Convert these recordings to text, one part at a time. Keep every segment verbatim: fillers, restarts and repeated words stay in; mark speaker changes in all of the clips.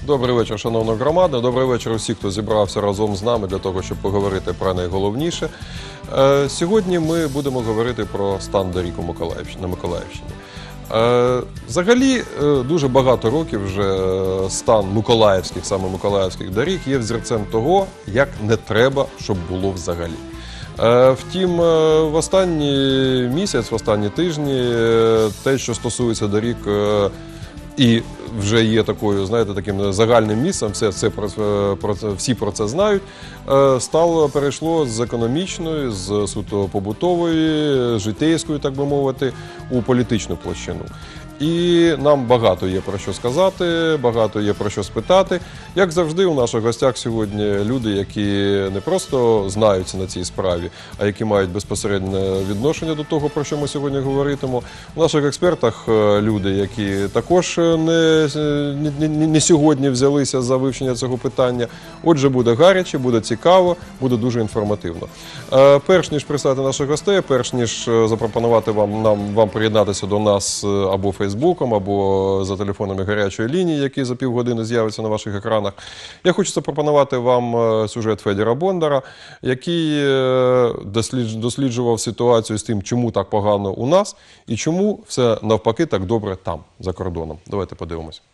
Speaker 1: Добрий вечір, шановна громада. Добрий вечір усіх, хто зібрався разом з нами для того, щоб поговорити про найголовніше. Сьогодні ми будемо говорити про стан доріг на Миколаївщині. Взагалі, дуже багато років вже стан миколаївських, саме миколаївських доріг є взірцем того, як не треба, щоб було взагалі. Втім, в останній місяць, в останні тижні, те, що стосується доріг, і вже є такою, знаєте, таким загальним місцем, все, все про, про, всі про це знають, стало, перейшло з економічної, з суто побутової, житейської, так би мовити, у політичну площину. І нам багато є про що сказати, багато є про що спитати. Як завжди, у наших гостях сьогодні люди, які не просто знаються на цій справі, а які мають безпосереднє відношення до того, про що ми сьогодні говоритимо. У наших експертах люди, які також не, не, не сьогодні взялися за вивчення цього питання. Отже, буде гаряче, буде цікаво, буде дуже інформативно. Перш ніж представити наших гостей, перш ніж запропонувати вам, нам, вам приєднатися до нас або Фейсбуком, або за телефонами гарячої лінії, які за півгодини з'являться на ваших екранах, я хочу запропонувати вам сюжет Федора Бондара, який досліджував ситуацію з тим, чому так погано у нас і чому все навпаки так добре там, за кордоном. Давайте подивимось.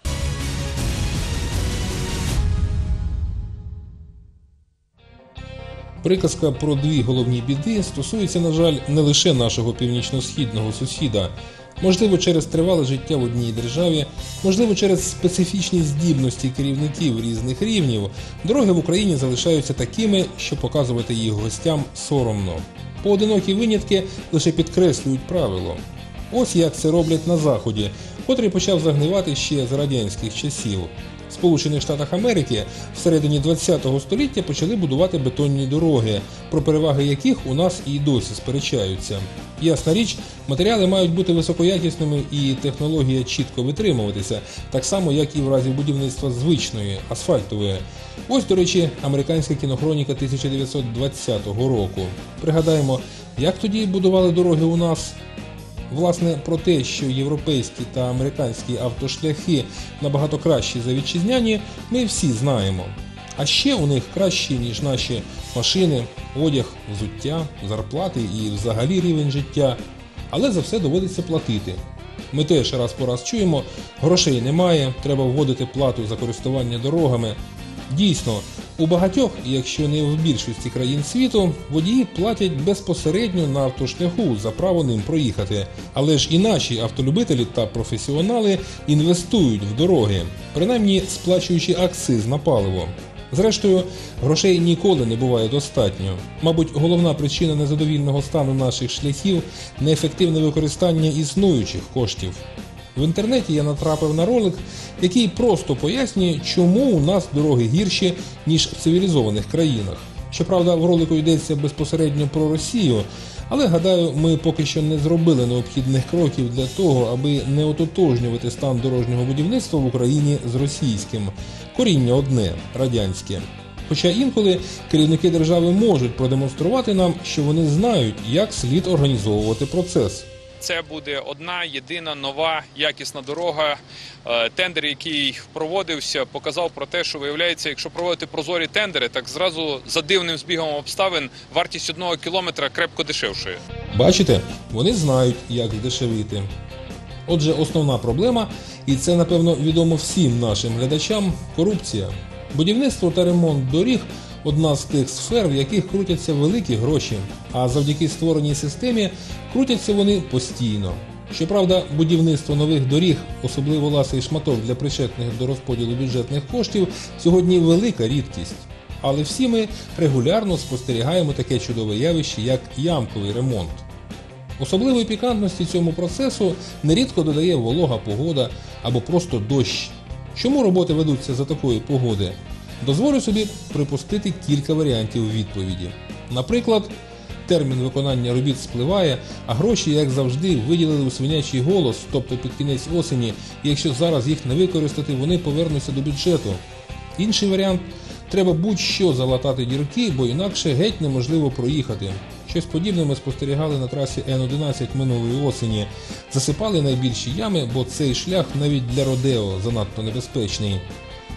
Speaker 2: Приказка про дві головні біди стосується, на жаль, не лише нашого північно-східного сусіда. Можливо, через тривале життя в одній державі, можливо, через специфічні здібності керівників різних рівнів, дороги в Україні залишаються такими, що показувати їх гостям соромно. Поодинокі винятки лише підкреслюють правило. Ось як це роблять на Заході, котрий почав загнивати ще з радянських часів. В Сполучених Штатах Америки всередині ХХ століття почали будувати бетонні дороги, про переваги яких у нас і досі сперечаються. Ясна річ, матеріали мають бути високоякісними і технологія чітко витримуватися, так само, як і в разі будівництва звичної, асфальтової. Ось, до речі, американська кінохроніка тисяча дев'ятсот двадцятого року. Пригадаємо, як тоді будували дороги у нас? Власне, про те, що європейські та американські автошляхи набагато кращі за вітчизняні, ми всі знаємо. А ще у них кращі, ніж наші машини, одяг, взуття, зарплати і взагалі рівень життя. Але за все доводиться платити. Ми теж раз по раз чуємо, грошей немає, треба вводити плату за користування дорогами. Дійсно, у багатьох, якщо не в більшості країн світу, водії платять безпосередньо на автошляху за право ним проїхати. Але ж і наші автолюбителі та професіонали інвестують в дороги, принаймні сплачуючи акциз на паливо. Зрештою, грошей ніколи не буває достатньо. Мабуть, головна причина незадовільного стану наших шляхів – неефективне використання існуючих коштів. В інтернеті я натрапив на ролик, який просто пояснює, чому у нас дороги гірші, ніж в цивілізованих країнах. Щоправда, в ролику йдеться безпосередньо про Росію, але, гадаю, ми поки що не зробили необхідних кроків для того, аби не ототожнювати стан дорожнього будівництва в Україні з російським. Коріння одне – радянське. Хоча інколи керівники держави можуть продемонструвати нам, що вони знають, як слід організовувати процес.
Speaker 3: Це буде одна єдина нова якісна дорога. Тендер, який проводився, показав про те, що виявляється, якщо проводити прозорі тендери, так зразу за дивним збігом обставин вартість одного кілометра крепко дешевшає.
Speaker 2: Бачите, вони знають, як здешевити. Отже, основна проблема, і це, напевно, відомо всім нашим глядачам – корупція. Будівництво та ремонт доріг – одна з тих сфер, в яких крутяться великі гроші, а завдяки створеній системі крутяться вони постійно. Щоправда, будівництво нових доріг, особливо ласий шматок для причетних до розподілу бюджетних коштів, сьогодні велика рідкість. Але всі ми регулярно спостерігаємо таке чудове явище, як ямковий ремонт. Особливої пікантності цьому процесу нерідко додає волога погода або просто дощ. Чому роботи ведуться за такої погоди? Дозволю собі припустити кілька варіантів відповіді. Наприклад, термін виконання робіт спливає, а гроші, як завжди, виділили у свинячий голос, тобто під кінець осені, і якщо зараз їх не використати, вони повернуться до бюджету. Інший варіант – треба будь-що залатати дірки, бо інакше геть неможливо проїхати. Щось подібне ми спостерігали на трасі Н одинадцять минулої осені. Засипали найбільші ями, бо цей шлях навіть для родео занадто небезпечний.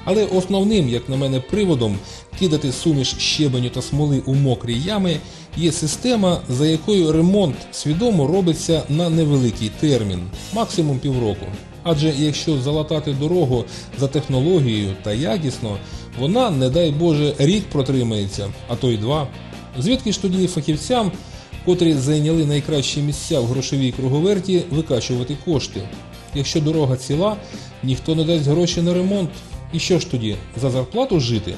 Speaker 2: Але основним, як на мене, приводом кидати суміш щебеню та смоли у мокрі ями є система, за якою ремонт свідомо робиться на невеликий термін – максимум півроку. Адже якщо залатати дорогу за технологією та якісно, вона, не дай Боже, рік протримається, а то й два. Звідки ж тоді фахівцям, котрі зайняли найкращі місця в грошовій круговерті, викачувати кошти? Якщо дорога ціла, ніхто не дасть гроші на ремонт. І що ж тоді, за зарплату жити?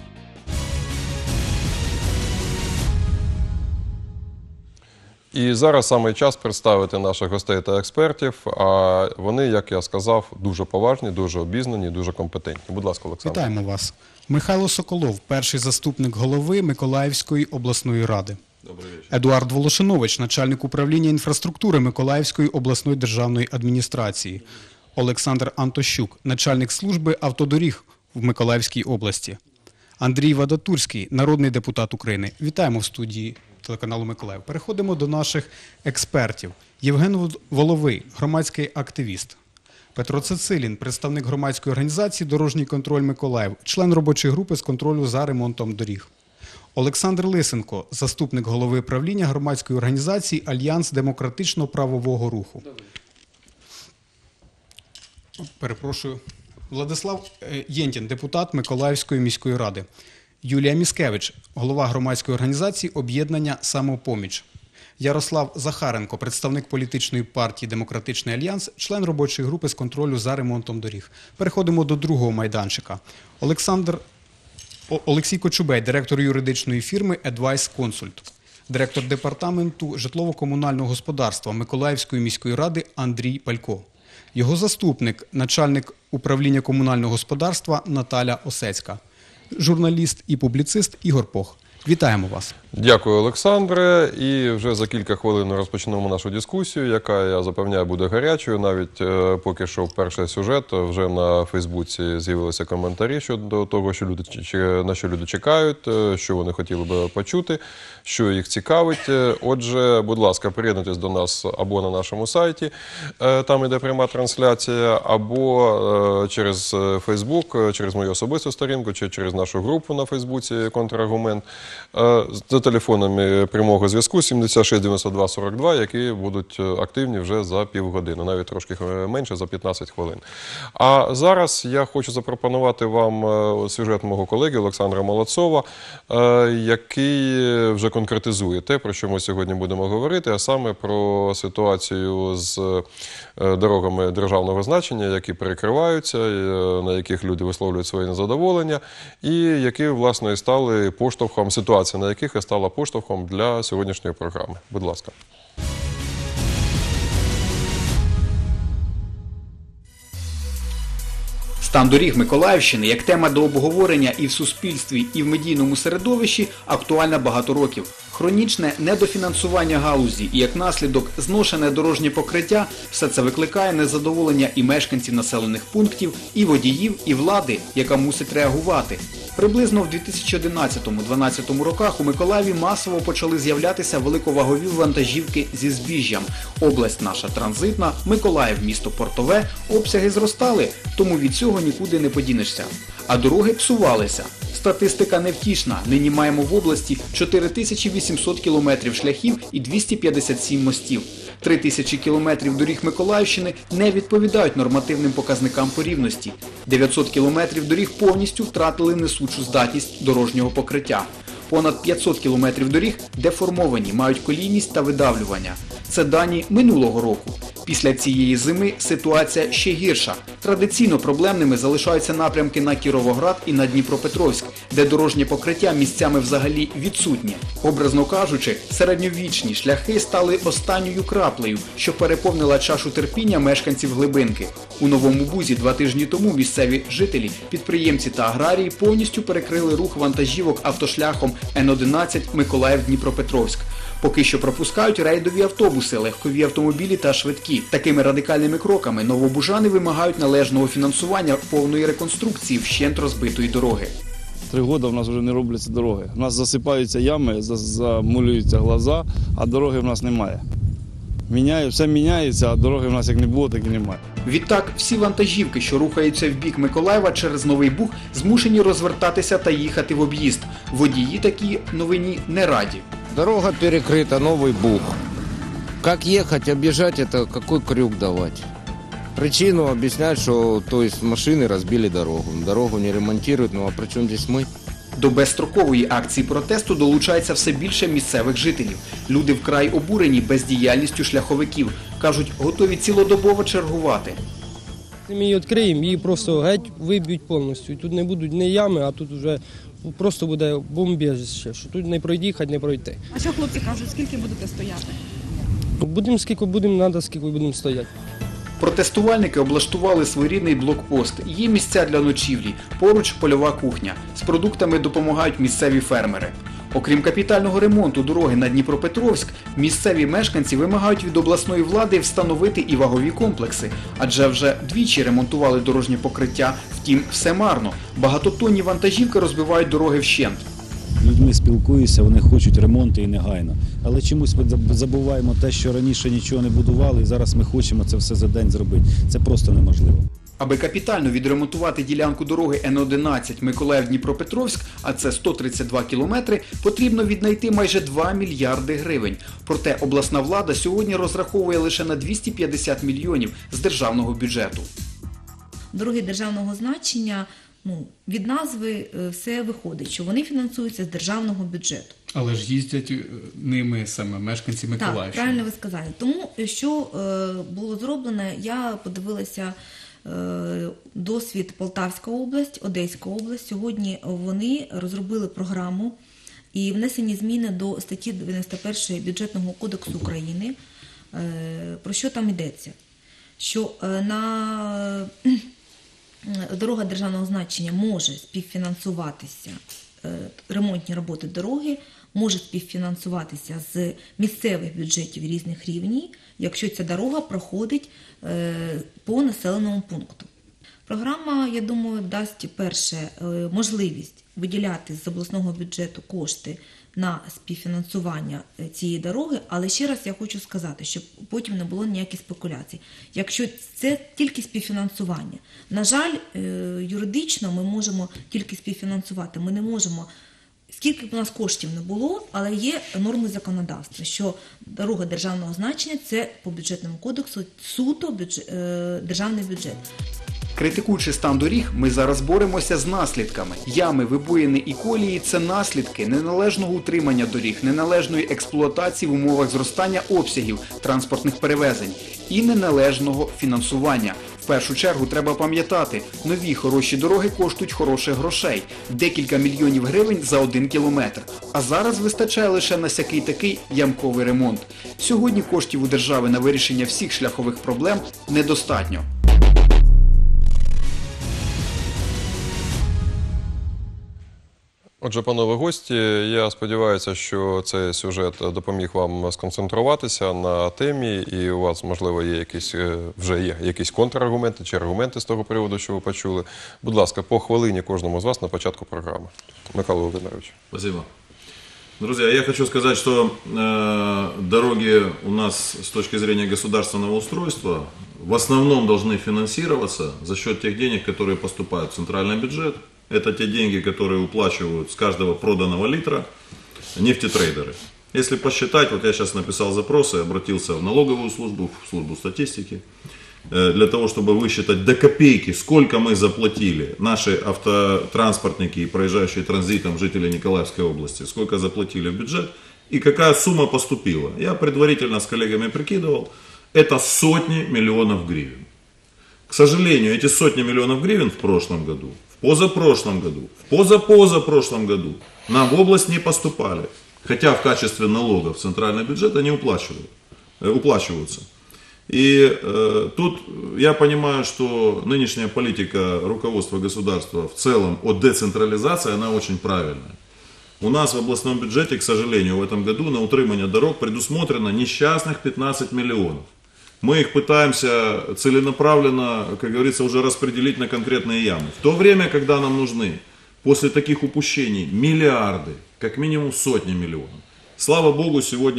Speaker 1: І зараз саме час представити наших гостей та експертів. А вони, як я сказав, дуже поважні, дуже обізнані, дуже компетентні. Будь ласка, Олександр.
Speaker 4: Вітаємо вас. Михайло Соколов, перший заступник голови Миколаївської обласної ради.
Speaker 1: Добрий вечір.
Speaker 4: Едуард Волошинович, начальник управління інфраструктури Миколаївської обласної державної адміністрації. Олександр Антощук, начальник служби автодоріг в Миколаївській області. Андрій Вадатурський, народний депутат України. Вітаємо в студії телеканалу Миколаїв. Переходимо до наших експертів. Євген Воловий, громадський активіст. Петро Цицилін, представник громадської організації «Дорожній контроль Миколаїв», член робочої групи з контролю за ремонтом доріг. Олександр Лисенко, заступник голови правління громадської організації «Альянс демократичного правового руху». Перепрошую. Владислав Єнтін, депутат Миколаївської міської ради. Юлія Міскевич, голова громадської організації «Об'єднання Самопоміч». Ярослав Захаренко, представник політичної партії «Демократичний альянс», член робочої групи з контролю за ремонтом доріг. Переходимо до другого майданчика. Олександр О- Олексій Кочубей, директор юридичної фірми «Advice Consult». Директор департаменту житлово-комунального господарства Миколаївської міської ради Андрій Палько. Його заступник, начальник управління комунального господарства Наталя Осецька. Журналіст і публіцист Ігор Пох. Вітаємо вас.
Speaker 1: Дякую, Олександре. І вже за кілька хвилин розпочнемо нашу дискусію, яка, я запевняю, буде гарячою. Навіть е, поки що перший сюжет, вже на Фейсбуці з'явилися коментарі щодо того, що люди, чи- на що люди чекають, е, що вони хотіли би почути, що їх цікавить. Е, Отже, будь ласка, приєднуйтесь до нас або на нашому сайті, е, там іде пряма трансляція, або е, через Фейсбук, е, через мою особисту сторінку, чи через нашу групу на Фейсбуці «Контраргумент». Е, За телефонами прямого зв'язку сімдесят шість дев'яносто два сорок два, які будуть активні вже за півгодини, навіть трошки менше, за п'ятнадцять хвилин. А зараз я хочу запропонувати вам е, сюжет мого колеги Олександра Молодцова, е, який вже конкретизує те, про що ми сьогодні будемо говорити, а саме про ситуацію з е, дорогами державного значення, які перекриваються, е, на яких люди висловлюють своє незадоволення, і які, власне, і стали поштовхом, ситуація на яких і стала поштовхом для сьогоднішньої програми. Будь ласка.
Speaker 5: Стан доріг Миколаївщини як тема до обговорення і в суспільстві, і в медійному середовищі актуальна багато років. Хронічне недофінансування галузі і, як наслідок, зношене дорожнє покриття – все це викликає незадоволення і мешканців населених пунктів, і водіїв, і влади, яка мусить реагувати. Приблизно в дві тисячі одинадцятому - дванадцятому роках у Миколаєві масово почали з'являтися великовагові вантажівки зі збіжжям. Область наша транзитна, Миколаїв – місто портове, обсяги зростали, тому від цього нікуди не подінешся. А дороги псувалися. Статистика невтішна. Нині маємо в області чотири тисячі вісімсот кілометрів шляхів і двісті п'ятдесят сім мостів. три тисячі кілометрів доріг Миколаївщини не відповідають нормативним показникам по рівності. дев'ятсот кілометрів доріг повністю втратили несучу здатність дорожнього покриття. Понад п'ятсот кілометрів доріг деформовані, мають колійність та видавлювання. Це дані минулого року. Після цієї зими ситуація ще гірша. Традиційно проблемними залишаються напрямки на Кіровоград і на Дніпропетровськ, де дорожнє покриття місцями взагалі відсутнє. Образно кажучи, середньовічні шляхи стали останньою краплею, що переповнила чашу терпіння мешканців Глибинки. У Новому Бузі два тижні тому місцеві жителі, підприємці та аграрії повністю перекрили рух вантажівок автошляхом Н одинадцять Миколаїв-Дніпропетровськ. Поки що пропускають рейдові автобуси, легкові автомобілі та швидкі. Такими радикальними кроками новобужани вимагають належного фінансування повної реконструкції вщент розбитої дороги.
Speaker 6: Три роки в нас вже не робляться дороги. У нас засипаються ями, за- замулюються глаза, а дороги в нас немає. Міняє, все міняється, а дороги в нас як не було, так і немає.
Speaker 5: Відтак, всі вантажівки, що рухаються в бік Миколаєва через Новий Буг, змушені розвертатися та їхати в об'їзд. Водії такій новині не раді.
Speaker 7: Дорога перекрыта, Новый Буг. Как ехать, объезжать, это какой крюк давать? Причину объяснять, что то есть машины разбили дорогу. Дорогу не ремонтируют, ну а при чем здесь мы?
Speaker 5: До безстрокової акції протесту долучається все більше місцевих жителів. Люди вкрай обурені бездіяльністю шляховиків. Кажуть, готові цілодобово чергувати.
Speaker 8: Ми її відкриємо, її просто геть виб'ють повністю. І тут не будуть ні ями, а тут вже просто буде бомбіжище, що тут не пройти, хоч не пройти.
Speaker 9: А що хлопці кажуть, скільки будете стояти?
Speaker 8: Будемо скільки будемо, треба, скільки будемо стояти.
Speaker 5: Протестувальники облаштували своєрідний блокпост. Є місця для ночівлі, поруч польова кухня. З продуктами допомагають місцеві фермери. Окрім капітального ремонту дороги на Дніпропетровськ, місцеві мешканці вимагають від обласної влади встановити і вагові комплекси. Адже вже двічі ремонтували дорожнє покриття, втім все марно. Багатотонні вантажівки розбивають дороги вщент.
Speaker 10: Людьми спілкуюся, вони хочуть ремонту і негайно. Але чомусь ми забуваємо те, що раніше нічого не будували, і зараз ми хочемо це все за день зробити. Це просто неможливо.
Speaker 5: Аби капітально відремонтувати ділянку дороги Ен одинадцять Миколаїв-Дніпропетровськ, а це сто тридцять два кілометри, потрібно віднайти майже два мільярди гривень. Проте обласна влада сьогодні розраховує лише на двісті п'ятдесят мільйонів з державного бюджету.
Speaker 11: Дороги державного значення, ну, від назви все виходить, що вони фінансуються з державного бюджету.
Speaker 4: Але ж їздять ними саме мешканці Миколаївщини.
Speaker 11: Так, правильно ви сказали. Тому, що е, було зроблено, я подивилася е, досвід Полтавська область, Одеська область. Сьогодні вони розробили програму і внесені зміни до статті дев'яносто першої Бюджетного кодексу України. Е, про що там йдеться? Що е, на дорога державного значення може співфінансуватися, ремонтні роботи дороги, може співфінансуватися з місцевих бюджетів різних рівнів, якщо ця дорога проходить по населеному пункту. Програма, я думаю, дасть перше можливість виділяти з обласного бюджету кошти на співфінансування цієї дороги, але ще раз я хочу сказати, щоб потім не було ніяких спекуляцій. Якщо це тільки співфінансування, на жаль, юридично ми можемо тільки співфінансувати, ми не можемо, скільки б у нас коштів не було, але є норми законодавства, що дорога державного значення – це по бюджетному кодексу суто бюджет, державний бюджет.
Speaker 5: Критикуючи стан доріг, ми зараз боремося з наслідками. Ями, вибоїни і колії – це наслідки неналежного утримання доріг, неналежної експлуатації в умовах зростання обсягів транспортних перевезень і неналежного фінансування. В першу чергу треба пам'ятати, нові хороші дороги коштують хороших грошей – декілька мільйонів гривень за один кілометр. А зараз вистачає лише на сякий-такий ямковий ремонт. Сьогодні коштів у держави на вирішення всіх шляхових проблем недостатньо.
Speaker 1: Отже, панове гості, я сподіваюся, що цей сюжет допоміг вам сконцентруватися на темі, і у вас, можливо, є якісь, вже є якісь контраргументи чи аргументи з того приводу, що ви почули. Будь ласка, по хвилині кожному з вас на початку програми. Михайло Володимирович.
Speaker 12: Спасибо. Друзья, я хочу сказать, что э, дороги у нас с точки зрения государственного устройства в основном должны финансироваться за счет тех денег, которые поступают в центральный бюджет. Это те деньги, которые уплачивают с каждого проданного литра нефтетрейдеры. Если посчитать, вот я сейчас написал запросы, обратился в налоговую службу, в службу статистики, для того, чтобы высчитать до копейки, сколько мы заплатили, наши автотранспортники и проезжающие транзитом жители Николаевской области, сколько заплатили в бюджет и какая сумма поступила. Я предварительно с коллегами прикидывал, это сотни миллионов гривен. К сожалению, эти сотни миллионов гривен в прошлом году, в позапрошлом году, в позапозапрошлом году нам в область не поступали. Хотя в качестве налогов в центральный бюджет они уплачивают, уплачиваются. И э, тут я понимаю, что нынешняя политика руководства государства в целом о децентрализации, она очень правильная. У нас в областном бюджете, к сожалению, в этом году на утримание дорог предусмотрено несчастных пятнадцать миллионов. Мы их пытаемся целенаправленно, как говорится, уже распределить на конкретные ямы. В то время, когда нам нужны после таких упущений миллиарды, как минимум сотни миллионов. Слава Богу, сегодня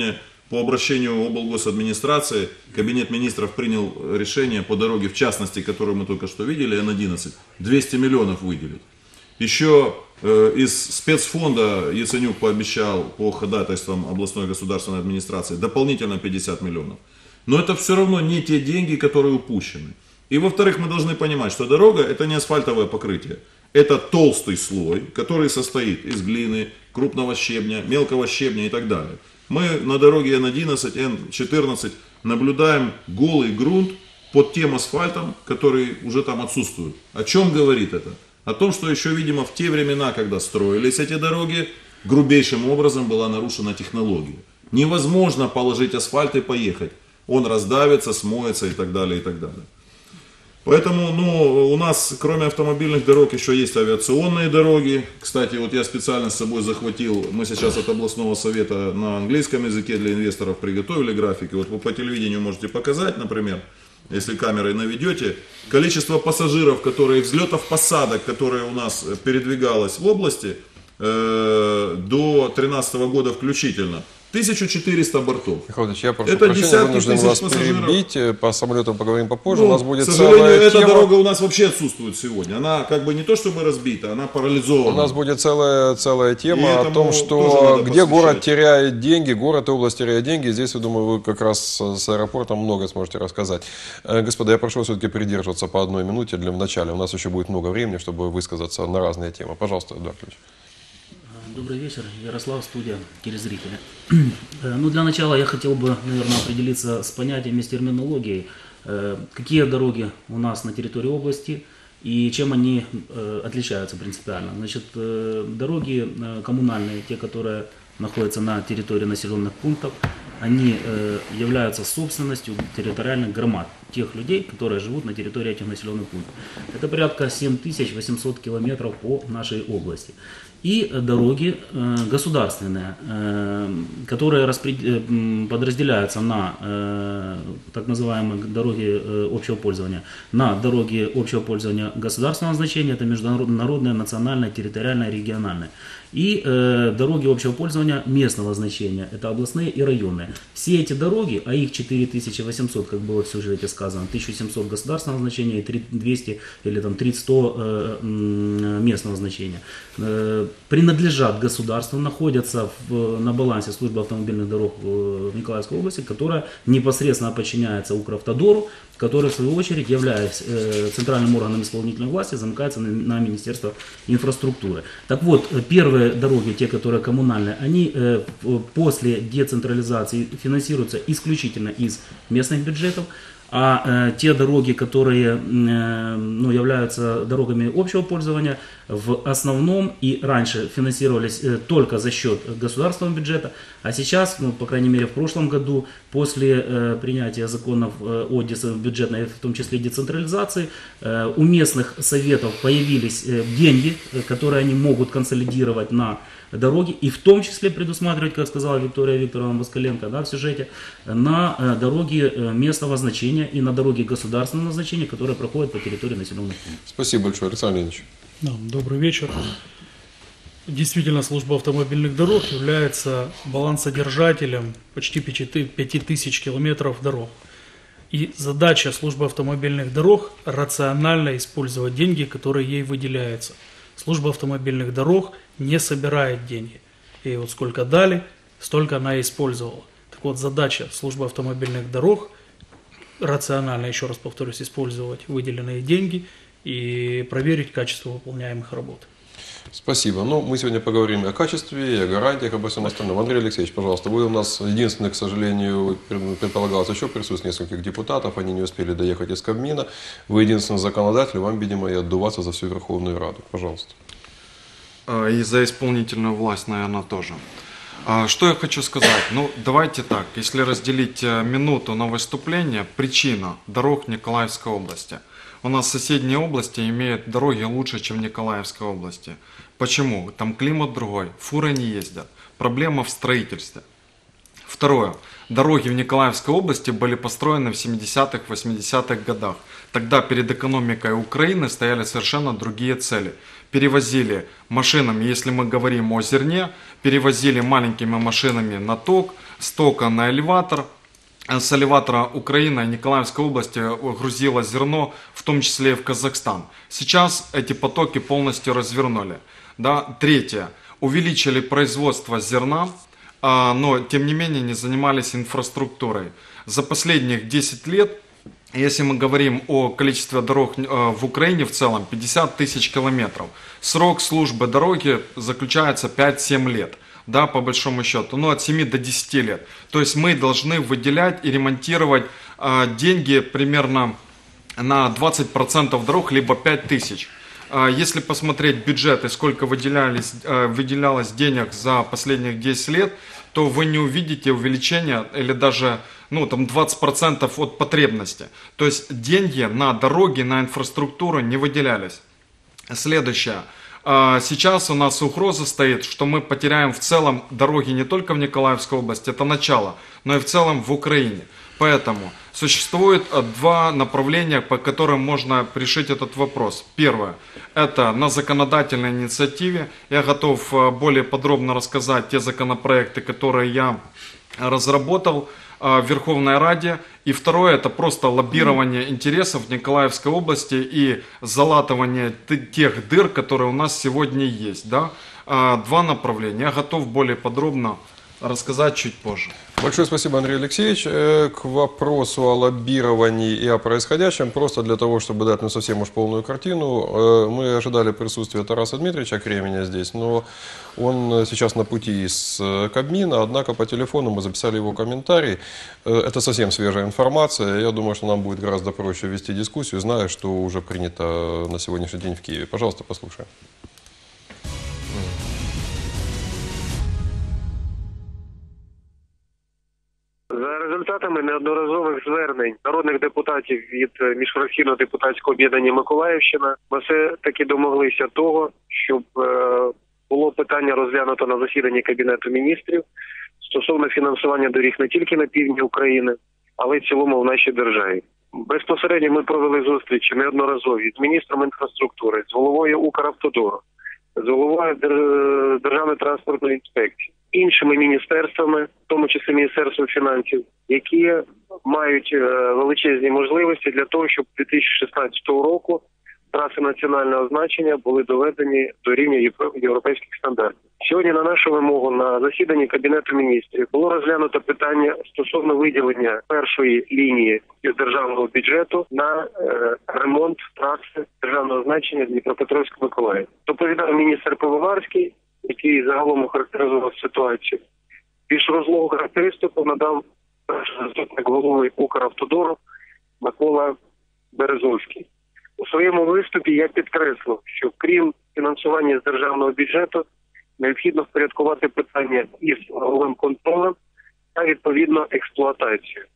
Speaker 12: по обращению облгосадминистрации Кабинет министров принял решение по дороге, в частности, которую мы только что видели, Н одиннадцать, двести миллионов выделить. Еще э, из спецфонда Яценюк пообещал по ходатайствам областной государственной администрации дополнительно пятьдесят миллионов. Но это все равно не те деньги, которые упущены. И во-вторых, мы должны понимать, что дорога это не асфальтовое покрытие. Это толстый слой, который состоит из глины, крупного щебня, мелкого щебня и так далее. Мы на дороге Н одиннадцать, Н четырнадцать наблюдаем голый грунт под тем асфальтом, который уже там отсутствует. О чем говорит это? О том, что еще, видимо, в те времена, когда строились эти дороги, грубейшим образом была нарушена технология. Невозможно положить асфальт и поехать. Он раздавится, смоется и так далее, и так далее. Поэтому, ну, у нас, кроме автомобильных дорог, еще есть авиационные дороги. Кстати, вот я специально с собой захватил, мы сейчас от областного совета на английском языке для инвесторов приготовили графики. Вот вы по телевидению можете показать, например, если камерой наведете, количество пассажиров, которые, взлетов, посадок, которые у нас передвигалось в области э, до две тысячи тринадцатого года включительно. тысяча четыреста бортов.
Speaker 1: Михаил Ильич, я прошу
Speaker 12: это
Speaker 1: прощения, вынужден вас перебить. По самолетам поговорим попозже.
Speaker 12: Ну,
Speaker 1: у нас будет
Speaker 12: к сожалению,
Speaker 1: целая
Speaker 12: эта
Speaker 1: тема.
Speaker 12: дорога у нас вообще отсутствует сегодня. Она как бы не то чтобы разбита, она парализована.
Speaker 1: У нас будет целая, целая
Speaker 12: И
Speaker 1: тема о
Speaker 12: этому
Speaker 1: том,
Speaker 12: тоже
Speaker 1: что
Speaker 12: надо
Speaker 1: где
Speaker 12: посвящать.
Speaker 1: город теряет деньги, город и область теряет деньги. Здесь, я думаю, вы как раз с аэропортом много сможете рассказать. Э, Господа, я прошу вас все-таки придерживаться по одной минуте для начала. У нас еще будет много времени, чтобы высказаться на разные темы. Пожалуйста, Эдуард Ильич.
Speaker 13: Добрый вечер, Ярослав, студия, телезрители. Ну, для начала я хотел бы, наверное, определиться с понятиями, с терминологией. Какие дороги у нас на территории области и чем они отличаются принципиально. Значит, дороги коммунальные, те, которые находятся на территории населенных пунктов, они являются собственностью территориальных громад, тех людей, которые живут на территории этих населенных пунктов. Это порядка семь тысяч восемьсот километров по нашей области. И дороги э, государственные, э, которые распред... э, подразделяются на э, так называемые дороги э, общего пользования, на дороги общего пользования государственного значения, это международные, национальные, территориальные, региональные. И э, дороги общего пользования местного значения, это областные и районные. Все эти дороги, а их четыре тысячи восемьсот, как было в сюжете сказано, тысяча семьсот государственного значения и двести или там три-сто э, местного значения, э, принадлежат государству, находятся в, на балансе службы автомобильных дорог в Николаевской области, которая непосредственно подчиняется Укравтодору, который в свою очередь, являясь э, центральным органом исполнительной власти, замыкается на, на Министерство инфраструктуры. Так вот, первые дороги, те, которые коммунальные, они э, после децентрализации финансируются исключительно из местных бюджетов, а э, те дороги, которые э, ну, являются дорогами общего пользования, в основном и раньше финансировались э, только за счет государственного бюджета, а сейчас, ну, по крайней мере в прошлом году, после э, принятия законов э, о бюджетной, в том числе децентрализации, э, у местных советов появились э, деньги, э, которые они могут консолидировать на дороги, и в том числе предусматривать, как сказала Виктория Викторовна Москаленко, да, в сюжете, на э, дороги э, местного значения и на дороги государственного значения, которые проходят по территории населенных пунктов.
Speaker 1: Спасибо большое, Александр Леонидович.
Speaker 14: Да, добрый вечер. Действительно, служба автомобильных дорог является балансодержателем почти пяти тысяч километров дорог. И задача службы автомобильных дорог – рационально использовать деньги, которые ей выделяются. Служба автомобильных дорог не собирает деньги. И вот сколько дали, столько она и использовала. Так вот, задача службы автомобильных дорог – рационально, еще раз повторюсь, использовать выделенные деньги и проверить качество выполняемых работ.
Speaker 1: Спасибо. Ну, мы сегодня поговорим о качестве, о гарантиях, обо всем остальном. Андрей Алексеевич, пожалуйста, вы у нас единственный, к сожалению, предполагалось еще присутствие нескольких депутатов, они не успели доехать из Кабмина. Вы единственный законодатель, вам, видимо, и отдуваться за всю Верховную Раду. Пожалуйста.
Speaker 15: И за исполнительную власть, наверное, тоже. Что я хочу сказать? Ну, давайте так, если разделить минуту на выступление, причина дорог в Николаевской области. У нас соседние области имеют дороги лучше, чем в Николаевской области. Почему? Там климат другой, фуры не ездят. Проблема в строительстве. Второе. Дороги в Николаевской области были построены в семидесятых, восьмидесятых годах. Тогда перед экономикой Украины стояли совершенно другие цели. Перевозили машинами, если мы говорим о зерне, перевозили маленькими машинами на ток, с тока на элеватор. С элеватора Украина и Николаевской области грузила зерно, в том числе и в Казахстан. Сейчас эти потоки полностью развернули. Да? Третье. Увеличили производство зерна, но тем не менее не занимались инфраструктурой. За последних десять лет, если мы говорим о количестве дорог в Украине в целом, пятьдесят тысяч километров. Срок службы дороги заключается пять-семь лет. Да, по большому счету, ну от семи до десяти лет. То есть мы должны выделять и ремонтировать э, деньги примерно на двадцать процентов дорог, либо пять тысяч. Э, если посмотреть бюджет и сколько выделялись, э, выделялось денег за последних десять лет, то вы не увидите увеличения или даже ну, там двадцать процентов от потребности. То есть деньги на дороги, на инфраструктуру не выделялись. Следующее. Сейчас у нас угроза стоит, что мы потеряем в целом дороги не только в Николаевской области, это начало, но и в целом в Украине. Поэтому существует два направления, по которым можно решить этот вопрос. Первое, это на законодательной инициативе. Я готов более подробно рассказать те законопроекты, которые я разработал в Верховной Раде. И второе, это просто лоббирование интересов Николаевской области и залатывание тех дыр, которые у нас сегодня есть. Да? Два направления. Я готов более подробно рассказать чуть позже.
Speaker 1: Большое спасибо, Андрей Алексеевич. К вопросу о лоббировании и о происходящем, просто для того, чтобы дать ну, совсем уж полную картину, мы ожидали присутствия Тараса Дмитриевича Кременя здесь, но он сейчас на пути из Кабмина, однако по телефону мы записали его комментарий. Это совсем свежая информация, я думаю, что нам будет гораздо проще вести дискуссию, зная, что уже принято на сегодняшний день в Киеве. Пожалуйста, послушаем.
Speaker 16: За результатами неодноразових звернень народних депутатів від міжфракційного депутатського об'єднання Миколаївщина, ми все-таки домоглися того, щоб було питання розглянуто на засіданні Кабінету міністрів стосовно фінансування доріг не тільки на півдні України, але й в цілому в нашій державі. Безпосередньо ми провели зустрічі неодноразові з міністром інфраструктури, з головою Укравтодору, з головою Державної транспортної інспекції, іншими міністерствами, в тому числі Міністерством фінансів, які мають величезні можливості для того, щоб дві тисячі шістнадцятого року траси національного значення були доведені до рівня європейських стандартів. Сьогодні на нашу вимогу на засіданні Кабінету міністрів було розглянуто питання стосовно виділення першої лінії з державного бюджету на е, ремонт траси державного значення Дніпропетровськ-Миколаїв. Доповідав міністр Пивоварський, який загалом охарактеризував ситуацію. Більш розлогу характеристику надав перший заступник голови Укравтодору Микола Березовський. У своєму виступі я підкреслив, що крім фінансування з державного бюджету, необхідно впорядкувати питання із новим контролем та, відповідно, експлуатацією.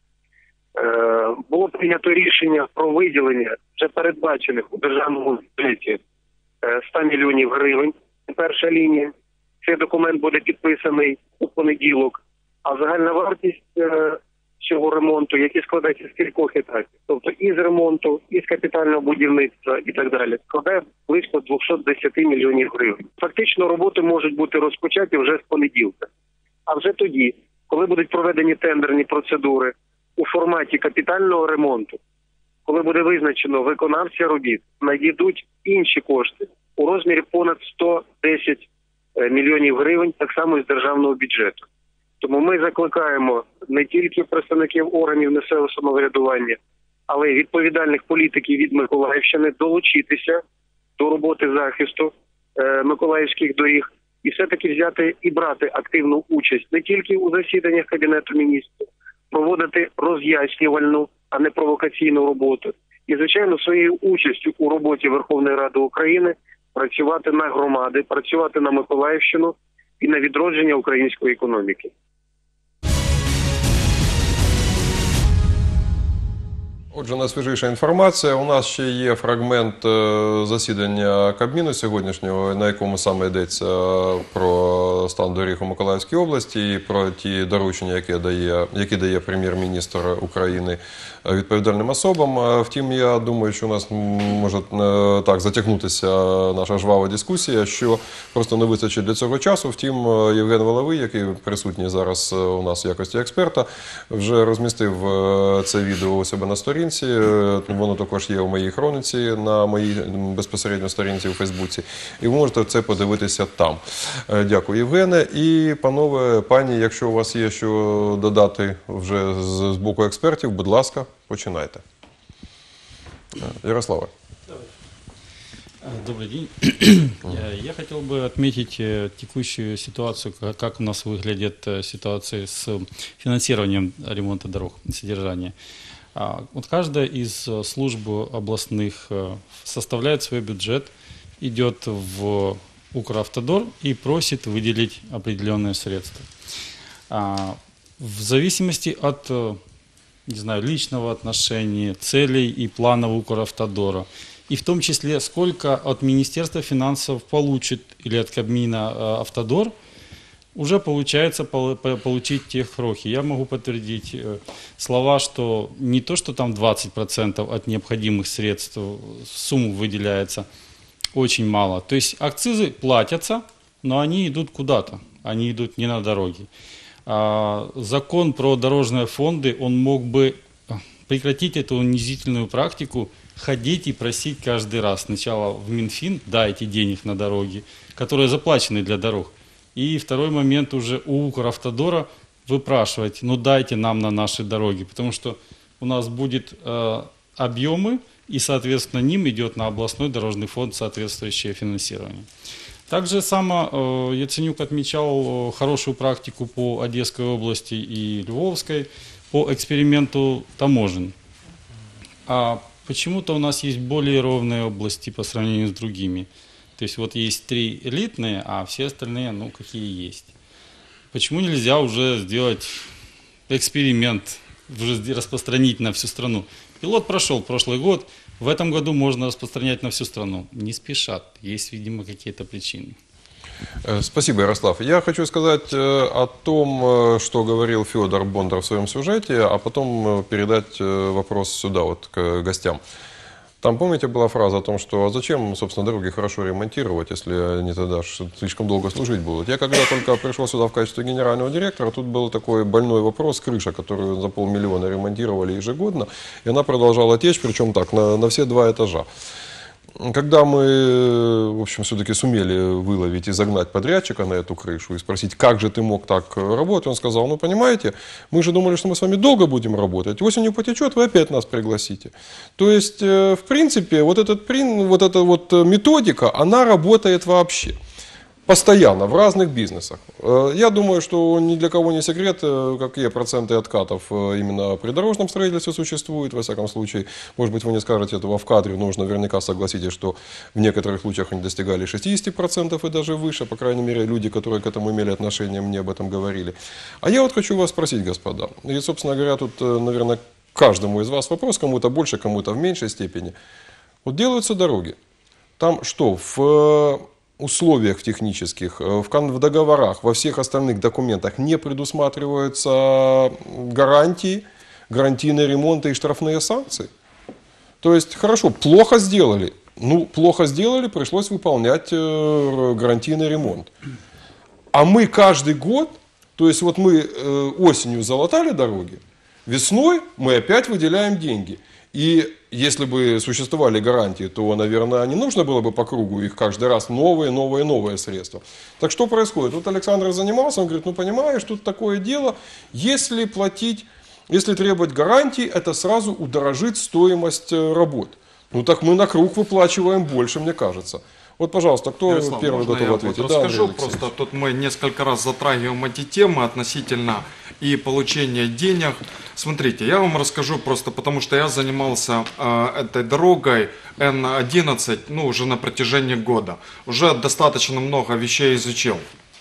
Speaker 16: Е, було прийнято рішення про виділення вже передбачених у державному бюджеті сто мільйонів гривень. Перша лінія. Цей документ буде підписаний у понеділок, а загальна вартість е, цього ремонту, який складається з кількох етапів, тобто і з ремонту, і з капітального будівництва і так далі, складає близько двісті десять мільйонів гривень. Фактично роботи можуть бути розпочаті вже з понеділка. А вже тоді, коли будуть проведені тендерні процедури у форматі капітального ремонту, коли буде визначено виконавця робіт, надійдуть інші кошти у розмірі понад сто десять мільйонів гривень, так само і з державного бюджету. Тому ми закликаємо не тільки представників органів місцевого самоврядування, але й відповідальних політиків від Миколаївщини долучитися до роботи захисту е, миколаївських доріг і все-таки взяти і брати активну участь не тільки у засіданнях Кабінету міністрів, проводити роз'яснювальну, а не провокаційну роботу. І, звичайно, своєю участю у роботі Верховної Ради України працювати на громади, працювати на Миколаївщину і на відродження української економіки.
Speaker 1: Отже, найсвіжіша інформація. У нас ще є фрагмент е, засідання Кабміну сьогоднішнього, на якому саме йдеться про стан доріг у Миколаївській області і про ті доручення, які дає, які дає прем'єр-міністр України відповідальним особам. Втім, я думаю, що у нас може е, так затягнутися наша жвава дискусія, що просто не вистачить для цього часу. Втім, Євген Воловий, який присутній зараз у нас в якості експерта, вже розмістив е, це відео у себе на сторінці. Воно також є у моїй хроніці, на моїй безпосередньо сторінці у Фейсбуці. І ви можете це подивитися там. Дякую, Євгене. І, панове, пані, якщо у вас є що додати вже з боку експертів, будь ласка, починайте. Ярославе.
Speaker 17: Добрый день. Я хотел бы отметить текущую ситуацию, как у нас выглядит ситуация с финансированием ремонта дорог и содержания. Вот каждая из служб областных составляет свой бюджет, идет в Укравтодор и просит выделить определенные средства. В зависимости от, не знаю, личного отношения, целей и планов Укравтодора, и в том числе, сколько от Министерства финансов получит или от Кабмина Автодор, уже получается получить те крохи. Я могу подтвердить слова, что не то, что там двадцать процентов от необходимых средств сумму выделяется, очень мало. То есть акцизы платятся, но они идут куда-то, они идут не на дороги. Закон про дорожные фонды, он мог бы прекратить эту унизительную практику, ходить и просить каждый раз сначала в Минфин, дайте денег на дороги, которые заплачены для дорог. И второй момент уже у Укравтодора выпрашивать, ну дайте нам на наши дороги, потому что у нас будет э, объемы, и соответственно ним идет на областной дорожный фонд соответствующее финансирование. Также само э, Яценюк отмечал хорошую практику по Одесской области и Львовской по эксперименту таможен. А почему-то у нас есть более ровные области по сравнению с другими. То есть вот есть три элитные, а все остальные, ну, какие есть. Почему нельзя уже сделать эксперимент, уже распространить на всю страну? Пилот прошел прошлый год, в этом году можно распространять на всю страну. Не спешат, есть, видимо, какие-то причины.
Speaker 1: Спасибо, Ярослав. Я хочу сказать о том, что говорил Федор Бондар в своем сюжете, а потом передать вопрос сюда, вот, к гостям. Там, помните, была фраза о том, что а зачем, собственно, дороги хорошо ремонтировать, если они тогда слишком долго служить будут. Я когда только пришел сюда в качестве генерального директора, тут был такой больной вопрос, крыша, которую за полмиллиона ремонтировали ежегодно, и она продолжала течь, причем так, на, на все два этажа. Когда мы, в общем, все-таки сумели выловить и загнать подрядчика на эту крышу и спросить, как же ты мог так работать, он сказал, ну, понимаете, мы же думали, что мы с вами долго будем работать, осенью потечет, вы опять нас пригласите. То есть, в принципе, вот, этот, вот эта вот методика, она работает вообще. Постоянно, в разных бизнесах. Я думаю, что ни для кого не секрет, какие проценты откатов именно при дорожном строительстве существуют. Во всяком случае, может быть, вы не скажете этого в кадре, но уж наверняка согласитесь, что в некоторых случаях они достигали шестьдесят процентов и даже выше. По крайней мере, люди, которые к этому имели отношение, мне об этом говорили. А я вот хочу вас спросить, господа. И, собственно говоря, тут, наверное, каждому из вас вопрос, кому-то больше, кому-то в меньшей степени. Вот делаются дороги. Там что, в условиях технических, в договорах, во всех остальных документах не предусматриваются гарантии, гарантийные ремонты и штрафные санкции. То есть, хорошо, плохо сделали. Ну, плохо сделали, пришлось выполнять гарантийный ремонт. А мы каждый год, то есть вот мы осенью залатали дороги, весной мы опять выделяем деньги. И если бы существовали гарантии, то, наверное, не нужно было бы по кругу их каждый раз новые, новые, новые средства. Так что происходит? Вот Александр занимался, он говорит, ну понимаешь, тут такое дело, если платить, если требовать гарантий, это сразу удорожит стоимость работ. Ну так мы на круг выплачиваем больше, мне кажется. Вот, пожалуйста, кто
Speaker 15: Ярослав,
Speaker 1: первый готов
Speaker 15: я
Speaker 1: ответить?
Speaker 15: Вот
Speaker 1: Да,
Speaker 15: расскажу, просто тут мы несколько раз затрагиваем эти темы относительно и получения денег. Смотрите, я вам расскажу просто, потому что я занимался э, этой дорогой эн одиннадцать, ну, уже на протяжении года. Уже достаточно много вещей изучил.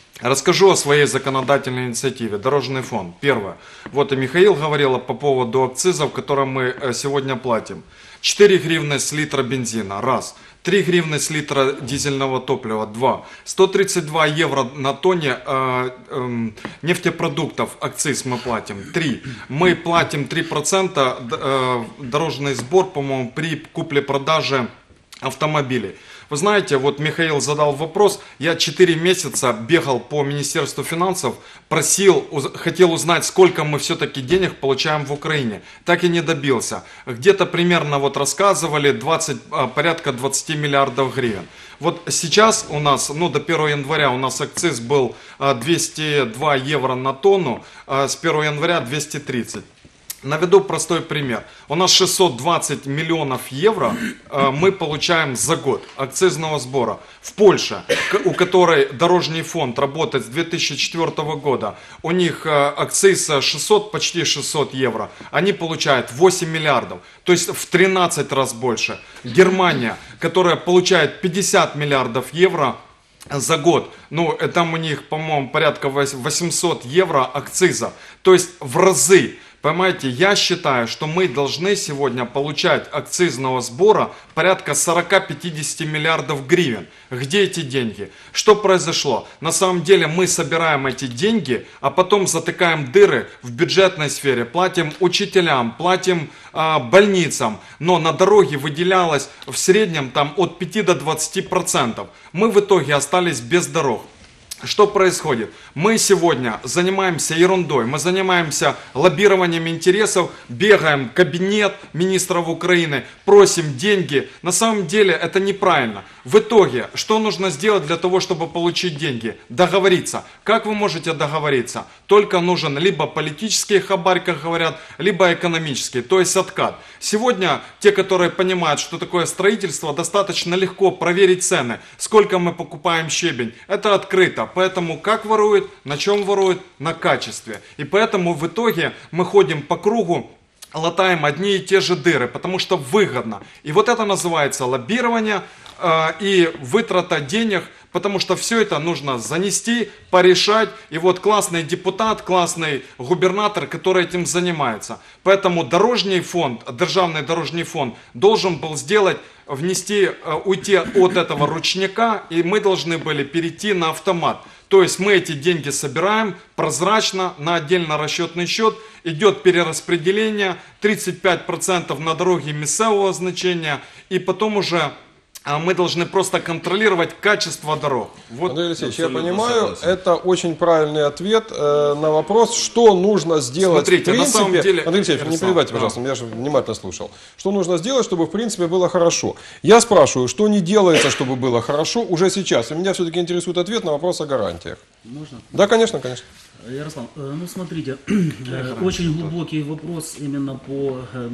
Speaker 15: Расскажу о своей законодательной инициативе. Дорожный фонд. Первое. Вот и Михаил говорил по поводу акцизов, которые мы сегодня платим. четыре гривны с литра бензина. Раз. три гривны с литра дизельного топлива. Два. сто тридцать два евро на тонне э, э, нефтепродуктов. Акциз мы платим. Три. Мы платим три процента э, дорожный сбор, по-моему, при купле-продаже автомобилей. Вы знаете, вот Михаил задал вопрос, я четыре месяца бегал по Министерству финансов, просил, хотел узнать, сколько мы все-таки денег получаем в Украине. Так и не добился. Где-то примерно вот рассказывали двадцать, порядка двадцать миллиардов гривен. Вот сейчас у нас, ну до первого января у нас акциз был двести два евро на тонну, с первого января двести тридцать. Наведу простой пример. У нас шестьсот двадцать миллионов евро э, мы получаем за год акцизного сбора. В Польше, у которой дорожный фонд работает с две тысячи четвёртого года, у них э, акциз шестьсот, почти шестьсот евро. Они получают восемь миллиардов, то есть в тринадцать раз больше. Германия, которая получает пятьдесят миллиардов евро за год, ну там у них, по-моему, порядка восемьсот евро акциза, то есть в разы. Понимаете, я считаю, что мы должны сегодня получать акцизного сбора порядка сорок-пятьдесят миллиардов гривен. Где эти деньги? Что произошло? На самом деле мы собираем эти деньги, а потом затыкаем дыры в бюджетной сфере, платим учителям, платим а, больницам, но на дороге выделялось в среднем там от пяти до двадцати процентов. Мы в итоге остались без дорог. Что происходит? Мы сегодня занимаемся ерундой, мы занимаемся лоббированием интересов, бегаем в кабинет министров Украины, просим деньги. На самом деле это неправильно. В итоге, что нужно сделать для того, чтобы получить деньги? Договориться. Как вы можете договориться? Только нужен либо политический хабарь, как говорят, либо экономический, то есть откат. Сегодня те, которые понимают, что такое строительство, достаточно легко проверить цены. Сколько мы покупаем щебень? Это открыто. Поэтому как воруют? На чем воруют? На качестве. И поэтому в итоге мы ходим по кругу, латаем одни и те же дыры, потому что выгодно. И вот это называется лоббирование э, и вытрата денег, потому что все это нужно занести, порешать. И вот классный депутат, классный губернатор, который этим занимается. Поэтому дорожный фонд, державный дорожный фонд должен был сделать, внести, уйти от этого ручника, и мы должны были перейти на автомат. То есть мы эти деньги собираем прозрачно на отдельно расчетный счет, идет перераспределение, тридцать пять процентов на дороги местного значения, и потом уже мы должны просто контролировать качество дорог. Вот.
Speaker 1: Андрей Алексеевич, я понимаю, согласен. Это очень правильный ответ э, на вопрос, что нужно сделать.
Speaker 15: Смотрите,
Speaker 1: в принципе.
Speaker 15: На самом деле...
Speaker 1: Андрей Алексеевич, не перебивайте, пожалуйста, я же внимательно слушал. Что нужно сделать, чтобы в принципе было хорошо? Я спрашиваю, что не делается, чтобы было хорошо уже сейчас? И меня все-таки интересует ответ на вопрос о гарантиях.
Speaker 13: Можно?
Speaker 1: Да, конечно, конечно.
Speaker 13: Ярослав, ну смотрите, очень глубокий вопрос именно по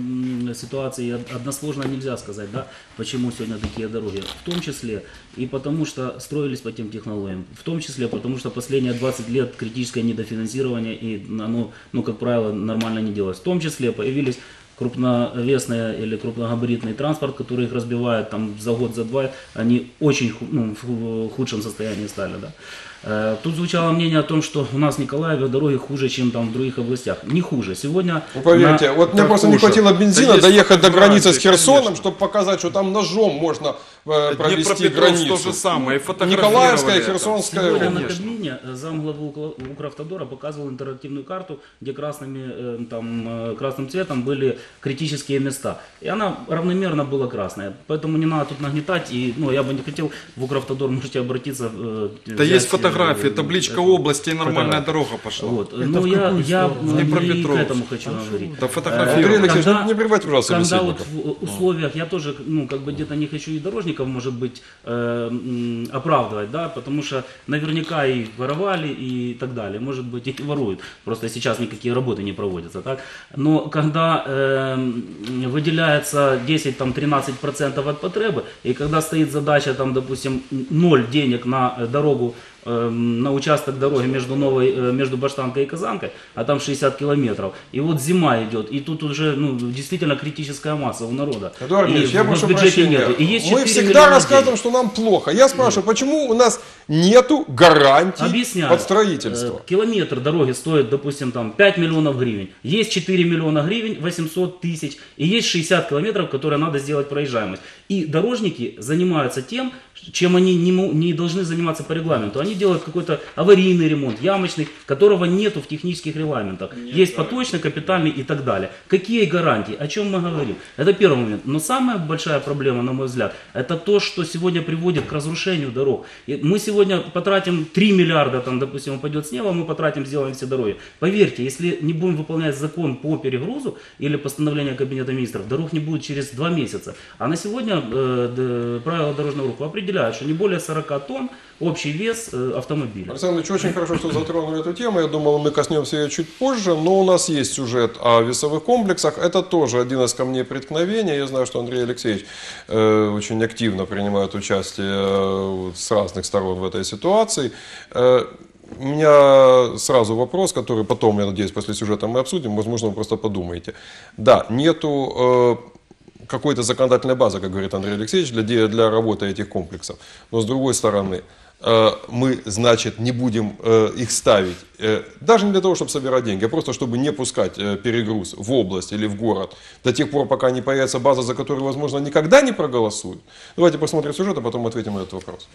Speaker 13: ситуации, односложно нельзя сказать, да, почему сегодня такие дороги. В том числе и потому, что строились по тем технологиям, в том числе потому, что последние двадцать лет критическое недофинансирование, и оно, ну, как правило, нормально не делалось. В том числе появились крупновесный или крупногабаритный транспорт, который их разбивает там за год, за два, они очень ну, в худшем состоянии стали, да. Тут звучало мнение о том, что у нас в Николаеве дороги хуже, чем там в других областях. Не хуже. Сегодня...
Speaker 1: Вы поверьте, на... вот мне просто хуже. Не хватило бензина да доехать до границы с Херсоном, конечно. Чтобы показать, что там ножом можно э, провести границу.
Speaker 15: То же самое, и
Speaker 1: Николаевская, Херсонская.
Speaker 13: Сегодня на Кабмине замглавы Укравтодора показывал интерактивную карту, где красными, э, там, э, красным цветом были критические места. И она равномерно была красная. Поэтому не надо тут нагнетать. И, ну, я бы не хотел в Укравтодор, можете обратиться. Э,
Speaker 15: да есть фотографии. Табличка области и нормальная дорога пошла.
Speaker 13: Вот. Ну, я, я не к этому хочу говорить.
Speaker 15: Да фотографировать.
Speaker 13: Когда,
Speaker 1: не прерывайте, пожалуйста,
Speaker 13: когда вот в условиях, я тоже, ну, как бы где-то не хочу и дорожников, может быть, э, оправдывать, да, потому что наверняка и воровали, и так далее, может быть, и воруют. Просто сейчас никакие работы не проводятся, так. Но когда э, выделяется десять-тринадцать процентов от потребы, и когда стоит задача, там, допустим, ноль денег на дорогу э, на участок дороги между, Новой, э, между Баштанкой и Казанкой, а там шестьдесят километров. И вот зима идет, и тут уже ну, действительно критическая масса у народа.
Speaker 1: Эдуард Ильич, я
Speaker 13: в
Speaker 1: прошу
Speaker 13: бюджете
Speaker 1: прощения.
Speaker 13: нету. И есть
Speaker 1: Мы всегда рассказываем, что нам плохо. Я спрашиваю, почему у нас нету гарантий
Speaker 13: Объясняю.
Speaker 1: под строительство?
Speaker 13: Э, Километр дороги стоит, допустим, там пять миллионов гривен. Есть четыре миллиона гривен, восемьсот тысяч. И есть шестьдесят километров, которые надо сделать проезжаемость. И дорожники занимаются тем, чем они не, не должны заниматься по регламенту. Они делают какой-то аварийный ремонт, ямочный, которого нету в технических регламентах. Нет, есть поточный, капитальный и так далее. Какие гарантии? О чем мы говорим? Это первый момент. Но самая большая проблема, на мой взгляд, это то, что сегодня приводит к разрушению дорог. И мы сегодня потратим три миллиарда, там, допустим, упадет с неба, мы потратим, сделаем все дороги. Поверьте, если не будем выполнять закон по перегрузу или постановление Кабинета министров, дорог не будет через два месяца. А на сегодня э, правила дорожного руха определяют, что не более сорок тонн общий вес э, автомобиля.
Speaker 1: Александр Ильич, очень хорошо, что затронули эту тему. Я думал, мы коснемся ее чуть позже, но у нас есть сюжет о весовых комплексах. Это тоже один из камней преткновения. Я знаю, что Андрей Алексеевич э, очень активно принимает участие э, с разных сторон в этой ситуации. Э, У меня сразу вопрос, который потом, я надеюсь, после сюжета мы обсудим. Возможно, вы просто подумаете. Да, нету э, какой-то законодательной базы, как говорит Андрей Алексеевич, для, для работы этих комплексов. Но с другой стороны, э, мы, значит, не будем э, их ставить, э, даже не для того, чтобы собирать деньги, а просто чтобы не пускать э, перегруз в область или в город до тех пор, пока не появится база, за которую, возможно, никогда не проголосуют. Давайте посмотрим сюжет, а потом ответим на этот вопрос.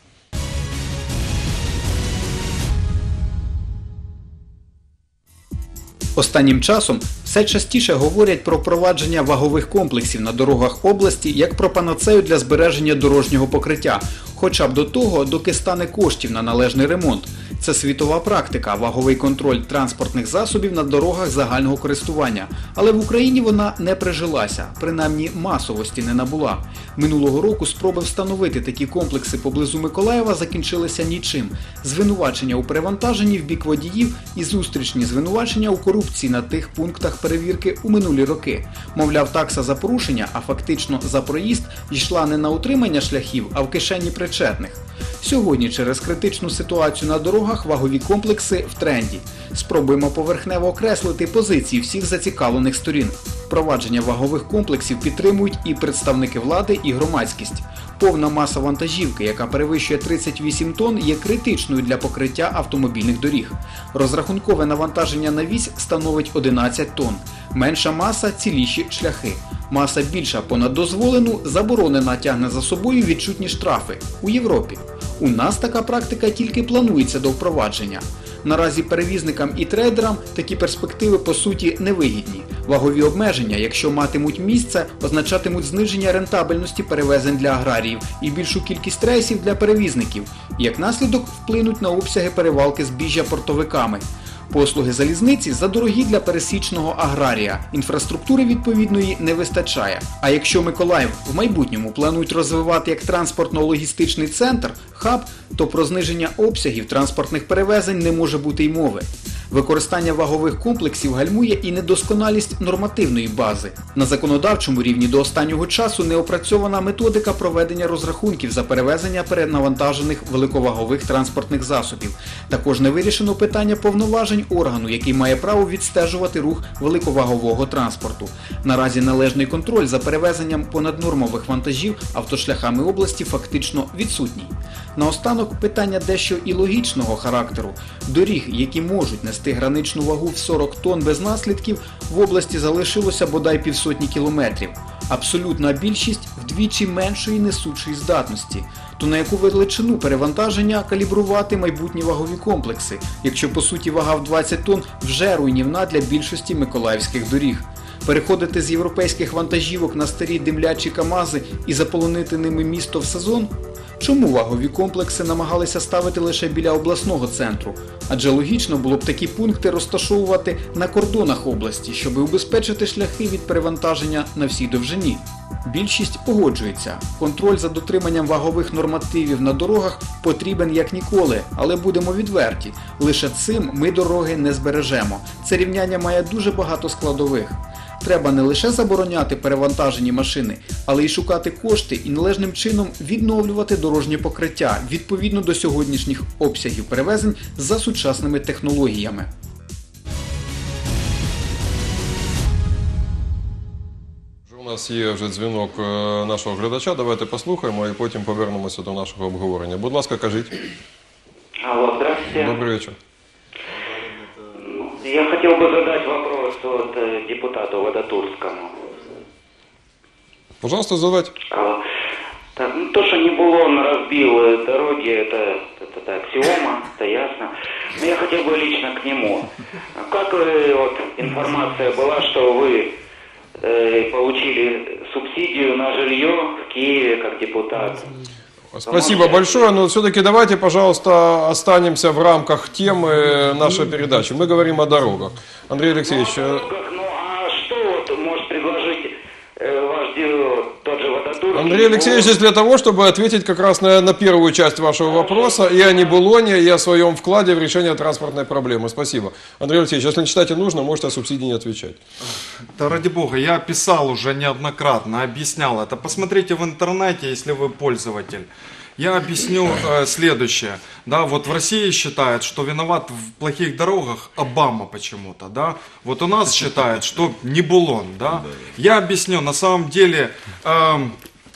Speaker 5: Останнім часом все частіше говорять про впровадження вагових комплексів на дорогах області як про панацею для збереження дорожнього покриття, хоча б до того, доки стане коштів на належний ремонт. Це світова практика – ваговий контроль транспортних засобів на дорогах загального користування. Але в Україні вона не прижилася, принаймні масовості не набула. Минулого року спроби встановити такі комплекси поблизу Миколаєва закінчилися нічим. Звинувачення у перевантаженні в бік водіїв і зустрічні звинувачення у корупції на тих пунктах перевірки у минулі роки. Мовляв, такса за порушення, а фактично за проїзд, йшла не на утримання шляхів, а в кишені причетних. Сьогодні через критичну ситуацію на дорогах вагові комплекси в тренді. Спробуємо поверхнево окреслити позиції всіх зацікавлених сторін. Впровадження вагових комплексів підтримують і представники влади, і громадськість. Повна маса вантажівки, яка перевищує тридцять вісім тонн, є критичною для покриття автомобільних доріг. Розрахункове навантаження на вісь становить одинадцять тонн. Менша маса – ціліші шляхи. Маса більша понад дозволену, заборонена тягне за собою відчутні штрафи. У Європі. У нас така практика тільки планується до впровадження. Наразі перевізникам і трейдерам такі перспективи по суті невигідні. Вагові обмеження, якщо матимуть місце, означатимуть зниження рентабельності перевезень для аграріїв і більшу кількість рейсів для перевізників. І як наслідок вплинуть на обсяги перевалки збіжжя портовиками. Послуги залізниці задорогі для пересічного аграрія, інфраструктури відповідної не вистачає. А якщо Миколаїв в майбутньому планують розвивати як транспортно-логістичний центр, хаб, то про зниження обсягів транспортних перевезень не може бути й мови. Використання вагових комплексів гальмує і недосконалість нормативної бази. На законодавчому рівні до останнього часу не опрацьована методика проведення розрахунків за перевезення перенавантажених великовагових транспортних засобів. Також не вирішено питання повноважень органу, який має право відстежувати рух великовагового транспорту. Наразі належний контроль за перевезенням понаднормових вантажів автошляхами області фактично відсутній. Наостанок питання дещо і логічного характеру. Доріг, які можуть нести граничну вагу в сорок тонн без наслідків, в області залишилося бодай півсотні кілометрів. Абсолютна більшість вдвічі меншої несучої здатності. То на яку величину перевантаження калібрувати майбутні вагові комплекси, якщо по суті вага в двадцять тонн вже руйнівна для більшості миколаївських доріг? Переходити з європейських вантажівок на старі димлячі КАМАЗи і заполонити ними місто в сезон? Чому вагові комплекси намагалися ставити лише біля обласного центру? Адже логічно було б такі пункти розташовувати на кордонах області, щоб убезпечити шляхи від перевантаження на всій довжині. Більшість погоджується. Контроль за дотриманням вагових нормативів на дорогах потрібен як ніколи, але будемо відверті. Лише цим ми дороги не збережемо. Це рівняння має дуже багато складових. Треба не лише забороняти перевантажені машини, але й шукати кошти і належним чином відновлювати дорожнє покриття відповідно до сьогоднішніх обсягів перевезень за сучасними технологіями.
Speaker 1: У нас є вже дзвінок е, нашого глядача, давайте послухаємо і потім повернемося до нашого обговорення. Будь ласка, кажіть.
Speaker 18: Алло, здравствуйте.
Speaker 1: Добрый вечер.
Speaker 18: Я хотел бы задать вопрос вот, э, депутату Водотурскому.
Speaker 1: Пожалуйста, задавайте.
Speaker 18: Алло. Так, ну, то, что Небулон разбил э, дороги, это, это, это аксиома, это ясно. Но я хотел бы лично к нему. Как э, вот, информация была, что вы э, получили субсидию на жилье в Киеве как депутат?
Speaker 1: Спасибо большое, но все-таки давайте, пожалуйста, останемся в рамках темы нашей передачи. Мы говорим о дорогах. Андрей Алексеевич.
Speaker 18: Ну, о дорогах, ну а что вот может предложить э, ваш тот же Водотурский?
Speaker 1: Андрей Алексеевич здесь для того, чтобы ответить как раз на, на первую часть вашего вопроса и о Небулоне, и о своем вкладе в решение транспортной проблемы. Спасибо. Андрей Алексеевич, если не считаете нужно, можете о субсидии не отвечать.
Speaker 15: Да ради бога, я писал уже неоднократно, объяснял это. Посмотрите в интернете, если вы пользователь. Я объясню э, следующее. Да, вот в России считают, что виноват в плохих дорогах Обама почему-то, да. Вот у нас считают, что Небулон, да. Я объясню, на самом деле э,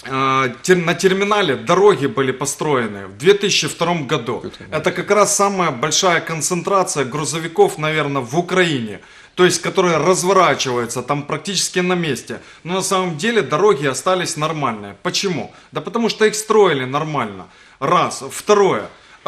Speaker 15: э, тер, на терминале дороги были построены в две тысячи втором году. Это как раз самая большая концентрация грузовиков, наверное, в Украине. То есть, которые разворачиваются там практически на месте. Но на самом деле дороги остались нормальные. Почему? Да потому что их строили нормально. Раз. Второе.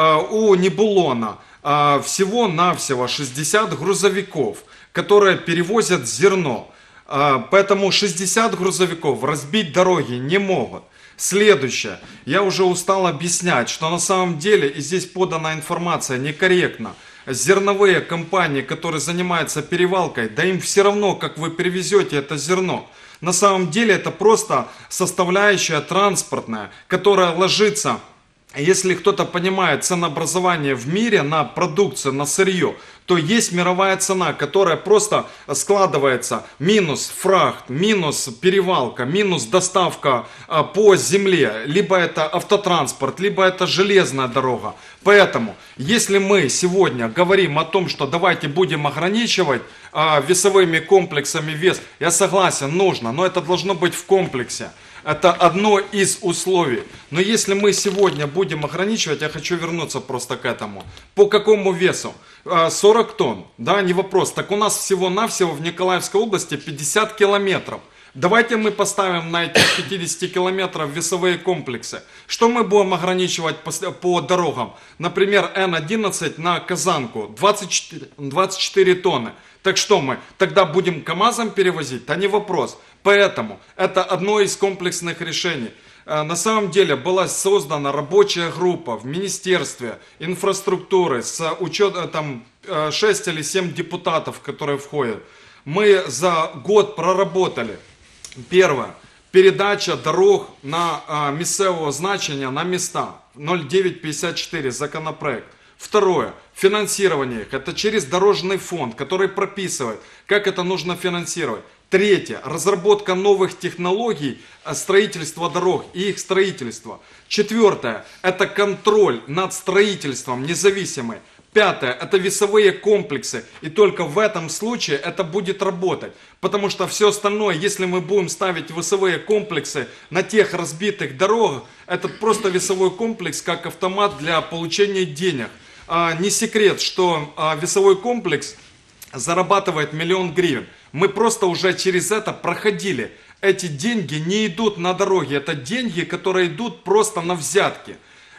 Speaker 15: У Небулона всего-навсего шестьдесят грузовиков, которые перевозят зерно. Поэтому шестьдесят грузовиков разбить дороги не могут. Следующее. Я уже устал объяснять, что на самом деле, и здесь подана информация некорректна, зерновые компании, которые занимаются перевалкой, да им все равно, как вы перевезете это зерно. На самом деле это просто составляющая транспортная, которая ложится, если кто-то понимает ценообразование в мире на продукцию, на сырье, то есть мировая цена, которая просто складывается минус фрахт, минус перевалка, минус доставка а, по земле, либо это автотранспорт, либо это железная дорога. Поэтому, если мы сегодня говорим о том, что давайте будем ограничивать а, весовыми комплексами вес, я согласен, нужно, но это должно быть в комплексе. Это одно из условий. Но если мы сегодня будем ограничивать, я хочу вернуться просто к этому. По какому весу? сорок тонн, да, не вопрос. Так у нас всего-навсего в Николаевской области пятьдесят километров. Давайте мы поставим на этих пятидесяти километров весовые комплексы. Что мы будем ограничивать по, по дорогам? Например, Н одиннадцать на Казанку двадцать четыре, двадцать четыре тонны. Так что мы тогда будем КАМАЗом перевозить? Да не вопрос. Поэтому это одно из комплексных решений. На самом деле была создана рабочая группа в Министерстве инфраструктуры с учетом там шесть или семь депутатов, которые входят. Мы за год проработали. Первое. Передача дорог на а, місцевого значения на места. ноль девять пятьдесят четыре законопроект. Второе. Финансирование их. Это через дорожный фонд, который прописывает, как это нужно финансировать. Третье. Разработка новых технологий строительства дорог и их строительства. Четвертое. Это контроль над строительством независимый. Пятое. Это весовые комплексы. И только в этом случае это будет работать. Потому что все остальное, если мы будем ставить весовые комплексы на тех разбитых дорогах, это просто весовой комплекс как автомат для получения денег. А, не секрет, что а, весовой комплекс зарабатывает миллион гривен. Мы просто уже через это проходили. Эти деньги не идут на дороги. Это деньги, которые идут просто на взятки.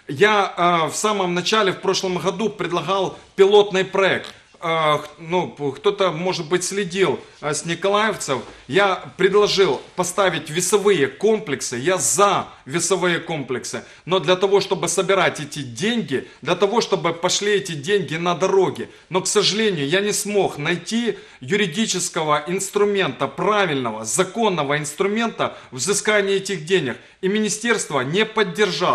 Speaker 15: Я э, в самом начале, в прошлом году, предлагал пилотный проект. Э, ну, кто-то, может быть, следил э, с николаевцев. Я предложил поставить весовые комплексы. Я за весовые комплексы. Но для того, чтобы собирать эти деньги, для того, чтобы пошли эти деньги на дороги. Но, к сожалению, я не смог найти юридического инструмента, правильного, законного инструмента взыскания этих денег. И министерство не поддержало.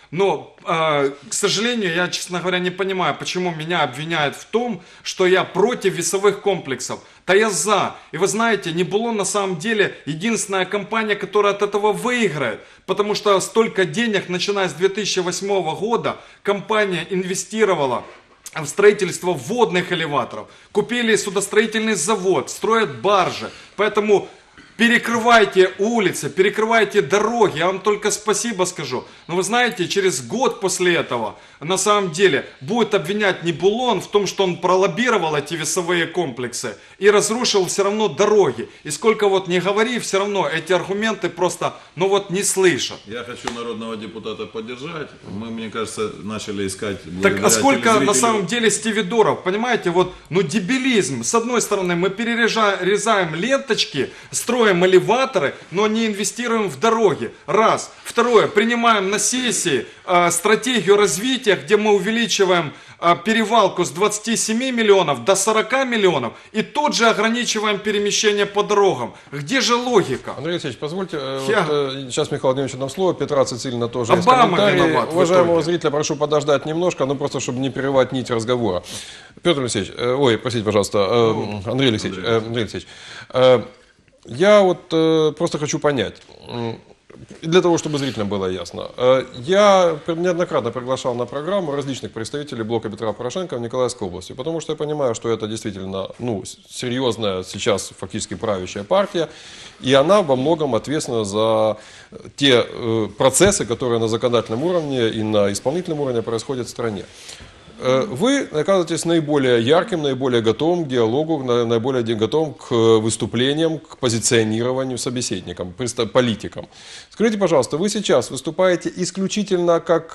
Speaker 15: Но, э, к сожалению, я, честно говоря, не понимаю, почему меня обвиняют в том, что я против весовых комплексов. Да я за. И вы знаете, Нибулон на самом деле единственная компания, которая от этого выиграет. Потому что столько денег, начиная с две тысячи восьмого года, компания инвестировала в строительство водных элеваторов. Купили судостроительный завод, строят баржи. Поэтому перекрывайте улицы, перекрывайте дороги, я вам только спасибо скажу. Но вы знаете, через год после этого, на самом деле, будет обвинять Нибулон в том, что он пролоббировал эти весовые комплексы и разрушил все равно дороги. И сколько вот не говори, все равно эти аргументы просто, ну вот, не слышат.
Speaker 12: Я хочу народного депутата поддержать. Мы, мне кажется, начали искать...
Speaker 15: Так а сколько на самом деле стивидоров, понимаете, вот, ну дебилизм. С одной стороны, мы перерезаем ленточки, строим элеваторы, но не инвестируем в дороги. Раз. Второе. Принимаем на сессии э, стратегию развития, где мы увеличиваем э, перевалку с двадцати семи миллионов до сорока миллионов и тут же ограничиваем перемещение по дорогам. Где же логика?
Speaker 1: Андрей Алексеевич, позвольте, э,
Speaker 15: Я...
Speaker 1: вот, э, сейчас Михаил Владимирович нам слово, Петра Цицилина тоже есть
Speaker 15: Обама
Speaker 1: комментарии.
Speaker 15: виноват.
Speaker 1: Уважаемого зрителя прошу подождать немножко, ну просто чтобы не прерывать нить разговора. Петр Алексеевич, э, ой, простите, пожалуйста, э, Андрей Алексеевич, э, Андрей Алексеевич, э, я вот э, просто хочу понять, э, для того, чтобы зрителям было ясно. Э, я неоднократно приглашал на программу различных представителей блока Петра Порошенко в Николаевской области, потому что я понимаю, что это действительно ну, серьезная сейчас фактически правящая партия, и она во многом ответственна за те э, процессы, которые на законодательном уровне и на исполнительном уровне происходят в стране. Вы оказываетесь наиболее ярким, наиболее готовым к диалогу, наиболее готовым к выступлениям, к позиционированию собеседникам, политикам. Скажите, пожалуйста, вы сейчас выступаете исключительно как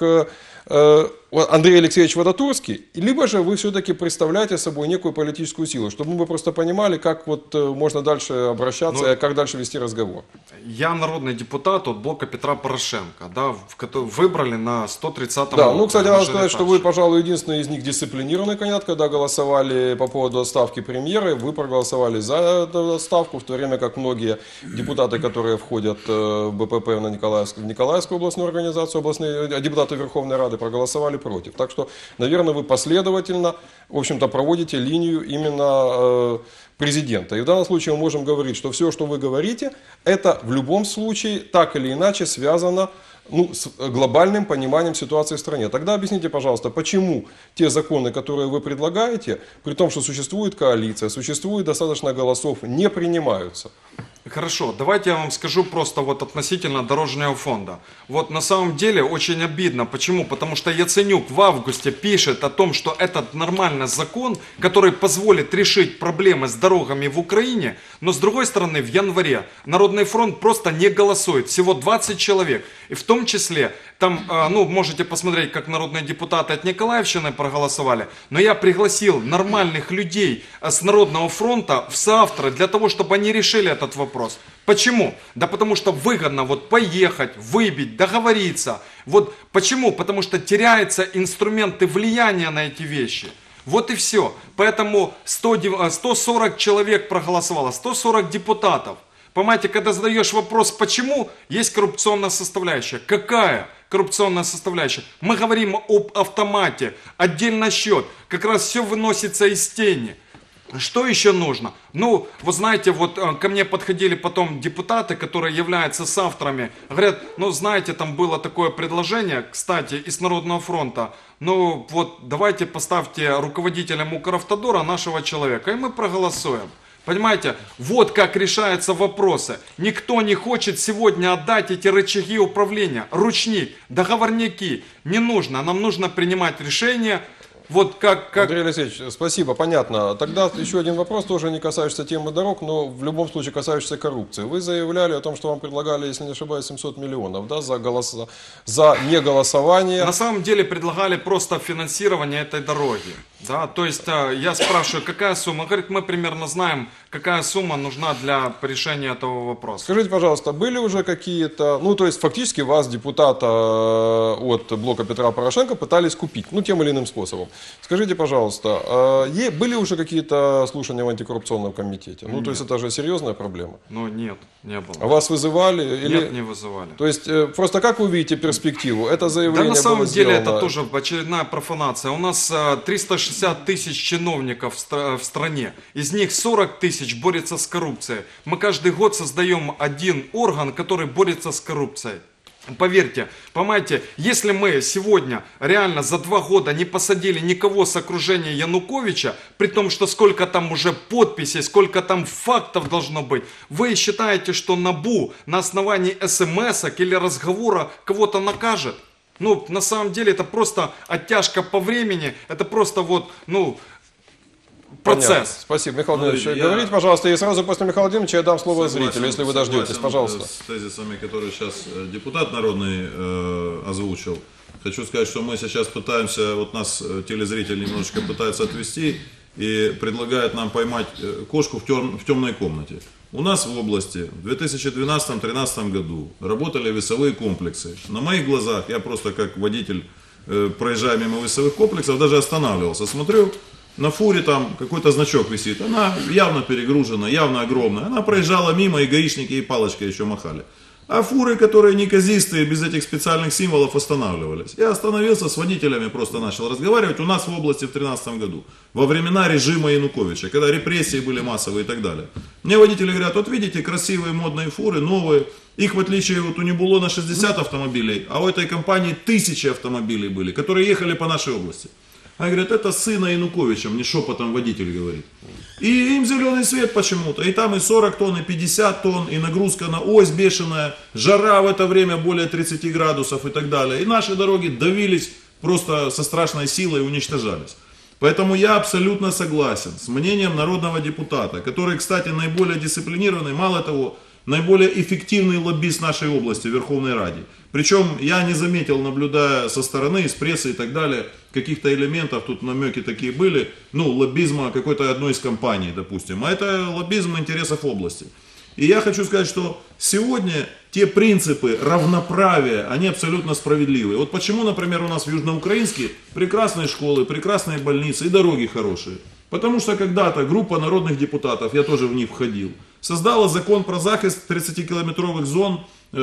Speaker 1: Андрей Алексеевич Вадатурский, либо же вы все-таки представляете собой некую политическую силу, чтобы мы просто понимали, как вот можно дальше обращаться, ну, как дальше вести разговор?
Speaker 15: Я народный депутат от блока Петра Порошенко, да, в который выбрали на сто тридцатом
Speaker 1: Да, ну, кстати, надо сказать, что вы, пожалуй, единственный из них дисциплинированный кандидат, когда голосовали по поводу отставки премьера, вы проголосовали за отставку, в то время как многие депутаты, которые входят в БПП на Николаевскую, в Николаевскую областную организацию, областные депутаты Верховной Рады проголосовали против. Так что, наверное, вы последовательно, в общем-то, проводите линию именно президента. И в данном случае мы можем говорить, что все, что вы говорите, это в любом случае так или иначе связано ну, с глобальным пониманием ситуации в стране. Тогда объясните, пожалуйста, почему те законы, которые вы предлагаете, при том, что существует коалиция, существует достаточно голосов, не принимаются?
Speaker 15: Хорошо, давайте я вам скажу просто вот относительно дорожного фонда. Вот на самом деле очень обидно. Почему? Потому что Яценюк в августе пишет о том, что этот нормальный закон, который позволит решить проблемы с дорогами в Украине, но с другой стороны в январе Народный фронт просто не голосует. Всего двадцать человек. И в том числе, там, ну, можете посмотреть, как народные депутаты от Николаевщины проголосовали, но я пригласил нормальных людей с Народного фронта в соавторы для того, чтобы они решили этот вопрос. Почему? Да потому что выгодно вот поехать, выбить, договориться. Вот почему? Потому что теряются инструменты влияния на эти вещи. Вот и все. Поэтому сто, сто сорок человек проголосовало, сто сорок депутатов. Понимаете, когда задаешь вопрос «почему?», есть коррупционная составляющая. Какая коррупционная составляющая? Мы говорим об автомате, отдельно счет. Как раз все выносится из тени. Что еще нужно? Ну, вы знаете, вот ко мне подходили потом депутаты, которые являются соавторами. Говорят, ну, знаете, там было такое предложение, кстати, из Народного фронта. Ну, вот давайте поставьте руководителем Укравтодора нашего человека, и мы проголосуем. Понимаете, вот как решаются вопросы. Никто не хочет сегодня отдать эти рычаги управления. Ручник, договорники. Не нужно. Нам нужно принимать решения. Вот как, как...
Speaker 1: Андрей Алексеевич, спасибо, понятно. Тогда еще один вопрос, тоже не касающийся темы дорог, но в любом случае касающийся коррупции. Вы заявляли о том, что вам предлагали, если не ошибаюсь, семьсот миллионов, да, за, голос... за неголосование.
Speaker 15: На самом деле предлагали просто финансирование этой дороги. Да, то есть э, я спрашиваю, какая сумма? Он говорит, мы примерно знаем, какая сумма нужна для решения этого вопроса.
Speaker 1: Скажите, пожалуйста, были уже какие-то, ну то есть фактически вас, депутата от блока Петра Порошенко, пытались купить, ну тем или иным способом. Скажите, пожалуйста, э, были уже какие-то слушания в антикоррупционном комитете? Ну
Speaker 15: Нет.
Speaker 1: то есть это же серьезная проблема.
Speaker 15: Ну нет, не было.
Speaker 1: А вас вызывали? Или...
Speaker 15: Нет, не вызывали.
Speaker 1: То есть э, просто как вы видите перспективу? Это заявление
Speaker 15: Да на самом
Speaker 1: было
Speaker 15: деле
Speaker 1: сделано...
Speaker 15: это тоже очередная профанация. У нас э, триста шестьдесят тысяч чиновников в, стра- в стране. Из них сорок тысяч борются с коррупцией. Мы каждый год создаем один орган, который борется с коррупцией. Поверьте, понимаете, если мы сегодня реально за два года не посадили никого с окружения Януковича, при том, что сколько там уже подписей, сколько там фактов должно быть, вы считаете, что НАБУ на основании смс-ок или разговора кого-то накажет? Ну, на самом деле, это просто оттяжка по времени, это просто вот, ну, процесс.
Speaker 1: Понятно. Спасибо. Михаил Владимирович,
Speaker 12: я...
Speaker 1: говорите, пожалуйста, и сразу после Михаила Владимировича я дам слово
Speaker 12: Согласен,
Speaker 1: зрителю, если вы дождетесь,
Speaker 12: согласен,
Speaker 1: пожалуйста.
Speaker 12: с тезисами, которые сейчас депутат народный э, озвучил. Хочу сказать, что мы сейчас пытаемся, вот нас телезритель немножечко пытается отвести и предлагает нам поймать кошку в, тем, в темной комнате. У нас в области в две тысячи двенадцатом-тринадцатом году работали весовые комплексы. На моих глазах, я просто как водитель, э, проезжая мимо весовых комплексов, даже останавливался. Смотрю, на фуре там какой-то значок висит. Она явно перегружена, явно огромная. Она проезжала мимо, и гаишники ей палочкой еще махали. А фуры, которые неказистые, без этих специальных символов, останавливались. Я остановился, с водителями просто начал разговаривать. У нас в области в тринадцатом году, во времена режима Януковича, когда репрессии были массовые и так далее. Мне водители говорят, вот видите, красивые модные фуры, новые. Их, в отличие вот у Небулона, шестьдесят автомобилей, а у этой компании тысячи автомобилей были, которые ехали по нашей области. А говорят, это сына Януковича, мне шепотом водитель говорит. И им зеленый свет почему-то. И там и сорок тонн, и пятьдесят тонн, и нагрузка на ось бешеная. Жара в это время более тридцати градусов и так далее. И наши дороги давились просто со страшной силой и уничтожались. Поэтому я абсолютно согласен с мнением народного депутата, который, кстати, наиболее дисциплинированный, мало того, наиболее эффективный лоббист нашей области в Верховной Раде. Причем я не заметил, наблюдая со стороны, из прессы и так далее, каких-то элементов, тут намеки такие были, ну, лоббизма какой-то одной из компаний, допустим. А это лоббизм интересов области. И я хочу сказать, что сегодня те принципы равноправия, они абсолютно справедливые. Вот почему, например, у нас в Южноукраинске прекрасные школы, прекрасные больницы и дороги хорошие. Потому что когда-то группа народных депутатов, я тоже в них входил, создала закон про захист тридцатикилометровых зон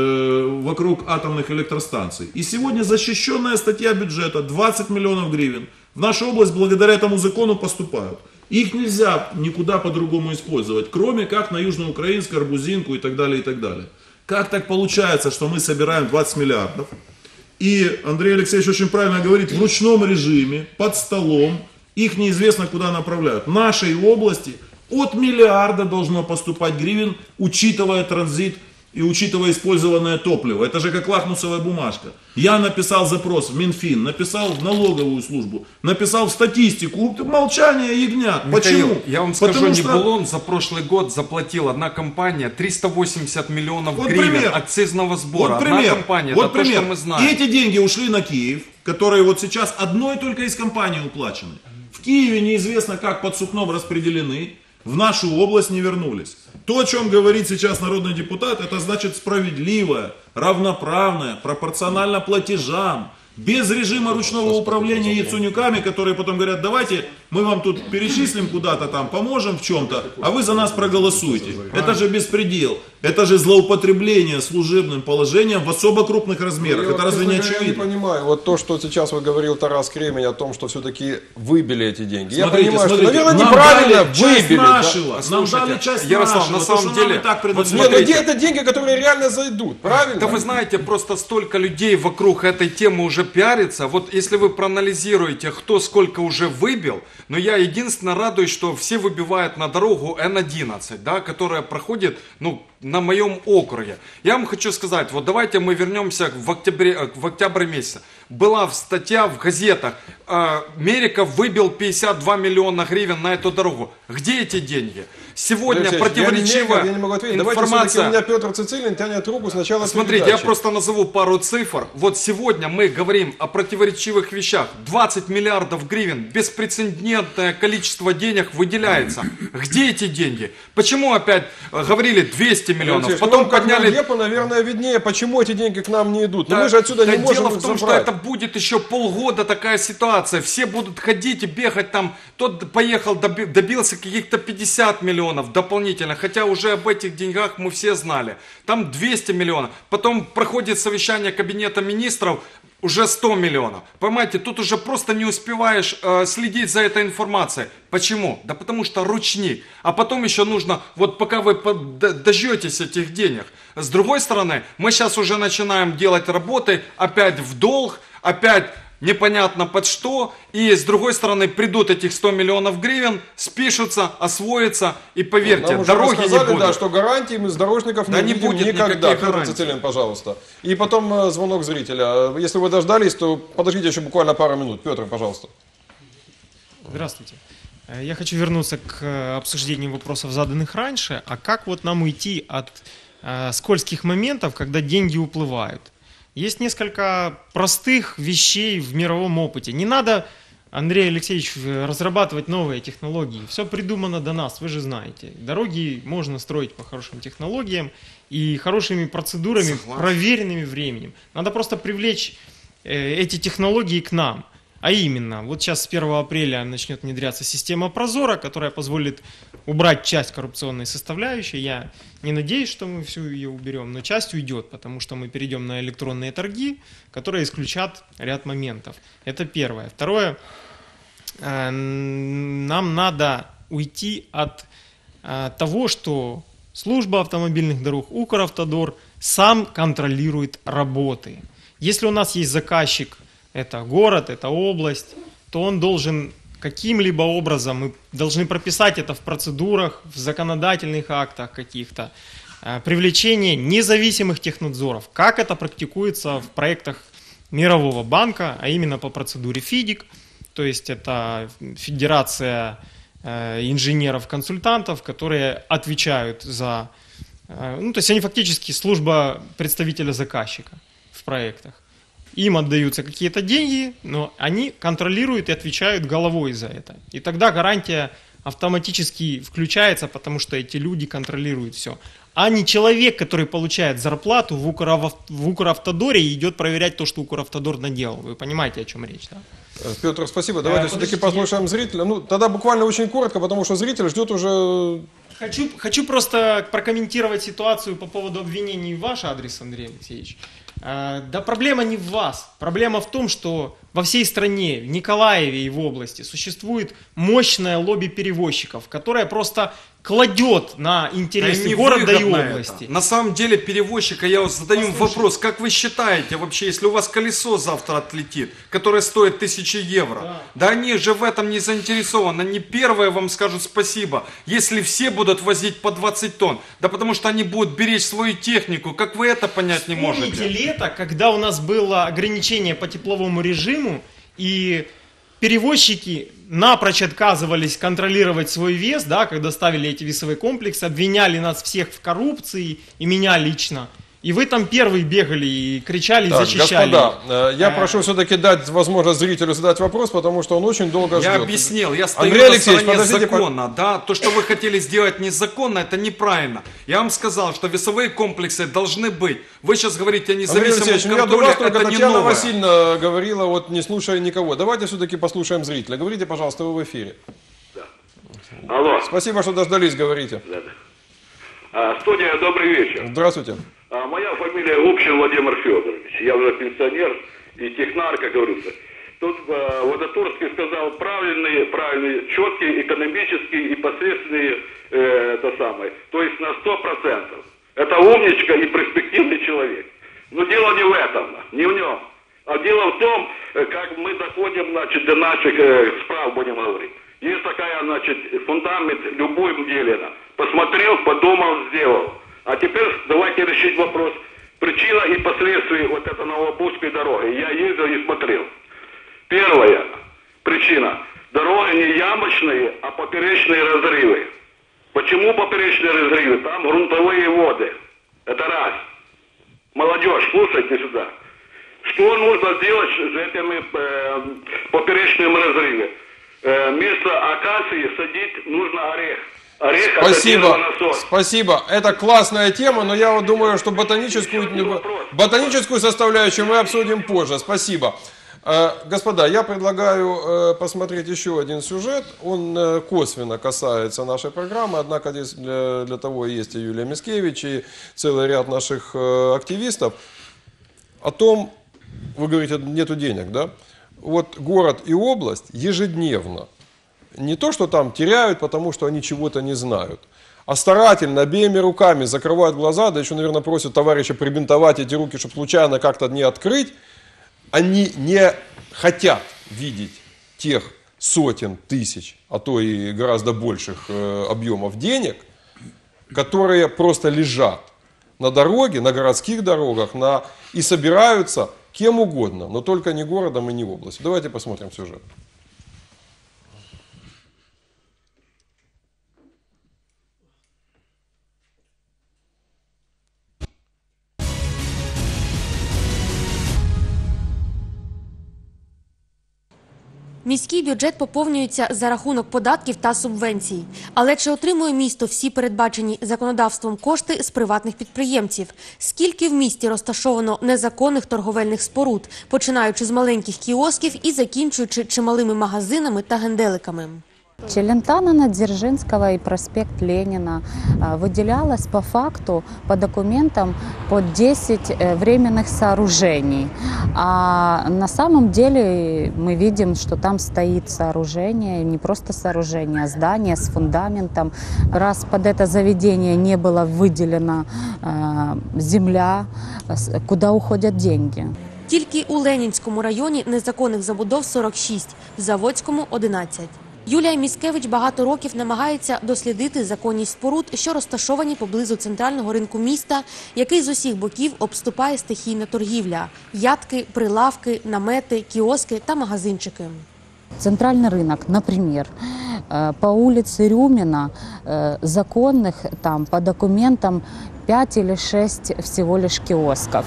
Speaker 12: э, вокруг атомных электростанций. И сегодня защищенная статья бюджета двадцать миллионов гривен в нашу область благодаря этому закону поступают. Их нельзя никуда по-другому использовать, кроме как на Южноукраинск, Арбузинку и так далее, и так далее. Как так получается, что мы собираем двадцать миллиардов, и Андрей Алексеевич очень правильно говорит, в ручном режиме, под столом, их неизвестно куда направляют. В нашей области от миллиарда должно поступать гривен, учитывая транзит и учитывая использованное топливо. Это же как лакмусовая бумажка. Я написал запрос в Минфин, написал в налоговую службу, написал в статистику. Молчание ягнят.
Speaker 15: Михаил,
Speaker 12: Почему?
Speaker 15: я вам скажу,
Speaker 12: Потому что...
Speaker 15: Небулон за прошлый год заплатил одна компания триста восемьдесят миллионов
Speaker 12: вот
Speaker 15: гривен
Speaker 12: пример.
Speaker 15: акцизного сбора.
Speaker 12: Вот
Speaker 15: одна
Speaker 12: пример.
Speaker 15: компания,
Speaker 12: вот
Speaker 15: это
Speaker 12: пример.
Speaker 15: то, что мы знаем.
Speaker 12: И эти деньги ушли на Киев, которые вот сейчас одной только из компаний уплачены. В Киеве неизвестно, как под сукном распределены, в нашу область не вернулись. То, о чем говорит сейчас народный депутат, это значит справедливое, равноправное, пропорционально платежам, без режима ручного управления яйцунюками, которые потом говорят, давайте мы вам тут перечислим куда-то там, поможем в чем-то, а вы за нас проголосуйте. Это же беспредел, это же злоупотребление служебным положением в особо крупных размерах.
Speaker 1: Я
Speaker 12: это разве не очевидно?
Speaker 1: Я не понимаю, вот то, что сейчас вы говорил, Тарас Кремень, о том, что все-таки выбили эти деньги.
Speaker 12: Смотрите,
Speaker 1: я понимаю,
Speaker 12: смотрите,
Speaker 1: что, наверное,
Speaker 12: нам
Speaker 1: неправильно
Speaker 12: дали часть
Speaker 1: выбили.
Speaker 12: нашего,
Speaker 1: Да?
Speaker 12: нам дали часть
Speaker 15: Ярослав,
Speaker 12: нашего,
Speaker 15: на самом
Speaker 12: то, что
Speaker 15: деле,
Speaker 12: нам и так
Speaker 15: вот
Speaker 1: Нет, ну где это деньги, которые реально зайдут, правильно?
Speaker 15: Да вы знаете, просто столько людей вокруг этой темы уже пиарится. Вот если вы проанализируете, кто сколько уже выбил, но я единственно радуюсь, что все выбивают на дорогу Н одиннадцать, да, которая проходит, ну, на моем округе. Я вам хочу сказать, вот давайте мы вернемся в октябре, в октябре месяце. Была статья в газетах, э, Мериков выбил пятьдесят два миллиона гривен на эту дорогу. Где эти деньги? Сегодня
Speaker 1: Алексей,
Speaker 15: противоречивая
Speaker 1: я не, я не могу ответить.
Speaker 15: информация...
Speaker 1: Давайте все-таки у меня Петр Цицилин тянет руку сначала.
Speaker 15: Смотрите,
Speaker 1: передачи.
Speaker 15: я просто назову пару цифр. Вот сегодня мы говорим о противоречивых вещах. двадцать миллиардов гривен, беспрецедентное количество денег выделяется. Где эти деньги? Почему опять говорили двести миллионов,
Speaker 1: Алексей,
Speaker 15: потом
Speaker 1: ну, как
Speaker 15: подняли...
Speaker 1: Депу, наверное, виднее, почему эти деньги к нам не идут. Но
Speaker 15: Да,
Speaker 1: мы же отсюда
Speaker 15: да
Speaker 1: не можем
Speaker 15: дело в том,
Speaker 1: забрать.
Speaker 15: что это будет еще полгода такая ситуация. Все будут ходить и бегать там. Тот поехал, доби- добился каких-то пятьдесят миллионов дополнительно. Хотя уже об этих деньгах мы все знали. Там двести миллионов. Потом проходит совещание кабинета министров. Уже сто миллионов. Понимаете, тут уже просто не успеваешь э, следить за этой информацией. Почему? Да потому что ручник. А потом еще нужно, вот пока вы под- дождетесь этих денег. С другой стороны, мы сейчас уже начинаем делать работы опять в долг, опять непонятно под что. И с другой стороны, придут этих сто миллионов гривен, спишутся, освоятся. И поверьте,
Speaker 1: Нам уже
Speaker 15: дороги не
Speaker 1: рассказали,
Speaker 15: будут.
Speaker 1: да, что гарантий мы с дорожников
Speaker 15: Да
Speaker 1: не
Speaker 15: не
Speaker 1: видим
Speaker 15: будет
Speaker 1: никогда.
Speaker 15: никаких
Speaker 1: Петр
Speaker 15: гарантий.
Speaker 1: Цицилин, пожалуйста. И потом э, звонок зрителя. Если вы дождались, то подождите еще буквально пару минут. Петр, пожалуйста.
Speaker 19: Здравствуйте. Э, Я хочу вернуться к э, обсуждению вопросов, заданных раньше. А как вот нам уйти от э, скользких моментов, когда деньги уплывают? Есть несколько простых вещей в мировом опыте. Не надо, Андрей Алексеевич, разрабатывать новые технологии. Все придумано до нас, вы же знаете. Дороги можно строить по хорошим технологиям и хорошими процедурами,
Speaker 15: Согласен.
Speaker 19: проверенными временем. Надо просто привлечь э, эти технологии к нам. А именно, вот сейчас с первого апреля начнет внедряться система Прозора, которая позволит убрать часть коррупционной составляющей. Я не надеюсь, что мы всю ее уберем, но часть уйдет, потому что мы перейдем на электронные торги, которые исключат ряд моментов. Это первое. Второе, э, нам надо уйти от э, того, что служба автомобильных дорог, Укравтодор, сам контролирует работы. Если у нас есть заказчик, это город, это область, то он должен каким-либо образом, мы должны прописать это в процедурах, в законодательных актах каких-то, э, привлечение независимых технадзоров, как это практикуется в проектах Мирового банка, а именно по процедуре ФИДИК, то есть это Федерация э, инженеров-консультантов, которые отвечают за, э, ну то есть они фактически служба представителя заказчика в проектах. Им отдаются какие-то деньги, но они контролируют и отвечают головой за это. И тогда гарантия автоматически включается, потому что эти люди контролируют все. А не человек, который получает зарплату в, Украв... в Укравтодоре и идет проверять то, что Укравтодор наделал. Вы понимаете, о чем речь, да?
Speaker 1: Петр, спасибо. Давайте
Speaker 19: Э,
Speaker 1: все-таки
Speaker 19: подождите,
Speaker 1: послушаем зрителя. Ну, тогда буквально очень коротко, потому что зритель ждет уже...
Speaker 19: Хочу, хочу просто прокомментировать ситуацию по поводу обвинений в ваш адрес, Андрей Алексеевич. Э, Да проблема не в вас. Проблема в том, что во всей стране, в Николаеве и в области существует мощное лобби перевозчиков, которое просто кладет на интересы
Speaker 15: Да
Speaker 19: города и
Speaker 15: невыгодно
Speaker 19: области.
Speaker 15: это. На самом деле перевозчика, я вот задаю вопрос, как вы считаете вообще, если у вас колесо завтра отлетит, которое стоит тысячи евро, да. да они же в этом не заинтересованы, они первые вам скажут спасибо, если все будут возить по двадцать тонн, да потому что они будут беречь свою технику, как вы это понять не можете?
Speaker 19: Помните лето, когда у нас было ограничение по тепловому режиму, и перевозчики напрочь отказывались контролировать свой вес, да, когда ставили эти весовые комплексы, обвиняли нас всех в коррупции, и меня лично. И вы там первые бегали и кричали,
Speaker 1: Так,
Speaker 19: защищали.
Speaker 1: господа, э, я
Speaker 19: А,
Speaker 1: прошу все-таки дать возможность зрителю задать вопрос, потому что он очень долго ждет.
Speaker 15: Я объяснил, я стою
Speaker 1: Андрей
Speaker 15: на
Speaker 1: Алексеевич,
Speaker 15: стороне
Speaker 1: подождите,
Speaker 15: закона, да, то, что вы хотели сделать незаконно, это неправильно. Я вам сказал, что весовые комплексы должны быть. Вы сейчас говорите о
Speaker 1: Андрей
Speaker 15: независимом
Speaker 1: Алексеевич, у меня до
Speaker 15: контроле,
Speaker 1: вас только
Speaker 15: это не
Speaker 1: Татьяна
Speaker 15: новое.
Speaker 1: Васильевна говорила, вот не слушая никого. Давайте все-таки послушаем зрителя. Говорите, пожалуйста, вы в эфире.
Speaker 20: Алло.
Speaker 1: Спасибо, что дождались, говорите.
Speaker 20: Да, да. А, студия, добрый вечер.
Speaker 1: Здравствуйте.
Speaker 20: А, моя фамилия Губчин Владимир Федорович. Я уже пенсионер и технар, как говорится. Тут а, Водотурский сказал правильные, правильные, четкие, экономические и посредственные, э, это самое. То есть на сто процентов. Это умничка и перспективный человек. Но дело не в этом, не в нем. А дело в том, как мы доходим, значит, до наших э, справ, будем говорить. Есть такая, значит, фундамент любым делено. Посмотрел, подумал, сделал. А теперь давайте решить вопрос. Причина и последствия вот этой Новобузской дороги. Я ездил и смотрел. Первая причина. Дороги не ямочные, а поперечные разрывы. Почему поперечные разрывы? Там грунтовые воды. Это раз. Молодежь, слушайте сюда. Что нужно делать с этими э, поперечными разрывами? Э, вместо акации садить нужно орех. Орех
Speaker 1: Спасибо,
Speaker 20: от насос.
Speaker 1: спасибо. Это классная тема, но я вот думаю, что ботаническую, ботаническую составляющую мы обсудим позже. Спасибо. Господа, я предлагаю посмотреть еще один сюжет. Он косвенно касается нашей программы, однако здесь для, для того есть и Юлия Мискевич, и целый ряд наших активистов. О том, вы говорите, нету денег, да? Вот город и область ежедневно, не то, что там теряют, потому что они чего-то не знают, а старательно, обеими руками закрывают глаза, да еще, наверное, просят товарища прибинтовать эти руки, чтобы случайно как-то не открыть. Они не хотят видеть тех сотен тысяч, а то и гораздо больших э, объемов денег, которые просто лежат на дороге, на городских дорогах, на... и собираются кем угодно, но только не городом и не областью. Давайте посмотрим сюжет.
Speaker 21: Міський бюджет поповнюється за рахунок податків та субвенцій. Але чи отримує місто всі передбачені законодавством кошти з приватних підприємців? Скільки в місті розташовано незаконних торговельних споруд, починаючи з маленьких кіосків і закінчуючи чималими магазинами та генделиками?
Speaker 22: Челентано на Дзержинского и проспект Ленина выделялось по факту, по документам, под десять временных сооружений. А на самом деле мы видим, что там стоит сооружение, не просто сооружение, а здание с фундаментом. Раз под это заведение не было выделена земля, куда уходят деньги?
Speaker 21: Тільки у Ленінському районі незаконних забудов сорок шість, в Заводському – одинадцять. Юлія Міскевич багато років намагається дослідити законність споруд, що розташовані поблизу центрального ринку міста, який з усіх боків обступає стихійна торгівля – ядки, прилавки, намети, кіоски та магазинчики.
Speaker 22: Центральный рынок, например, по улице Рюмина законных там по документам пять или шесть всего лишь киосков.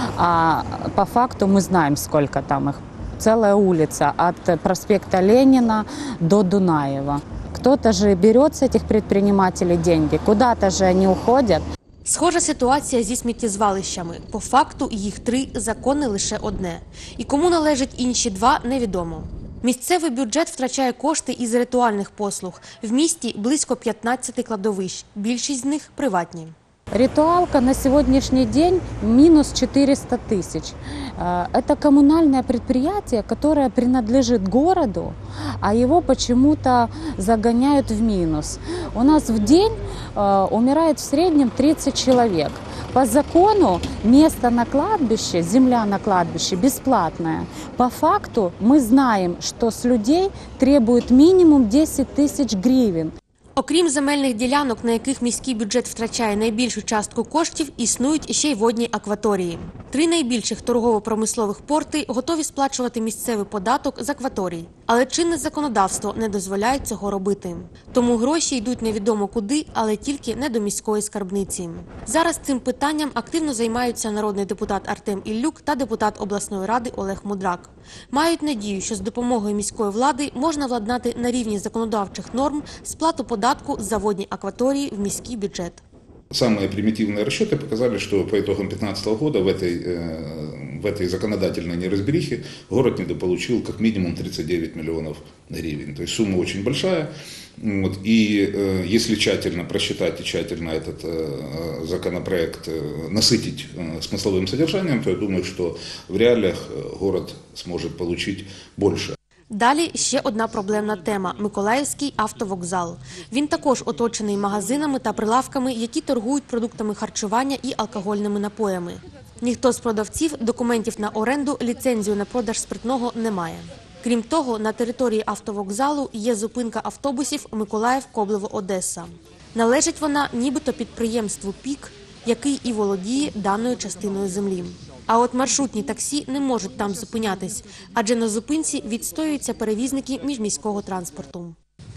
Speaker 22: А по факту мы знаем, сколько там их. Целая улица от проспекта Ленина до Дунаева. Кто-то же берет с этих предпринимателей деньги, куда-то же они уходят.
Speaker 21: Схожа ситуація зі сміттєзвалищами. По факту їх три, законне лише одне. І кому належать інші два – невідомо. Місцевий бюджет втрачає кошти із ритуальних послуг. В місті близько п'ятнадцяти кладовищ, більшість з них приватні.
Speaker 22: Ритуалка на сегодняшний день минус четыреста тысяч. Это коммунальное предприятие, которое принадлежит городу, а его почему-то загоняют в минус. У нас в день умирает в среднем тридцать человек. По закону место на кладбище, земля на кладбище бесплатная. По факту мы знаем, что с людей требуют минимум десять тысяч гривен.
Speaker 21: Окрім земельних ділянок, на яких міський бюджет втрачає найбільшу частку коштів, існують ще й водні акваторії. Три найбільших торгово-промислових порти готові сплачувати місцевий податок з акваторій. Але чинне законодавство не дозволяє цього робити. Тому гроші йдуть невідомо куди, але тільки не до міської скарбниці. Зараз цим питанням активно займаються народний депутат Артем Іллюк та депутат обласної ради Олег Мудрак. Мають надію, що з допомогою міської влади можна владнати на рівні законодавчих норм сплату податку за водні акваторії в міський бюджет.
Speaker 23: Самые примитивные расчеты показали, что по итогам две тысячи пятнадцатого года в этой, в этой законодательной неразберихе город недополучил как минимум тридцать девять миллионов гривен. То есть сумма очень большая. Вот, и э, если тщательно просчитать и тщательно этот э, законопроект э, насытить э, смысловым содержанием, то я думаю, что в реалиях город сможет получить больше.
Speaker 21: Далі ще одна проблемна тема – Миколаївський автовокзал. Він також оточений магазинами та прилавками, які торгують продуктами харчування і алкогольними напоями. Ніхто з продавців документів на оренду, ліцензію на продаж спиртного не має. Крім того, на території автовокзалу є зупинка автобусів Миколаїв-Коблево-Одеса. Належить вона нібито підприємству «Пік», який і володіє даною частиною землі. А от маршрутні таксі не можуть там зупинятись, адже на зупинці відстоюються перевізники міжміського транспорту.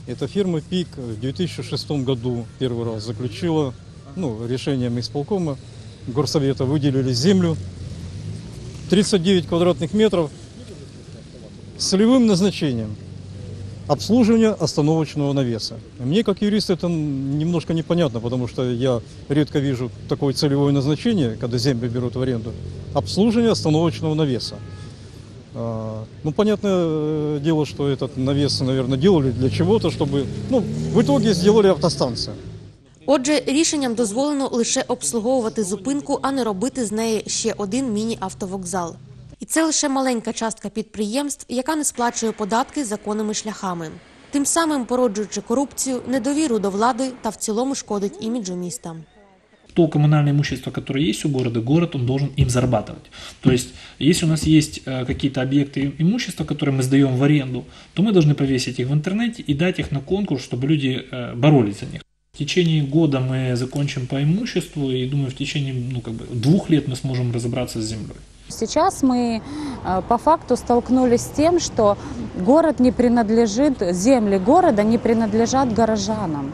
Speaker 2: Эта фирма «Пик» в две тысячи шестом году первый раз заключила, ну, решением исполкома горсовета выделили землю тридцать девять квадратных метров с целевым назначением обслуживания остановочного навеса. Мне, как юристу, это немножко непонятно, потому что я редко вижу такое целевое назначение, когда землю берут в аренду. Обслуживание остановочного навеса. Ну, понятное дело, что этот навес, наверное, делали для чего-то, чтобы, ну, в итоге сделали автостанцию.
Speaker 21: Отже, рішенням дозволено лише обслуговувати зупинку, а не робити з неї ще один міні-автовокзал. І це лише маленька частка підприємств, яка не сплачує податки законними шляхами. Тим самим породжуючи корупцію, недовіру до влади та в цілому шкодить іміджу міста.
Speaker 3: То коммунальное имущество, которое есть у города, город он должен им зарабатывать. То есть, если у нас есть какие-то объекты имущества, которые мы сдаем в аренду, то мы должны повесить их в интернете и дать их на конкурс, чтобы люди боролись за них. В течение года мы закончим по имуществу, и думаю, в течение ну, как бы, двух лет мы сможем разобраться с землей.
Speaker 22: Сейчас мы по факту столкнулись с тем, что город не принадлежит, земли города не принадлежат горожанам.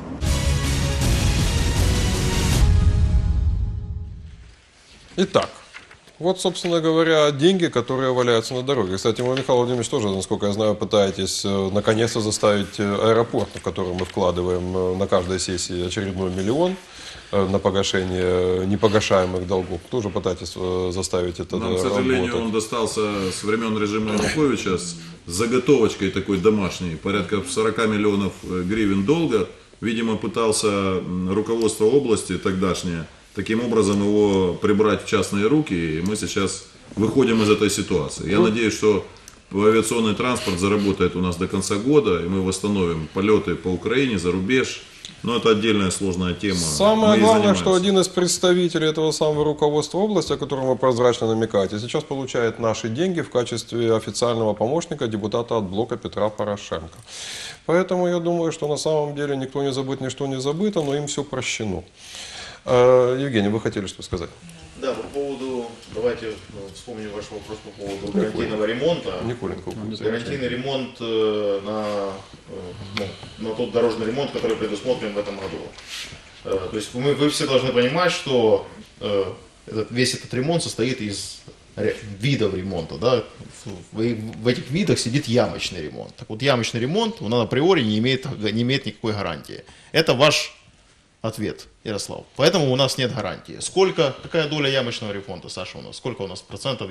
Speaker 1: Итак, вот, собственно говоря, деньги, которые валяются на дороге. Кстати, вы, Михаил Владимирович, тоже, насколько я знаю, пытаетесь наконец-то заставить аэропорт, в который мы вкладываем на каждой сессии очередной миллион на погашение непогашаемых долгов. Тоже пытаетесь заставить это
Speaker 12: Нам,
Speaker 1: работать.
Speaker 12: к сожалению, он достался с времен режима Януковича с заготовочкой такой домашней, порядка сорок миллионов гривен долга. Видимо, пытался руководство области тогдашнее таким образом его прибрать в частные руки, и мы сейчас выходим из этой ситуации. Я надеюсь, что авиационный транспорт заработает у нас до конца года, и мы восстановим полеты по Украине, за рубеж. Но это отдельная сложная тема.
Speaker 1: Самое главное, что один из представителей этого самого руководства области, о котором вы прозрачно намекаете, сейчас получает наши деньги в качестве официального помощника депутата от блока Петра Порошенко. Поэтому я думаю, что на самом деле никто не забыт, ничто не забыто, но им все прощено. Евгений, вы хотели что сказать?
Speaker 6: Да, по поводу, давайте ну, вспомним ваш вопрос по поводу гарантийного ремонта.
Speaker 1: Николенко.
Speaker 6: Гарантийный ремонт на, ну, на тот дорожный ремонт, который предусмотрен в этом году. То есть мы, вы все должны понимать, что этот, весь этот ремонт состоит из видов ремонта. Да? В, в этих видах сидит ямочный ремонт. Так вот, ямочный ремонт, он априори не имеет, не имеет никакой гарантии. Это ваш ответ, Ярослав. Поэтому у нас нет гарантии. Сколько, какая доля ямочного ремонта, Саша, у нас? Сколько у нас процентов?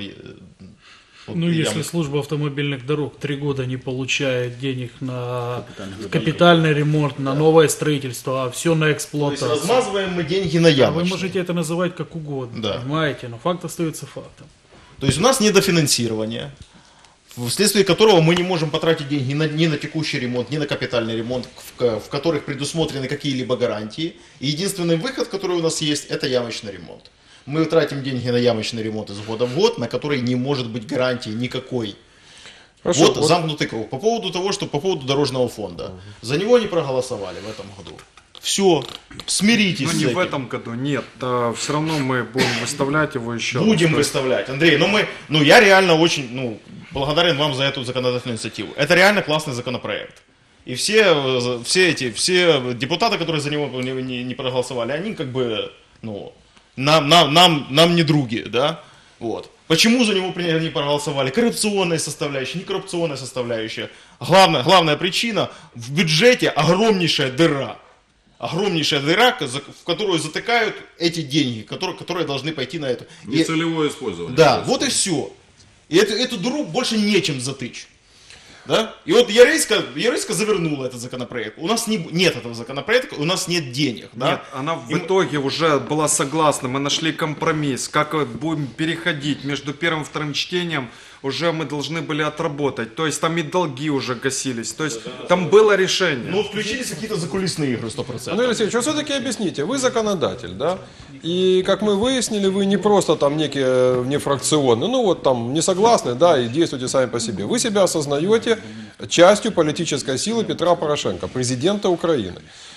Speaker 6: Вот,
Speaker 14: ну, если ям... служба автомобильных дорог три года не получает денег на капитальный, капитальный ремонт, на новое строительство, а все на эксплуатацию.
Speaker 6: То есть размазываем мы деньги на ямочные.
Speaker 14: А вы можете это называть как угодно, да. Понимаете, но факт остается фактом.
Speaker 6: То есть у нас недофинансирование, вследствие которого мы не можем потратить деньги ни на, ни на текущий ремонт, ни на капитальный ремонт, в, в которых предусмотрены какие-либо гарантии. И единственный выход, который у нас есть, это ямочный ремонт. Мы тратим деньги на ямочный ремонт из года в год, на который не может быть гарантии никакой. Хорошо, вот, вот замкнутый круг. По поводу того, что по поводу дорожного фонда. Угу. За него не проголосовали в этом году. Все, смиритесь
Speaker 15: ну,
Speaker 6: с
Speaker 15: не
Speaker 6: этим.
Speaker 15: в этом году, нет. А, все равно мы будем выставлять его еще.
Speaker 6: Будем выставлять. Андрей, ну мы, ну я реально очень, ну, благодарен вам за эту законодательную инициативу. Это реально классный законопроект. И все, все эти, все депутаты, которые за него не, не, не проголосовали, они как бы, ну, нам, нам, нам, нам не други, да? Вот. Почему за него не проголосовали? Коррупционная составляющая, не коррупционная составляющая. Главная, главная причина, в бюджете огромнейшая дыра. Огромнейшая дыра, в которую затыкают эти деньги, которые, которые должны пойти на это.
Speaker 12: Нецелевое использование.
Speaker 6: Да, вот и все. И эту, эту дыру больше нечем затычь. Да? И вот Яреська, Яреська завернула этот законопроект. У нас не, нет этого законопроекта, у нас нет денег. Да?
Speaker 15: Нет, она в и итоге мы... уже была согласна, мы нашли компромисс, как будем переходить между первым и вторым чтением, уже мы должны были отработать. То есть там и долги уже гасились, то есть там было решение.
Speaker 6: Ну, включились какие-то закулисные игры, сто процентов.
Speaker 1: Андрей Алексеевич, вы все-таки объясните, вы законодатель, да? И, как мы выяснили, вы не просто там некие нефракционные, ну вот там не согласны, да, и действуйте сами по себе. Вы себя осознаете частью политической силы Петра Порошенко, президента Украины.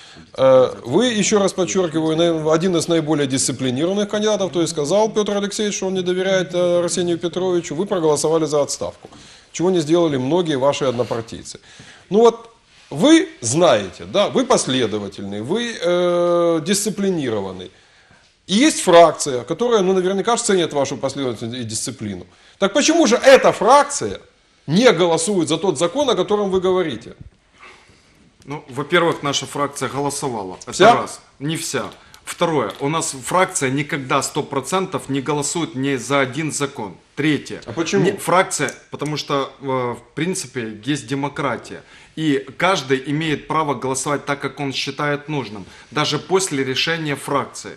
Speaker 1: Вы, еще раз подчеркиваю, один из наиболее дисциплинированных кандидатов, то есть сказал Петр Алексеевич, что он не доверяет Арсению Петровичу, вы проголосовали за отставку, чего не сделали многие ваши однопартийцы. Ну вот, вы знаете, да, вы последовательный, вы э, дисциплинированный. И есть фракция, которая, ну, наверняка ценит вашу последовательность и дисциплину. Так почему же эта фракция не голосует за тот закон, о котором вы говорите?
Speaker 15: Ну, во-первых, наша фракция голосовала. Это
Speaker 1: Вся?
Speaker 15: раз. Не вся. Второе. У нас фракция никогда сто процентов не голосует ни за один закон. Третье.
Speaker 1: А почему?
Speaker 15: Не, фракция, потому что, э, в принципе, есть демократия. И каждый имеет право голосовать так, как он считает нужным. Даже после решения фракции.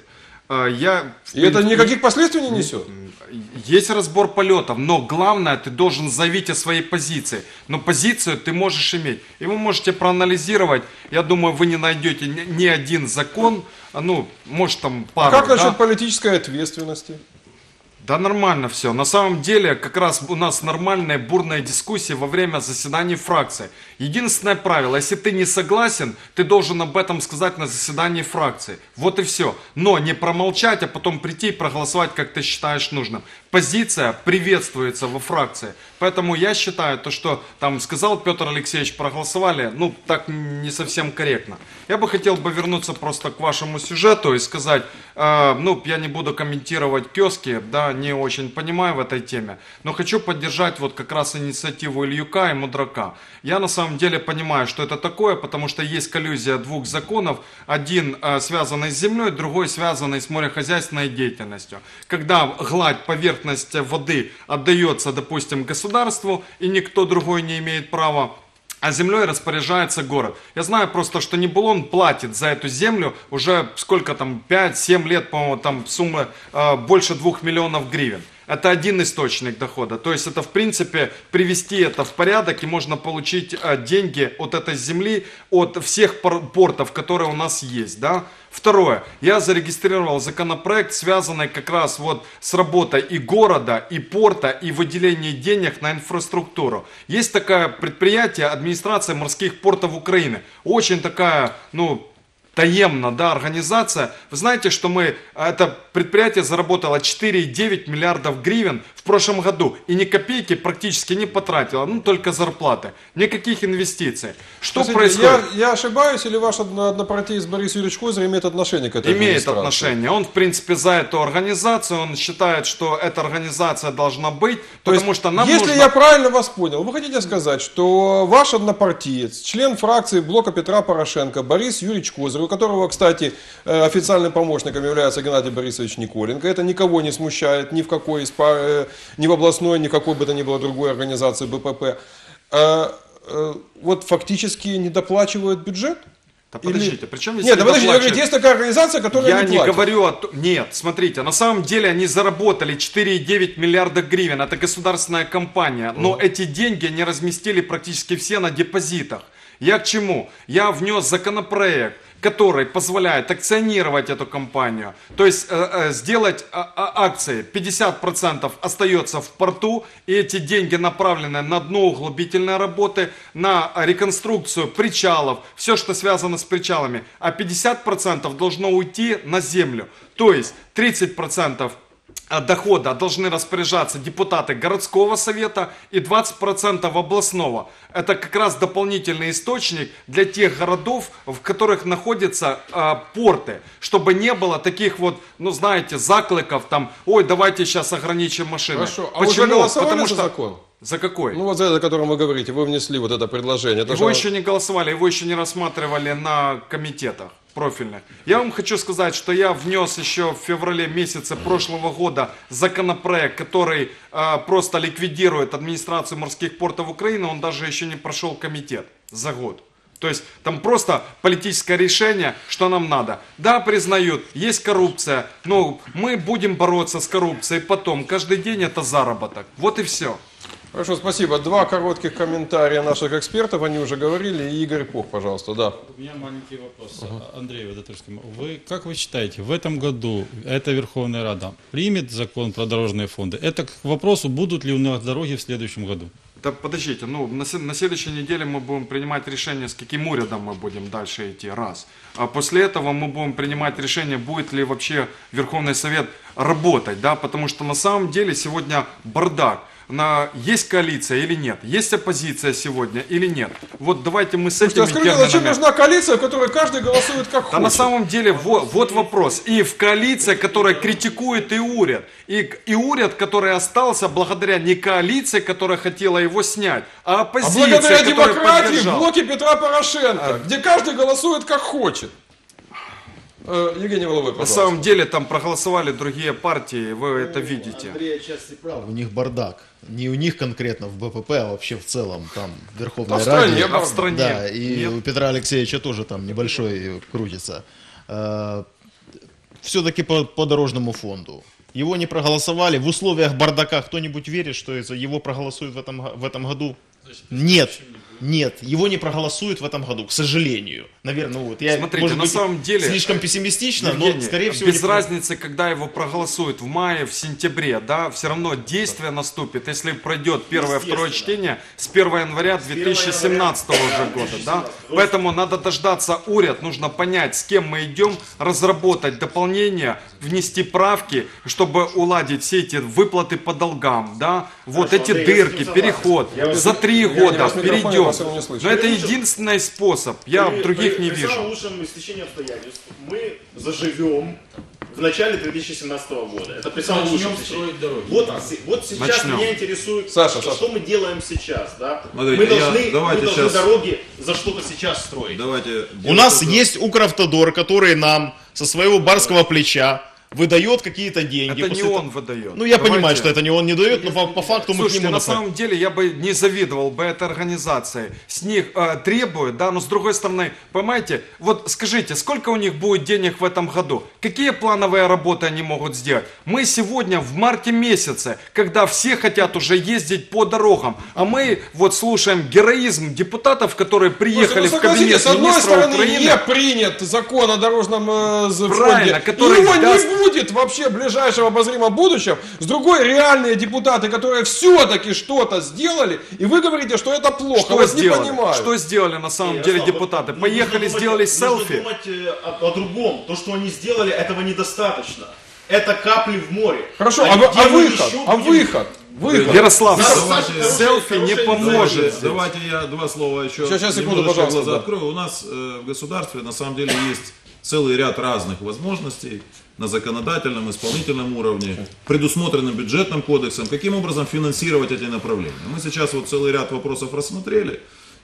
Speaker 15: Я,
Speaker 1: и это никаких последствий не несет?
Speaker 15: Есть разбор полетов, но главное, ты должен заявить о своей позиции. Но позицию ты можешь иметь. И вы можете проанализировать, я думаю, вы не найдете ни, ни один закон, ну, может там пару.
Speaker 1: А как насчет
Speaker 15: да?
Speaker 1: политической ответственности?
Speaker 15: Да нормально все. На самом деле, как раз у нас нормальная бурная дискуссия во время заседаний фракции. Единственное правило, если ты не согласен, ты должен об этом сказать на заседании фракции. Вот и все. Но не промолчать, а потом прийти и проголосовать, как ты считаешь нужным. Позиция приветствуется во фракции. Поэтому я считаю, то, что там сказал Петр Алексеевич, проголосовали, ну, так не совсем корректно. Я бы хотел бы вернуться просто к вашему сюжету и сказать, э, ну, я не буду комментировать киоски, да, не очень понимаю в этой теме, но хочу поддержать вот как раз инициативу Ильюка и Мудрака. Я на самом деле понимаю, что это такое, потому что есть коллизия двух законов, один э, связанный с землей, другой связанный с морехозяйственной деятельностью. Когда гладь, поверхность воды отдается, допустим, государству, и никто другой не имеет права, а землей распоряжается город. Я знаю просто, что Нибулон платит за эту землю уже сколько там, пять-семь лет, по-моему, там сумма э, больше двух миллионов гривен. Это один источник дохода. То есть это, в принципе, привести это в порядок, и можно получить э, деньги от этой земли, от всех портов, которые у нас есть. Да? Второе. Я зарегистрировал законопроект, связанный как раз вот с работой и города, и порта, и выделением денег на инфраструктуру. Есть такое предприятие, администрация морских портов Украины. Очень такая, ну... таемно, да, организация. Вы знаете, что мы, это предприятие заработало четыре и девять миллиардов гривен в прошлом году и ни копейки практически не потратило, ну только зарплаты, никаких инвестиций. Что
Speaker 1: Смотрите,
Speaker 15: происходит?
Speaker 1: Я, я ошибаюсь, или ваш однопартиец Борис Юрьевич Козырь имеет отношение к этой
Speaker 15: Имеет
Speaker 1: администрации?
Speaker 15: отношение. Он, в принципе, за эту организацию, он считает, что эта организация должна быть,
Speaker 1: То
Speaker 15: потому
Speaker 1: есть,
Speaker 15: что нам
Speaker 1: если
Speaker 15: нужно...
Speaker 1: я правильно вас понял, вы хотите сказать, что ваш однопартиец, член фракции блока Петра Порошенко Борис Юрьевич Козырь, у которого, кстати, официальным помощником является Геннадий Борисович Николенко, это никого не смущает, ни в какой, ни в областной, ни в какой бы то ни было другой организации Бэ Пэ Пэ, вот фактически недоплачивают бюджет?
Speaker 15: Да подождите, причем здесь
Speaker 1: Нет, да подождите,
Speaker 15: недоплачивают?
Speaker 1: есть такая организация, которая
Speaker 15: Я
Speaker 1: не
Speaker 15: не
Speaker 1: платит.
Speaker 15: говорю о том... Нет, смотрите, на самом деле они заработали четыре и девять миллиарда гривен, это государственная компания, но
Speaker 1: Мгм.
Speaker 15: эти деньги они разместили практически все на депозитах. Я к чему? Я внес законопроект, который позволяет акционировать эту компанию, то есть э, э, сделать э, э, акции, пятьдесят процентов остается в порту, и эти деньги направлены на дноуглубительные работы, на реконструкцию причалов, все, что связано с причалами, а пятьдесят процентов должно уйти на землю, то есть тридцать процентов дохода должны распоряжаться депутаты городского совета и двадцать процентов областного. Это как раз дополнительный источник для тех городов, в которых находятся э, порты, чтобы не было таких вот, ну знаете, закликов там, ой, давайте сейчас ограничим машины.
Speaker 1: Хорошо, а вы уже голосовали за закон?
Speaker 15: За какой?
Speaker 1: Ну вот за это, о котором вы говорите, вы внесли вот это предложение. Это
Speaker 15: Его
Speaker 1: же-
Speaker 15: еще не голосовали, его еще не рассматривали на комитетах профильных. Я вам хочу сказать, что я внес еще в феврале месяце прошлого года законопроект, который э, просто ликвидирует администрацию морских портов Украины, он даже еще не прошел комитет за год. То есть там просто политическое решение, что нам надо. Да, признают, есть коррупция, но мы будем бороться с коррупцией потом. Каждый день это заработок. Вот и все.
Speaker 1: Хорошо, спасибо. Два коротких комментария наших экспертов, они уже говорили. И Игорь Пох, пожалуйста, да.
Speaker 17: У меня маленький вопрос.
Speaker 1: Ага.
Speaker 17: Андрей Водотурский. Вы, как вы считаете, в этом году эта Верховная Рада примет закон про дорожные фонды? Это к вопросу, будут ли у нас дороги в следующем году?
Speaker 15: Да подождите, ну на, се- на следующей неделе мы будем принимать решение, с каким урядом мы будем дальше идти, раз. А после этого мы будем принимать решение, будет ли вообще Верховный Совет работать, да, потому что на самом деле сегодня бардак. на, есть коалиция или нет, есть оппозиция сегодня или нет. Вот давайте мы с
Speaker 1: Слушайте,
Speaker 15: этими
Speaker 1: а скажите,
Speaker 15: терминами...
Speaker 1: зачем нужна коалиция, в которой каждый голосует как
Speaker 15: Да
Speaker 1: хочет?
Speaker 15: на самом деле, вот, вот вопрос. И в коалиция, которая критикует и уряд, и, и уряд, который остался благодаря не коалиции, которая хотела его снять, а
Speaker 1: А
Speaker 15: оппозиции,
Speaker 1: благодаря
Speaker 15: которая
Speaker 1: демократии в
Speaker 15: поддержала.
Speaker 1: блоке Петра Порошенко, где каждый голосует как хочет. Э, Евгений Воловой,
Speaker 15: На
Speaker 1: пожалуйста.
Speaker 15: самом деле там проголосовали другие партии, вы это видите.
Speaker 7: Андрей отчасти прав. У них бардак. Не у них конкретно в БПП, а вообще в целом там в Верховной
Speaker 15: А в стране,
Speaker 7: Раде.
Speaker 15: а в стране?
Speaker 7: Да, и
Speaker 15: Нет.
Speaker 7: у Петра Алексеевича тоже там небольшой крутится. Все-таки по, по дорожному фонду. Его не проголосовали. В условиях бардака кто-нибудь верит, что это его проголосуют в этом, в этом году? Нет. Нет, его не проголосуют в этом году, к сожалению. Наверное, вот я,
Speaker 15: Смотрите,
Speaker 7: может
Speaker 15: на
Speaker 7: быть,
Speaker 15: самом деле,
Speaker 7: слишком пессимистично,
Speaker 15: Евгений,
Speaker 7: но, скорее всего,
Speaker 15: без
Speaker 7: не-
Speaker 15: разницы, когда его проголосуют, в мае, в сентябре, да, все равно действие наступит, если пройдет первое, второе чтение с первого января две тысячи семнадцатого уже года, да. Поэтому надо дождаться уряд, нужно понять, с кем мы идем, разработать дополнение, внести правки, чтобы уладить все эти выплаты по долгам, да, вот
Speaker 7: Хорошо,
Speaker 15: эти
Speaker 7: Андрей, я с
Speaker 15: дырки,
Speaker 7: этим
Speaker 15: переход,
Speaker 7: согласен.
Speaker 15: за три
Speaker 7: Я
Speaker 15: года
Speaker 7: вас в микрофоне
Speaker 15: перейдем.
Speaker 7: вас не слышу.
Speaker 15: Но это
Speaker 7: При-
Speaker 15: единственный способ, я
Speaker 8: При-
Speaker 15: других
Speaker 8: при-
Speaker 15: не
Speaker 8: при
Speaker 15: вижу.
Speaker 8: самом лучшем стечении обстоятельств мы заживем в начале две тысячи семнадцатого года. Это при самом
Speaker 9: Начнем
Speaker 8: лучшем стечении.
Speaker 9: строить дороги.
Speaker 8: Вот,
Speaker 9: Да.
Speaker 8: се- вот сейчас
Speaker 15: Начнем.
Speaker 8: меня интересует,
Speaker 15: Саша,
Speaker 8: что,
Speaker 15: Саша.
Speaker 8: что мы делаем сейчас. Да?
Speaker 12: Смотрите,
Speaker 8: мы
Speaker 12: я-
Speaker 8: должны,
Speaker 12: давайте
Speaker 8: мы должны
Speaker 12: сейчас-
Speaker 8: дороги за что-то сейчас строить.
Speaker 12: Давайте
Speaker 8: У нас есть Укравтодор, который нам со своего барского плеча выдает какие-то деньги.
Speaker 15: Это не
Speaker 8: После
Speaker 15: он
Speaker 8: того-
Speaker 15: выдает.
Speaker 8: Ну, я
Speaker 15: Давайте.
Speaker 8: понимаю, что это не он не дает, но по, по факту мы к
Speaker 15: Слушайте,
Speaker 8: нему
Speaker 15: на
Speaker 8: направ-
Speaker 15: самом деле я бы не завидовал бы этой организации. С них э, требуют, да, но с другой стороны, понимаете, вот скажите, сколько у них будет денег в этом году? Какие плановые работы они могут сделать? Мы сегодня в марте месяце, когда все хотят уже ездить по дорогам, а мы вот слушаем героизм депутатов, которые приехали
Speaker 1: Слушайте, ну,
Speaker 15: в кабинет
Speaker 1: согласитесь, с одной
Speaker 15: министра
Speaker 1: стороны,
Speaker 15: Украины.
Speaker 1: не принят закон о дорожном э, з-
Speaker 15: Правильно,
Speaker 1: фонде,
Speaker 15: который
Speaker 1: и его
Speaker 15: даст-
Speaker 1: не будет вообще в ближайшем обозримом будущем. С другой, реальные депутаты, которые все-таки что-то сделали, и вы говорите, что это плохо,
Speaker 15: Что
Speaker 1: вас не
Speaker 15: сделали?
Speaker 1: понимают.
Speaker 15: Что сделали на самом
Speaker 8: Не,
Speaker 15: деле
Speaker 8: Ярослав,
Speaker 15: депутаты?
Speaker 8: вот
Speaker 15: Поехали,
Speaker 8: нужно
Speaker 15: сделали
Speaker 8: думать- нужно
Speaker 15: селфи.
Speaker 8: думать э, о, о другом. То, что они сделали, этого недостаточно. Это капли в море.
Speaker 1: Хорошо,
Speaker 8: А
Speaker 1: а, вы-
Speaker 8: где
Speaker 1: а
Speaker 8: мы
Speaker 1: выход?
Speaker 8: еще
Speaker 1: А
Speaker 8: будем-
Speaker 1: выход? Выход.
Speaker 15: Ярослав,
Speaker 1: Саша,
Speaker 15: давайте-
Speaker 1: Саша,
Speaker 15: селфи не
Speaker 1: хорошая-
Speaker 15: поможет.
Speaker 12: Давайте,
Speaker 15: здесь.
Speaker 12: давайте я два слова еще
Speaker 1: Сейчас, сейчас, секунду,
Speaker 12: немножечко
Speaker 1: пожалуйста,
Speaker 12: глаза
Speaker 1: да.
Speaker 12: открою. У нас э, в государстве на самом деле есть целый ряд разных возможностей на законодательном, исполнительном уровне, предусмотренным бюджетным кодексом, каким образом финансировать эти направления. Мы сейчас вот целый ряд вопросов рассмотрели.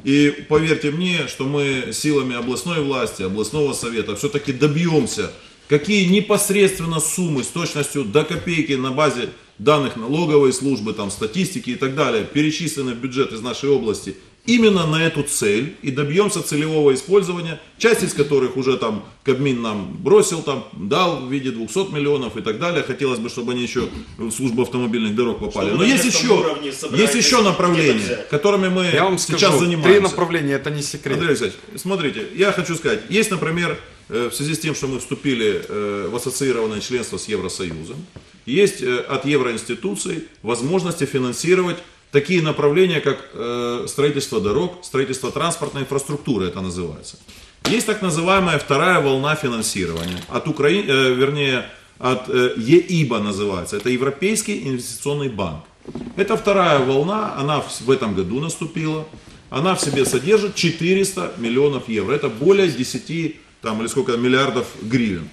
Speaker 12: И поверьте мне, что мы силами областной власти, областного совета все-таки добьемся, какие непосредственно суммы с точностью до копейки на базе данных налоговой службы, там, статистики и так далее, перечислены в бюджет из нашей области именно на эту цель, и добьемся целевого использования, часть из которых уже там Кабмин нам бросил, там, дал в виде двухсот миллионов и так далее. Хотелось бы, чтобы они еще в службу автомобильных дорог попали.
Speaker 8: Чтобы
Speaker 12: Но
Speaker 8: на
Speaker 12: есть
Speaker 8: местном
Speaker 12: еще,
Speaker 8: уровне собираетесь
Speaker 12: есть еще
Speaker 8: где-то
Speaker 12: направления,
Speaker 8: взять.
Speaker 12: которыми мы
Speaker 15: Я вам
Speaker 12: сейчас
Speaker 15: скажу,
Speaker 12: занимаемся.
Speaker 15: три направления, это не секрет.
Speaker 12: Андрей Алексеевич, смотрите, я хочу сказать, есть, например, э, в связи с тем, что мы вступили э, в ассоциированное членство с Евросоюзом, есть э, от евроинституций возможности финансировать такие направления, как э, строительство дорог, строительство транспортной инфраструктуры, это называется. Есть так называемая вторая волна финансирования, от Украины, э, вернее, от э, ЕИБа называется, это Европейский инвестиционный банк. Это вторая волна, она в, в этом году наступила, она в себе содержит четыреста миллионов евро, это более десяти там, или сколько миллиардов гривен.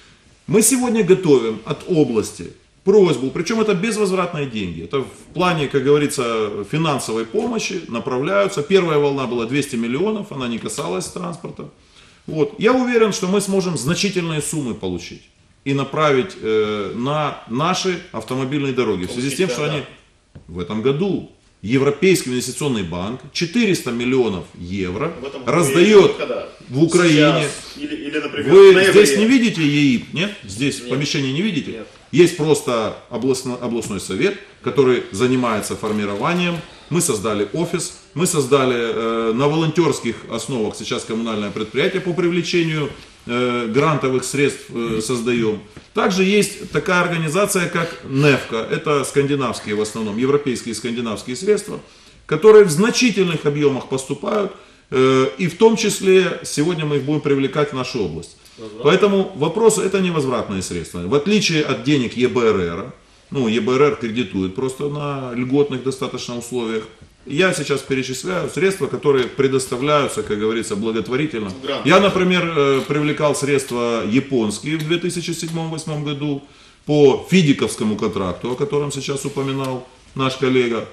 Speaker 12: Мы сегодня готовим от области просьбу, причем это безвозвратные деньги. Это в плане, как говорится, финансовой помощи направляются. Первая волна была двести миллионов, она не касалась транспорта. Вот. Я уверен, что мы сможем значительные суммы получить и направить э, на наши автомобильные дороги. В связи с тем, что они в этом году Европейский инвестиционный банк четыреста миллионов евро
Speaker 8: В этом году
Speaker 12: раздает
Speaker 8: или когда?
Speaker 12: в Украине.
Speaker 8: Сейчас. Или, или, например, в
Speaker 12: Вы
Speaker 8: ноябре.
Speaker 12: здесь не видите ЕИП? Нет? Здесь в помещении не видите?
Speaker 8: Нет.
Speaker 12: Есть просто областно, областной совет, который занимается формированием. Мы создали офис, мы создали э, на волонтерских основах сейчас коммунальное предприятие по привлечению э, грантовых средств э, создаем. Также есть такая организация, как НЕФКО, это скандинавские в основном, европейские и скандинавские средства, которые в значительных объемах поступают, э, и в том числе сегодня мы их будем привлекать в нашу область. Поэтому вопрос это невозвратные средства. В отличие от денег ЕБРР, ну, ЕБРР кредитует просто на льготных достаточно условиях. Я сейчас перечисляю средства, которые предоставляются, как говорится, благотворительно. Я, например, привлекал средства японские в две тысячи седьмом — две тысячи восьмом году по фидиковскому контракту, о котором сейчас упоминал наш коллега,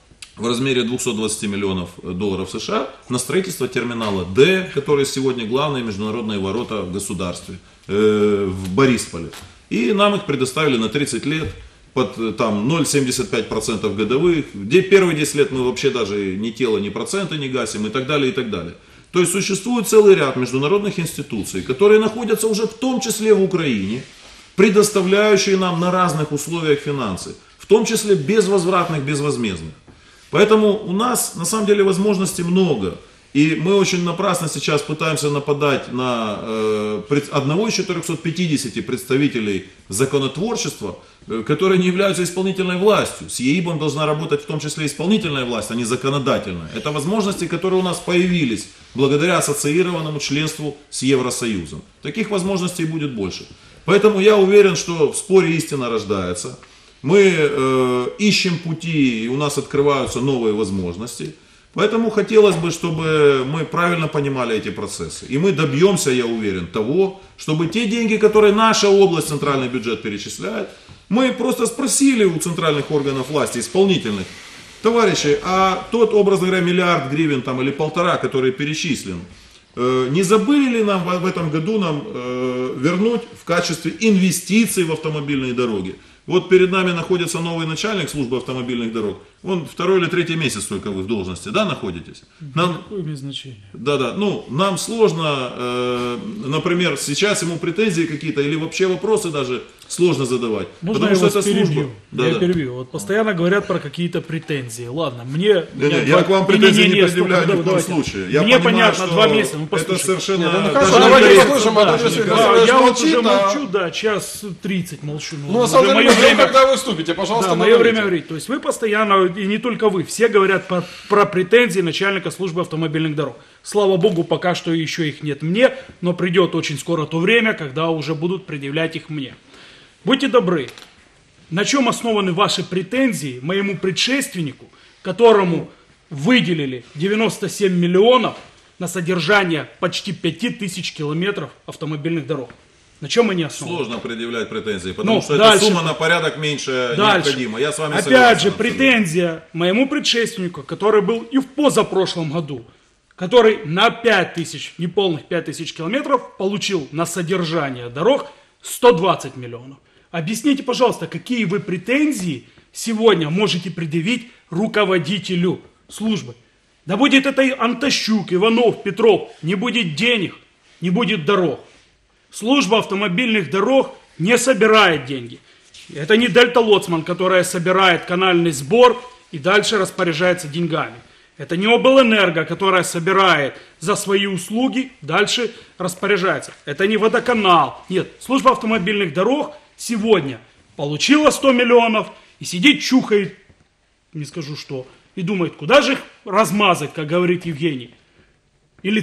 Speaker 12: в размере двухсот двадцати миллионов долларов США на строительство терминала Д, который сегодня главные международные ворота в государстве, э, в Борисполе. И нам их предоставили на тридцать лет под там ноль целых семьдесят пять сотых процента годовых. Где первые десять лет мы вообще даже ни тело, ни проценты не гасим и так далее, и так далее. То есть существует целый ряд международных институций, которые находятся уже в том числе в Украине, предоставляющие нам на разных условиях финансы, в том числе безвозвратных, безвозмездных. Поэтому у нас на самом деле возможностей много. И мы очень напрасно сейчас пытаемся нападать на э, одного из четырехсот пятидесяти представителей законотворчества, э, которые не являются исполнительной властью. С ЕИБом должна работать в том числе исполнительная власть, а не законодательная. Это возможности, которые у нас появились благодаря ассоциированному членству с Евросоюзом. Таких возможностей будет больше. Поэтому я уверен, что в споре истина рождается. Мы э, ищем пути, и у нас открываются новые возможности. Поэтому хотелось бы, чтобы мы правильно понимали эти процессы. И мы добьемся, я уверен, того, чтобы те деньги, которые наша область, центральный бюджет перечисляет, мы просто спросили у центральных органов власти, исполнительных, товарищи, а тот, образно говоря, миллиард гривен там, или полтора, который перечислен, э, не забыли ли нам в, в этом году нам э, вернуть в качестве инвестиций в автомобильные дороги? Вот перед нами находится новый начальник службы автомобильных дорог. Он второй или третий месяц только вы в должности, да, находитесь? Нам,
Speaker 14: Какое имеет значение?
Speaker 12: Да, да. Ну, нам сложно, э, например, сейчас ему претензии какие-то или вообще вопросы даже сложно задавать.
Speaker 14: Можно
Speaker 12: потому
Speaker 14: я
Speaker 12: что
Speaker 14: вас
Speaker 12: это
Speaker 14: перебью?
Speaker 12: служба. Да,
Speaker 14: я
Speaker 12: да.
Speaker 14: перебью. Вот постоянно говорят про какие-то претензии. Ладно, мне...
Speaker 12: Не, не,
Speaker 14: два...
Speaker 12: я к вам претензий не,
Speaker 14: не, не, не,
Speaker 12: предъявляю
Speaker 14: стоп,
Speaker 12: ни в коем
Speaker 14: давайте.
Speaker 12: случае. Я
Speaker 14: Мне
Speaker 12: понимаю,
Speaker 14: понятно,
Speaker 12: что
Speaker 14: два месяца. Ну,
Speaker 12: это совершенно...
Speaker 1: Нет, ну,
Speaker 12: даже
Speaker 1: давайте
Speaker 12: не-
Speaker 1: послушаем,
Speaker 12: да,
Speaker 1: а то если
Speaker 12: да.
Speaker 1: Александр
Speaker 14: Я
Speaker 1: молчит,
Speaker 14: вот уже
Speaker 1: а-
Speaker 14: молчу, да, час тридцать молчу.
Speaker 1: Ну, на самом деле, ждем, когда вы вступите, пожалуйста,
Speaker 14: Да, мое
Speaker 1: говорите.
Speaker 14: время говорить. То есть вы постоянно, и не только вы, все говорят про, про претензии начальника службы автомобильных дорог. Слава богу, пока что еще их нет мне, но придет очень скоро то время, когда уже будут предъявлять их мне. Будьте добры, на чем основаны ваши претензии моему предшественнику, которому выделили девяносто семь миллионов на содержание почти пяти тысяч километров автомобильных дорог? На чем они основаны?
Speaker 12: Сложно предъявлять претензии, потому
Speaker 14: Ну,
Speaker 12: что
Speaker 14: дальше.
Speaker 12: эта сумма на порядок меньше
Speaker 14: Дальше.
Speaker 12: необходима. Я с вами
Speaker 14: Опять
Speaker 12: согласен.
Speaker 14: же, претензия моему предшественнику, который был и в позапрошлом году, который на пять тысяч, неполных пять тысяч километров получил на содержание дорог сто двадцать миллионов. Объясните, пожалуйста, какие вы претензии сегодня можете предъявить руководителю службы? Да будет это и Антощук, Иванов, Петров, не будет денег, не будет дорог. Служба автомобильных дорог не собирает деньги. Это не Дельта Лоцман, которая собирает канальный сбор и дальше распоряжается деньгами. Это не облэнерго, которая собирает за свои услуги, дальше распоряжается. Это не водоканал. Нет, служба автомобильных дорог сегодня получила сто миллионов и сидит, чухает, не скажу что, и думает, куда же их размазать, как говорит Евгений. Или,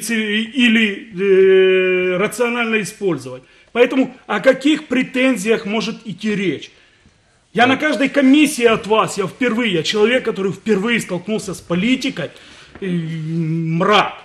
Speaker 14: или э, рационально использовать. Поэтому о каких претензиях может идти речь? Я на каждой комиссии от вас, я впервые, я человек, который впервые столкнулся с политикой, э, мрак.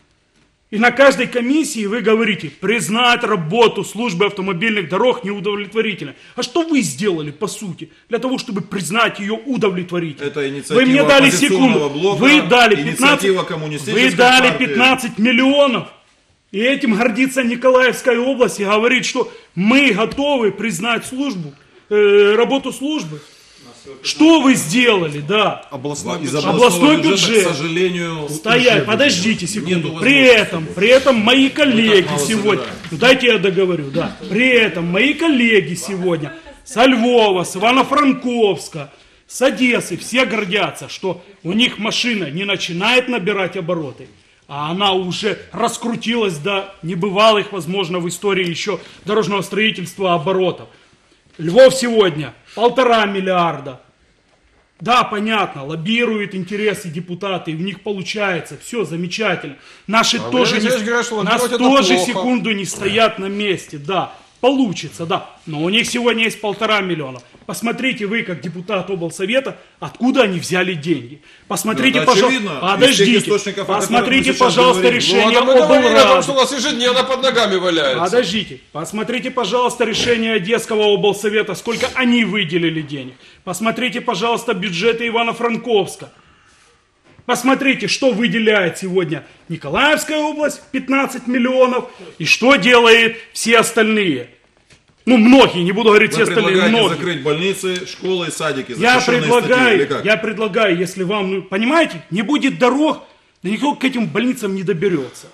Speaker 14: И на каждой комиссии вы говорите, признать работу службы автомобильных дорог неудовлетворительной. А что вы сделали, по сути, для того, чтобы признать ее удовлетворительной?
Speaker 12: Это инициатива
Speaker 14: Вы мне дали
Speaker 12: оппозиционного
Speaker 14: секунду,
Speaker 12: блока,
Speaker 14: вы дали
Speaker 12: инициатива
Speaker 14: пятнадцать,
Speaker 12: коммунистической
Speaker 14: вы дали
Speaker 12: партии.
Speaker 14: пятнадцать миллионов. И этим гордится Николаевская область и говорит, что мы готовы признать службу, э, работу службы. Что вы сделали, да?
Speaker 12: Областной, из
Speaker 14: областной бюджет.
Speaker 12: К сожалению,
Speaker 14: Стоять, подождите секунду.
Speaker 12: Нету
Speaker 14: При этом, при этом мои коллеги
Speaker 12: мало
Speaker 14: сегодня,
Speaker 12: собираем.
Speaker 14: ну дайте я договорю, да. При этом мои коллеги сегодня со Львова, с Ивано-Франковска, с Одессы, все гордятся, что у них машина не начинает набирать обороты, а она уже раскрутилась до небывалых, возможно, в истории еще дорожного строительства оборотов. Львов сегодня полтора миллиарда. Да, понятно, лоббируют интересы депутаты, и у них получается, все замечательно. Наши
Speaker 1: А
Speaker 14: тоже,
Speaker 1: Валерий
Speaker 14: не,
Speaker 1: Алексеевич говорит, что
Speaker 14: нас
Speaker 1: лоббировать это
Speaker 14: тоже
Speaker 1: плохо.
Speaker 14: секунду не стоят на месте, да. Получится, да. Но у них сегодня есть полтора миллиона. Посмотрите вы, как депутат облсовета, откуда они взяли деньги. Посмотрите,
Speaker 12: ну,
Speaker 14: пожалуйста. Подождите. Посмотрите, пожалуйста, решение
Speaker 1: ну, а мы говорим о том, что
Speaker 14: облрады.
Speaker 1: у нас ежедневно под ногами валяется.
Speaker 14: Подождите. Посмотрите, пожалуйста, решение Одесского облсовета, сколько они выделили денег. Посмотрите, пожалуйста, бюджеты Ивано-Франковска. Посмотрите, что выделяет сегодня Николаевская область, пятнадцать миллионов, и что делает все остальные. Ну, многие, не буду говорить
Speaker 12: Вы
Speaker 14: все остальные,
Speaker 12: предлагаете
Speaker 14: многие.
Speaker 12: закрыть больницы, школы, садики,
Speaker 14: Я
Speaker 12: запрещенные
Speaker 14: предлагаю,
Speaker 12: статьи, или как?
Speaker 14: я предлагаю, если вам, ну, понимаете, не будет дорог, да никто к этим больницам не доберется.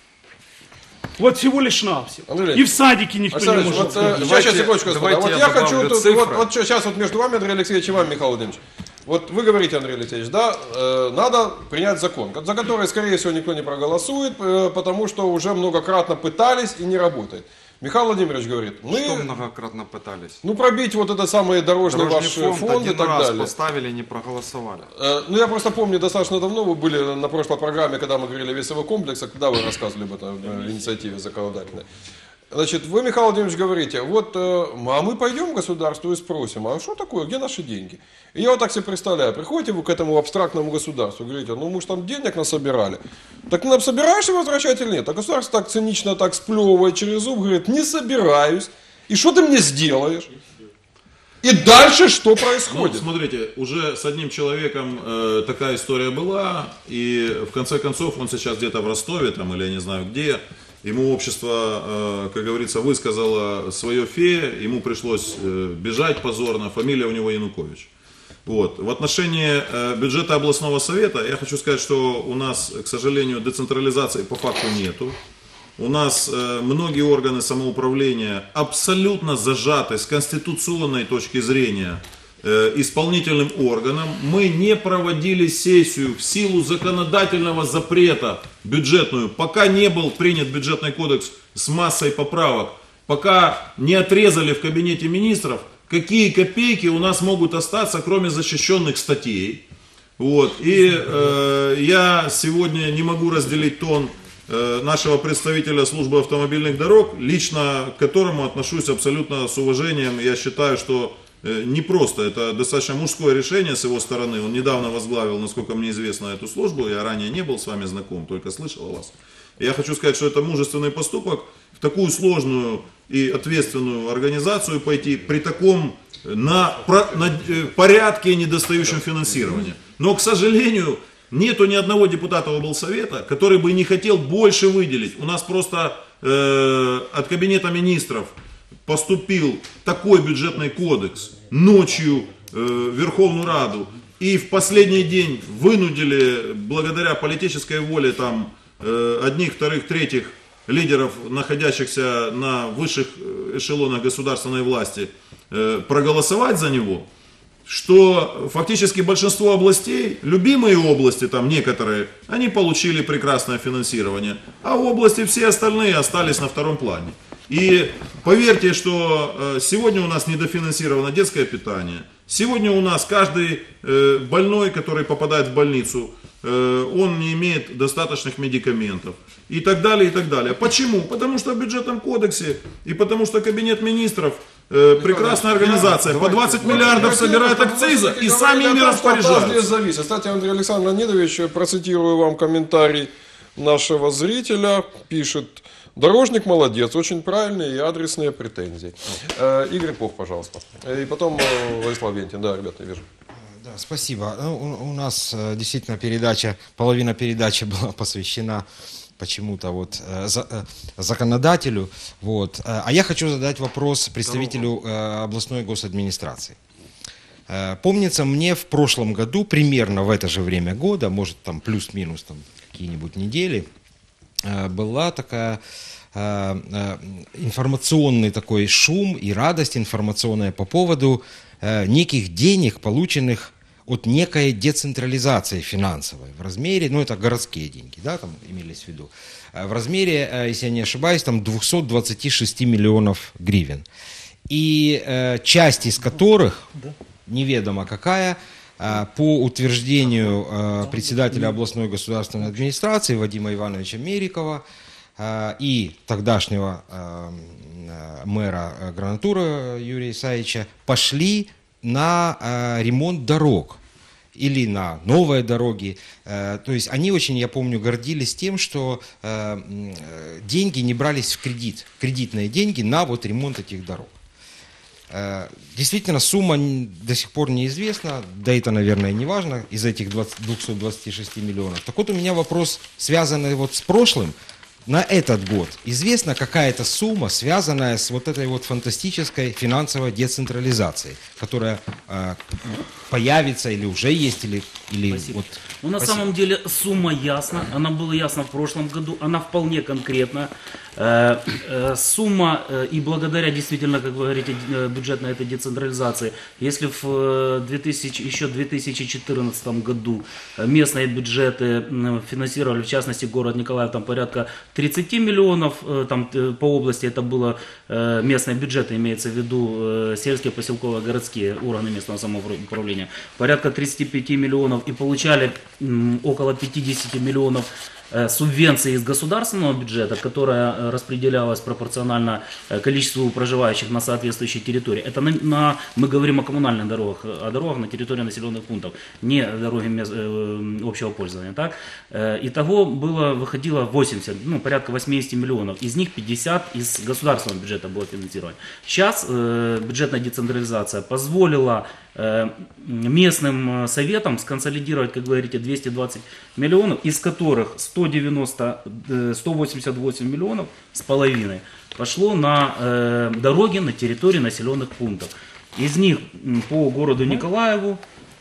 Speaker 14: Вот всего лишь навсего.
Speaker 1: Андрей,
Speaker 14: И в садике никто не
Speaker 1: Александр
Speaker 14: может.
Speaker 1: вот, э,
Speaker 14: ходить.
Speaker 1: сейчас, сейчас, секундочку, господа. Вот
Speaker 15: я
Speaker 1: я хочу,
Speaker 15: добавлю
Speaker 1: тут,
Speaker 15: цифры.
Speaker 1: вот, вот сейчас вот между вами, Андрей Алексеевич, и вами, Михаил Владимирович. Вот вы говорите, Андрей Алексеевич, да, э, надо принять закон, за который, скорее всего, никто не проголосует, э, потому что уже многократно пытались и не работает. Михаил Владимирович говорит, мы...
Speaker 15: Что многократно пытались?
Speaker 1: Ну, пробить вот это самый дорожный,
Speaker 15: Дорожный
Speaker 1: ваш
Speaker 15: фонд,
Speaker 1: фонд и
Speaker 15: один
Speaker 1: так
Speaker 15: раз
Speaker 1: далее.
Speaker 15: поставили, не проголосовали.
Speaker 1: Э, ну, я просто помню, достаточно давно вы были на прошлой программе, когда мы говорили о весовых комплексах, когда вы рассказывали об этой э, инициативе законодательной. Значит, вы, Михаил Владимирович, говорите, вот, э, а мы пойдем в государство и спросим, а что такое, где наши деньги? И я вот так себе представляю, приходите вы к этому абстрактному государству, говорите, ну мы же там денег насобирали. Так нам собираешься возвращать или нет? А государство так цинично, так сплевывает через зуб, говорит, не собираюсь. И что ты мне сделаешь? И дальше что происходит?
Speaker 12: Ну, смотрите, уже с одним человеком э, такая история была, и в конце концов он сейчас где-то в Ростове, там, или я не знаю где, ему общество, э, как говорится, высказало свое фе, ему пришлось э, бежать позорно, фамилия у него Янукович. Вот. В отношении э, бюджета областного совета я хочу сказать, что у нас, к сожалению, децентрализации по факту нету. У нас э, многие органы самоуправления абсолютно зажаты с конституционной точки зрения э, исполнительным органом. Мы не проводили сессию в силу законодательного запрета бюджетную, пока не был принят бюджетный кодекс с массой поправок, пока не отрезали в кабинете министров, какие копейки у нас могут остаться, кроме защищенных статей. Вот. И э, я сегодня не могу разделить тон нашего представителя службы автомобильных дорог, лично к которому отношусь абсолютно с уважением. Я считаю, что не просто, это достаточно мужское решение с его стороны. Он недавно возглавил, насколько мне известно, эту службу. Я ранее не был с вами знаком, только слышал о вас. Я хочу сказать, что это мужественный поступок в такую сложную и ответственную организацию пойти при таком на, на порядке недостающем финансировании. Но, к сожалению, нету ни одного депутата облсовета, который бы не хотел больше выделить. У нас просто э, от кабинета министров поступил такой бюджетный кодекс ночью э, в Верховную Раду. И в последний день вынудили, благодаря политической воле там, э, одних, вторых, третьих лидеров, находящихся на высших эшелонах государственной власти, э, проголосовать за него. Что фактически большинство областей, любимые области, там некоторые, они получили прекрасное финансирование, а области все остальные остались на втором плане. И поверьте, что сегодня у нас недофинансировано детское питание, сегодня у нас каждый больной, который попадает в больницу, он не имеет достаточных медикаментов и так далее, и так далее. Почему? Потому что в бюджетном кодексе и потому что кабинет министров Э, прекрасная организация, по двадцать миллиардов собирает акциза и сами ими распоряжаются.
Speaker 1: Кстати, Андрей Александр Леонидович, процитирую вам комментарий нашего зрителя, пишет: дорожник молодец, очень правильные и адресные претензии. Э, Игорь Пов, пожалуйста. И потом э, Владислав Вентин. Да, ребята, я вижу.
Speaker 4: Да, спасибо. Ну, у, у нас э, действительно передача, половина передачи была посвящена почему-то вот э, за, э, законодателю, вот. А я хочу задать вопрос представителю э, областной госадминистрации. Э, помнится мне в прошлом году, примерно в это же время года, может там плюс-минус там какие-нибудь недели, э, была такая э, э, информационный такой шум и радость информационная по поводу э, неких денег, полученных от некой децентрализации финансовой в размере, ну это городские деньги, да, там имелись в виду, в размере, если я не ошибаюсь, там двести двадцать шесть миллионов гривен. И э, часть из которых, неведомо какая, э, по утверждению э, председателя областной государственной администрации Вадима Ивановича Мерикова, э, и тогдашнего э, мэра Гранатура Юрия Исаевича пошли на э, ремонт дорог или на новые дороги. Э, то есть они очень, я помню, гордились тем, что э, деньги не брались в кредит, кредитные деньги на вот ремонт этих дорог. Э, действительно, сумма до сих пор неизвестна, да это, наверное, не важно, из этих двухсот двадцати шести миллионов. Так вот у меня вопрос, связанный вот с прошлым. На этот год известна какая-то сумма, связанная с вот этой вот фантастической финансовой децентрализацией, которая э, появится или уже есть, или... или вот...
Speaker 13: Ну, на
Speaker 4: Спасибо.
Speaker 13: самом деле сумма ясна, она была ясна в прошлом году, она вполне конкретна. Э, э, сумма, э, и благодаря действительно, как вы говорите, бюджетной этой децентрализации, если в две тысячи, еще в две тысячи четырнадцатом году местные бюджеты финансировали, в частности, город Николаев, там порядка тридцать миллионов, там по области это было местные бюджеты, имеется в виду сельские, поселковые, городские органы местного самоуправления, порядка тридцать пять миллионов, и получали около пятьдесят миллионов субвенции из государственного бюджета, которая распределялась пропорционально количеству проживающих на соответствующей территории. Это на, на, мы говорим о коммунальных дорогах, о дорогах на территории населенных пунктов, не дороги э, общего пользования. Так? Итого было, выходило восемьдесят, ну, порядка восемьдесят миллионов, из них пятьдесят из государственного бюджета было финансировано. Сейчас э, бюджетная децентрализация позволила э, местным советам сконсолидировать, как вы говорите, двести двадцать миллионов, из которых сто девяносто, сто восемьдесят восемь миллионов с половиной пошло на э, дороги на территории населенных пунктов. Из них по городу Николаеву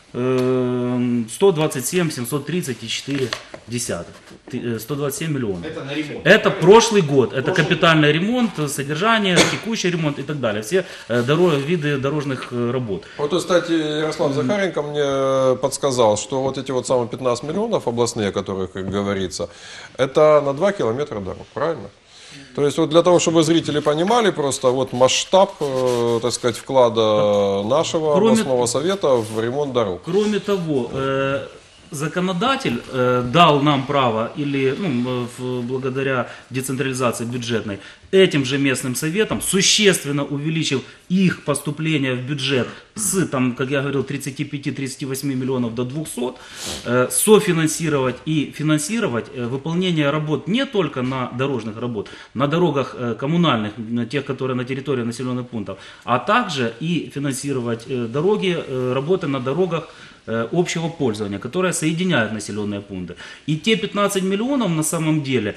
Speaker 13: э, сто двадцать семь семьсот тридцать четыре десятых, сто двадцать семь миллионов.
Speaker 4: Это на ремонт.
Speaker 13: Это прошлый год, это капитальный ремонт, содержание, текущий ремонт и так далее. Все э, дорог, виды дорожных э, работ.
Speaker 1: Вот, кстати, Ярослав Захаренко мне подсказал, что вот эти вот самые пятнадцать миллионов областные, о которых как говорится, это на два километра дорог, правильно? То есть вот для того, чтобы зрители понимали просто вот масштаб, э, так сказать, вклада нашего
Speaker 13: Кроме,
Speaker 1: областного совета в ремонт дорог.
Speaker 13: Кроме того, э, законодатель э, дал нам право, или ну, в, благодаря децентрализации бюджетной, этим же местным советам, существенно увеличив их поступление в бюджет с, там, как я говорил, тридцати пяти — тридцати восьми миллионов до двухсот, э, софинансировать и финансировать э, выполнение работ не только на дорожных работ, на дорогах э, коммунальных, на тех, которые на территории населенных пунктов, а также и финансировать э, дороги, э, работы на дорогах общего пользования, которые соединяют населенные пункты. И те пятнадцать миллионов на самом деле,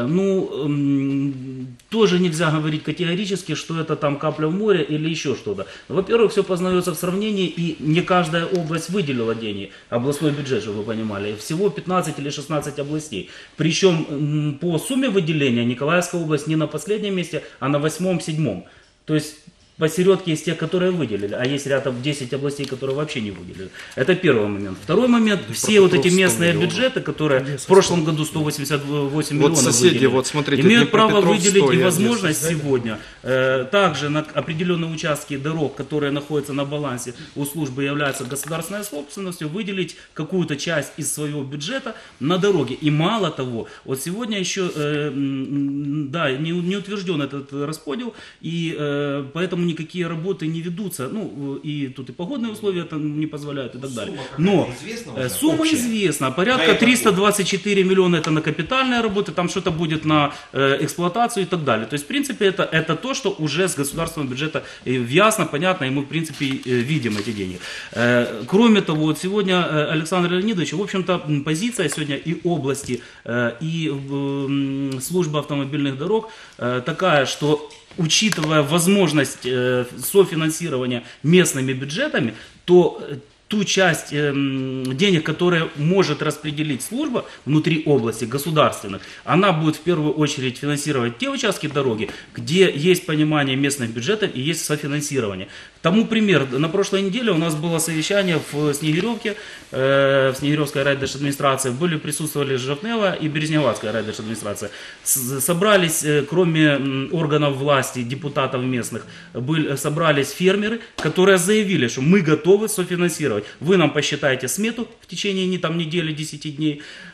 Speaker 13: ну, тоже нельзя говорить категорически, что это там капля в море или еще что-то. Во-первых, все познается в сравнении, и не каждая область выделила деньги, областной бюджет, чтобы вы понимали. Всего пятнадцать или шестнадцать областей. Причем по сумме выделения Николаевская область не на последнем месте, а на восьмом-седьмом. То есть посередке из тех, которые выделили, а есть рядом десять областей, которые вообще не выделили. Это первый момент. Второй момент, все вот эти местные бюджеты, которые в прошлом году сто восемьдесят восемь
Speaker 15: вот
Speaker 13: миллионов
Speaker 15: соседи,
Speaker 13: выделили,
Speaker 15: вот смотрите,
Speaker 13: имеют право выделить и
Speaker 15: я
Speaker 13: возможность
Speaker 15: здесь,
Speaker 13: сегодня э, также на определенные участки дорог, которые находятся на балансе у службы, являются государственной собственностью, выделить какую-то часть из своего бюджета на дороги. И мало того, вот сегодня еще э, да, не, не утвержден этот расподел, и э, поэтому никакие работы не ведутся, ну и тут и погодные условия это не позволяют и так далее. Но
Speaker 4: известна
Speaker 13: сумма
Speaker 4: общая?
Speaker 13: известна, порядка триста двадцать четыре миллиона это на капитальные работы, там что-то будет на э, эксплуатацию и так далее. То есть в принципе это, это то, что уже с государственного бюджета ясно, понятно, и мы в принципе видим эти деньги. Э, кроме того, вот сегодня Александр Леонидович, в общем-то позиция сегодня и области, э, и э, службы автомобильных дорог э, такая, что учитывая возможность э, софинансирования местными бюджетами, то ту часть э, денег, которую может распределить служба внутри области, государственных, она будет в первую очередь финансировать те участки дороги, где есть понимание местных бюджетов и есть софинансирование. Тому пример, на прошлой неделе у нас было совещание в Снегиревке, э, в Снегиревской райдержадминистрации, были, присутствовали Жовтнева и Березневатская райдержадминистрация. Собрались, э, кроме органов власти, депутатов местных, были, собрались фермеры, которые заявили, что мы готовы софинансировать. Вы нам посчитаете смету в течение не, там, недели, десяти дней,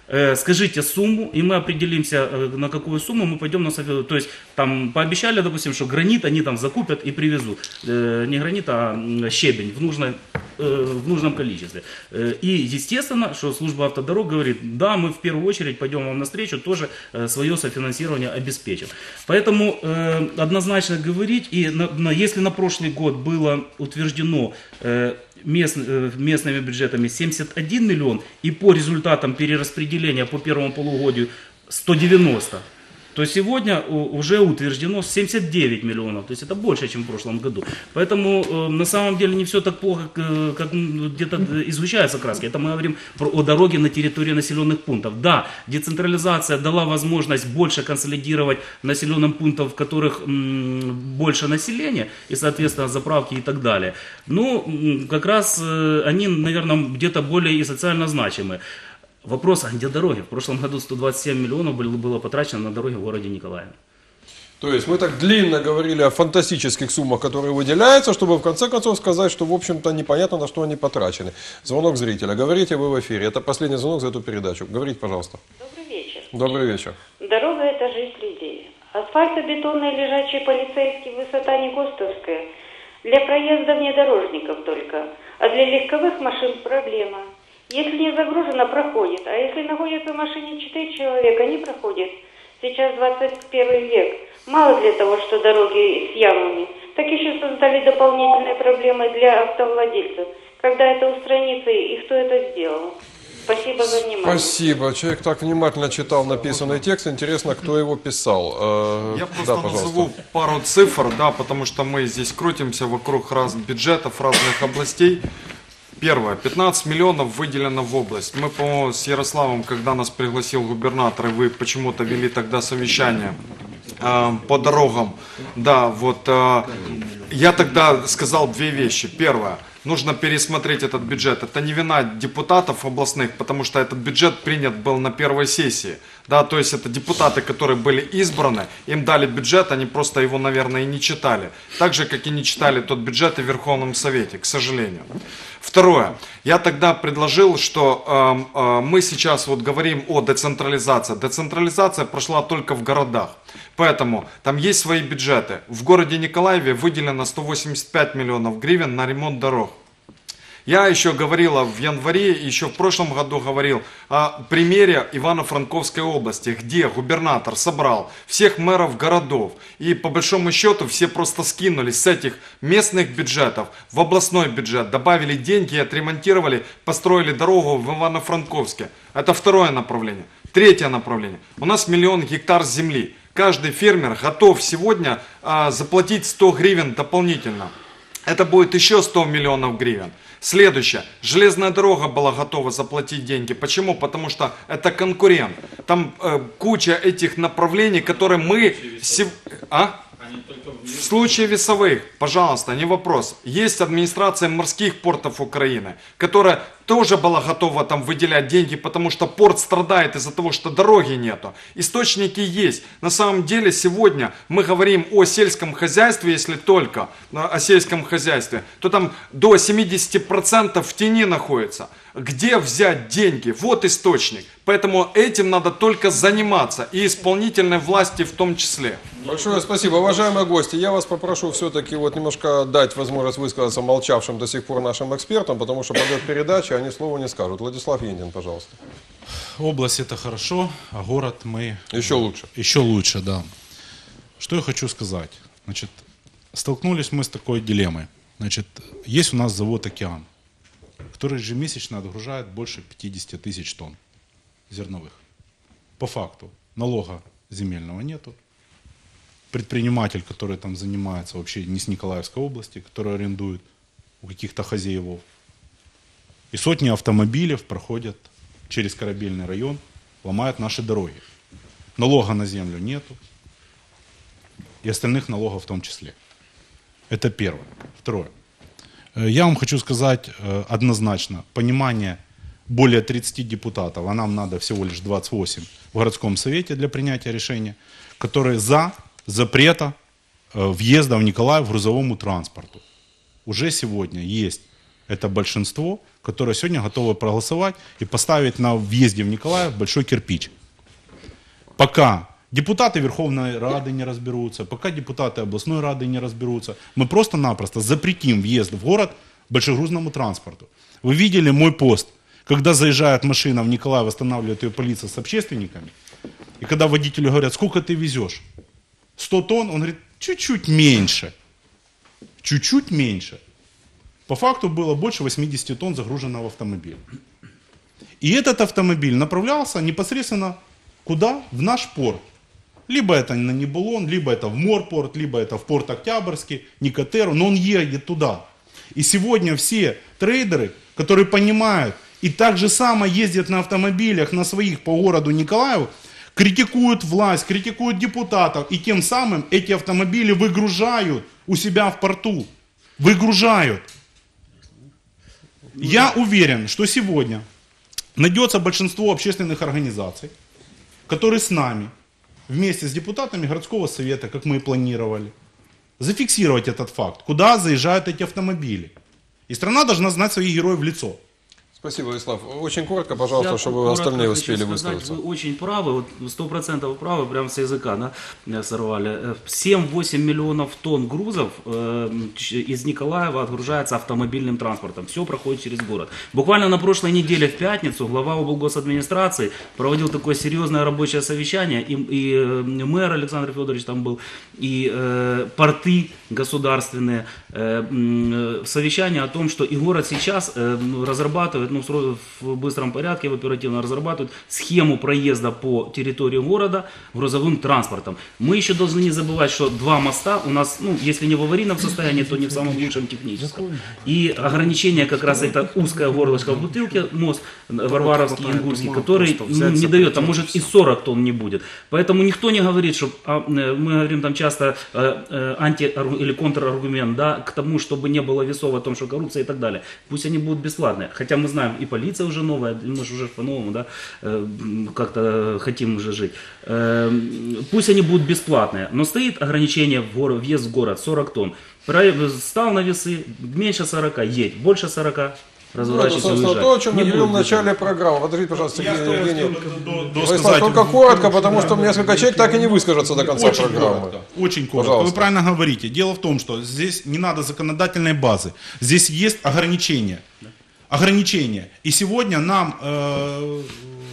Speaker 13: Э, скажите сумму, и мы определимся, э, на какую сумму мы пойдем на совет. То есть там пообещали, допустим, что гранит они там закупят и привезут. Э, не гранит, а щебень в, нужной, э, в нужном количестве. Э, и естественно, что служба автодорог говорит, да, мы в первую очередь пойдем вам навстречу, тоже э, свое софинансирование обеспечим. Поэтому э, однозначно говорить, и на, на, если на прошлый год было утверждено э, Мест, местными бюджетами семьдесят один миллион и по результатам перераспределения по первому полугодию сто девяносто, то сегодня уже утверждено семьдесят девять миллионов, то есть это больше, чем в прошлом году. Поэтому э, на самом деле не все так плохо, как, как где-то изучаются краски. Это мы говорим про, о дороге на территории населенных пунктов. Да, децентрализация дала возможность больше консолидировать населенным пунктам, в которых м, больше населения и, соответственно, заправки и так далее. Но м, как раз э, они, наверное, где-то более и социально значимы. Вопрос, а где дороги? В прошлом году сто двадцать семь миллионов было, было потрачено на дороги в городе Николаеве.
Speaker 1: То есть мы так длинно говорили о фантастических суммах, которые выделяются, чтобы в конце концов сказать, что в общем-то непонятно, на что они потрачены. Звонок зрителя. Говорите вы в эфире. Это последний звонок за эту передачу. Говорите, пожалуйста.
Speaker 9: Добрый вечер.
Speaker 1: Добрый вечер.
Speaker 9: Дорога – это жизнь людей. Асфальтобетонный лежачий полицейский, высота не ГОСТовская. Для проезда внедорожников только. А для легковых машин проблема. Если не загружено, проходит. А если находится в машине четыре человека, не проходит. Сейчас двадцать первый век. Мало для того, что дороги с ямами, так еще создали дополнительные проблемы для автовладельцев. Когда это устранится и кто это сделал? Спасибо за внимание.
Speaker 1: Спасибо. Человек так внимательно читал написанный текст. Интересно, кто его писал.
Speaker 15: Я просто да, назову пару цифр, да, потому что мы здесь крутимся вокруг раз бюджетов разных областей. Первое. пятнадцать миллионов выделено в область. Мы, по-моему, с Ярославом, когда нас пригласил губернатор, и вы почему-то вели тогда совещание э, по дорогам. Да, вот э, я тогда сказал две вещи. Первое. Нужно пересмотреть этот бюджет. Это не вина депутатов областных, потому что этот бюджет принят был на первой сессии. Да, то есть это депутаты, которые были избраны, им дали бюджет, они просто его, наверное, и не читали. Так же, как и не читали тот бюджет и в Верховном Совете, к сожалению. Второе. Я тогда предложил, что э, э, мы сейчас вот говорим о децентрализации. Децентрализация прошла только в городах. Поэтому там есть свои бюджеты. В городе Николаеве выделено сто восемьдесят пять миллионов гривен на ремонт дорог. Я еще говорил в январе, еще в прошлом году говорил о примере Ивано-Франковской области, где губернатор собрал всех мэров городов. И по большому счету все просто скинулись с этих местных бюджетов в областной бюджет, добавили деньги, отремонтировали, построили дорогу в Ивано-Франковске. Это второе направление. Третье направление. У нас миллион гектар земли. Каждый фермер готов сегодня а, заплатить сто гривен дополнительно. Это будет еще сто миллионов гривен. Следующее. Железная дорога была готова заплатить деньги. Почему? Потому что это конкурент. Там э, куча этих направлений, которые мы... Сев... А? В случае весовых, пожалуйста, не вопрос. Есть администрация морских портов Украины, которая тоже была готова там выделять деньги, потому что порт страдает из-за того, что дороги нету. Источники есть. На самом деле сегодня мы говорим о сельском хозяйстве, если только о сельском хозяйстве, то там до семьдесят процентов в тени находится. Где взять деньги? Вот источник. Поэтому этим надо только заниматься, и исполнительной власти в том числе.
Speaker 1: Большое спасибо. Уважаемые гости, я вас попрошу все-таки вот немножко дать возможность высказаться молчавшим до сих пор нашим экспертам, потому что пойдет передача, они слова не скажут. Владислав Яндин, пожалуйста.
Speaker 10: Область это хорошо, а город мы...
Speaker 1: Еще лучше.
Speaker 10: Еще лучше, да. Что я хочу сказать. Значит, столкнулись мы с такой дилеммой. Значит, есть у нас завод «Океан», который ежемесячно отгружает больше пятидесяти тысяч тонн зерновых. По факту налога земельного нету. Предприниматель, который там занимается вообще не с Николаевской области, который арендует у каких-то хозяевов. И сотни автомобилей проходят через корабельный район, ломают наши дороги. Налога на землю нету. И остальных налогов в том числе. Это первое. Второе. Я вам хочу сказать однозначно, понимание более тридцати депутатов, а нам надо всего лишь двадцать восемь в городском совете для принятия решения, которые за запрета въезда в Николаев грузовому транспорту. Уже сегодня есть это большинство, которое сегодня готово проголосовать и поставить на въезде в Николаев большой кирпич. Пока депутаты Верховной Рады не разберутся, пока депутаты областной Рады не разберутся, мы просто-напросто запретим въезд в город большегрузному транспорту. Вы видели мой пост, когда заезжает машина в Николаев, останавливает ее полиция с общественниками, и когда водителю говорят, сколько ты везешь? сто тонн, он говорит, чуть-чуть меньше. Чуть-чуть меньше. По факту было больше восемьдесят тонн загруженного автомобиля. И этот автомобиль направлялся непосредственно куда? В наш порт. Либо это на Небулон, либо это в Морпорт, либо это в порт Октябрьский, Никотеру, но он едет туда. И сегодня все трейдеры, которые понимают и так же само ездят на автомобилях на своих по городу Николаеву, критикуют власть, критикуют депутатов, и тем самым эти автомобили выгружают у себя в порту. Выгружают. Я уверен, что сегодня найдется большинство общественных организаций, которые с нами, вместе с депутатами городского совета, как мы и планировали, зафиксировать этот факт, куда заезжают эти автомобили. И страна должна знать своих героев в лицо.
Speaker 1: Спасибо, Владислав. Очень коротко, пожалуйста,
Speaker 13: Я
Speaker 1: чтобы
Speaker 13: коротко
Speaker 1: остальные
Speaker 13: хочу
Speaker 1: успели
Speaker 13: сказать,
Speaker 1: высказаться.
Speaker 13: Вы очень правы, вот сто процентов правы, прям с языка, да, сорвали. семь-восемь миллионов тонн грузов э, из Николаева отгружается автомобильным транспортом. Все проходит через город. Буквально на прошлой неделе в пятницу глава облгосадминистрации проводил такое серьезное рабочее совещание, и, и э, мэр Александр Федорович там был, и э, порты государственные. Э, э, совещание о том, что и город сейчас э, разрабатывает, ну, в быстром порядке, в оперативно разрабатывают схему проезда по территории города грузовым транспортом. Мы еще должны не забывать, что два моста у нас, ну, если не в аварийном состоянии, то не в самом лучшем техническом. И ограничение как раз это узкое горлышко в бутылке, мост Варваровский, Ингульский, который ну, не дает, а может и сорок тонн не будет. Поэтому никто не говорит, что, а, мы говорим там часто э, анти или контраргумент, да, к тому, чтобы не было весов о том, что коррупция и так далее. Пусть они будут бесплатные. Хотя мы знаем, и полиция уже новая, мы же уже по-новому, да, как-то хотим уже жить. Пусть они будут бесплатные, но стоит ограничение в город, въезд в город сорок тонн. Стал на весы, меньше сорока, едь, больше сорока. Разворачивайся,
Speaker 1: ну,
Speaker 13: уезжай.
Speaker 1: то, о чем мы
Speaker 13: Не
Speaker 1: говорим в
Speaker 13: будет
Speaker 1: начале программы. Подождите, пожалуйста,
Speaker 10: Я
Speaker 1: Евгений.
Speaker 10: до,
Speaker 1: Владислав, только коротко, потому что несколько человек так и не выскажутся до конца
Speaker 10: очень
Speaker 1: программы.
Speaker 10: Коротко, очень коротко.
Speaker 1: Пожалуйста.
Speaker 10: Вы правильно говорите. Дело в том, что здесь не надо законодательной базы. Здесь есть ограничения. Ограничения. И сегодня нам... Э,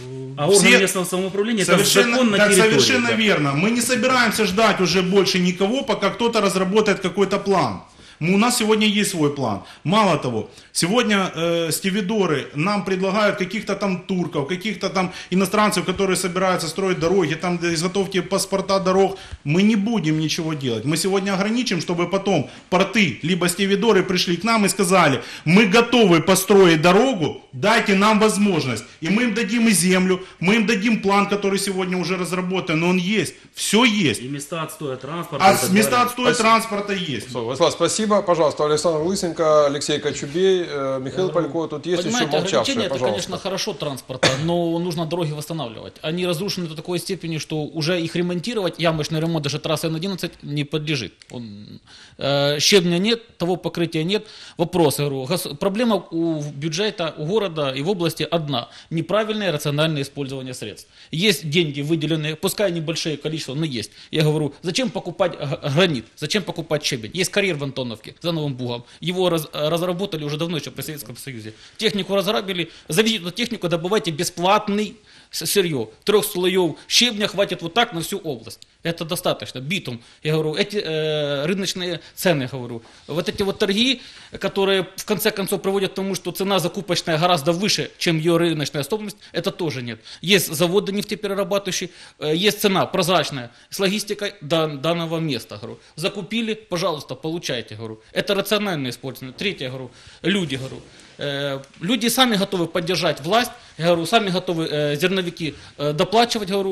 Speaker 13: а
Speaker 10: все...
Speaker 13: орган местного самоуправления это закон на
Speaker 10: так,
Speaker 13: территории.
Speaker 10: Совершенно
Speaker 13: да.
Speaker 10: верно. Мы не собираемся ждать уже больше никого, пока кто-то разработает какой-то план. У нас сегодня есть свой план. Мало того, сегодня э, стивидоры нам предлагают каких-то там турков, каких-то там иностранцев, которые собираются строить дороги, там изготовьте паспорта дорог. Мы не будем ничего делать. Мы сегодня ограничим, чтобы потом порты, либо стивидоры пришли к нам и сказали, мы готовы построить дорогу, дайте нам возможность. И мы им дадим и землю, мы им дадим план, который сегодня уже разработан, но он есть. Все есть.
Speaker 13: И места отстоя транспорта.
Speaker 10: А места отстоя транспорта есть.
Speaker 1: Владислав, спасибо. Пожалуйста, Александр Лысенко, Алексей Кочубей, э, Михаил Палько. Тут есть еще молчавшие,
Speaker 5: ограничения, это,
Speaker 1: пожалуйста.
Speaker 5: конечно, хорошо транспорта, но нужно дороги восстанавливать. Они разрушены до такой степени, что уже их ремонтировать, ямочный ремонт даже трассы Н одиннадцать не подлежит. Он, э, щебня нет, того покрытия нет. Вопрос, я говорю, гос, проблема у бюджета, у города и в области одна. Неправильное рациональное использование средств. Есть деньги выделенные, пускай небольшое количество, но есть. Я говорю, зачем покупать гранит, зачем покупать щебень? Есть карьер в Антоновке за Новым Бугом. Его раз, разработали уже давно, еще при Советском Союзе. Технику разграбили, завезите эту технику, добывайте бесплатный сырье. Трех слоев щебня хватит вот так на всю область. Это достаточно. Битум. Я говорю, эти э, рыночные цены, говорю. Вот эти вот торги, которые в конце концов приводят к тому, что цена закупочная гораздо выше, чем ее рыночная стоимость, это тоже нет. Есть заводы нефтеперерабатывающие, э, есть цена прозрачная с логистикой дан, данного места. Говорю. Закупили, пожалуйста, получайте. Говорю. Это рациональное использование. Третье, говорю, люди, говорю. Э, люди сами готовы поддержать власть, я говорю, сами готовы э, зерновики э, доплачивать, говорю,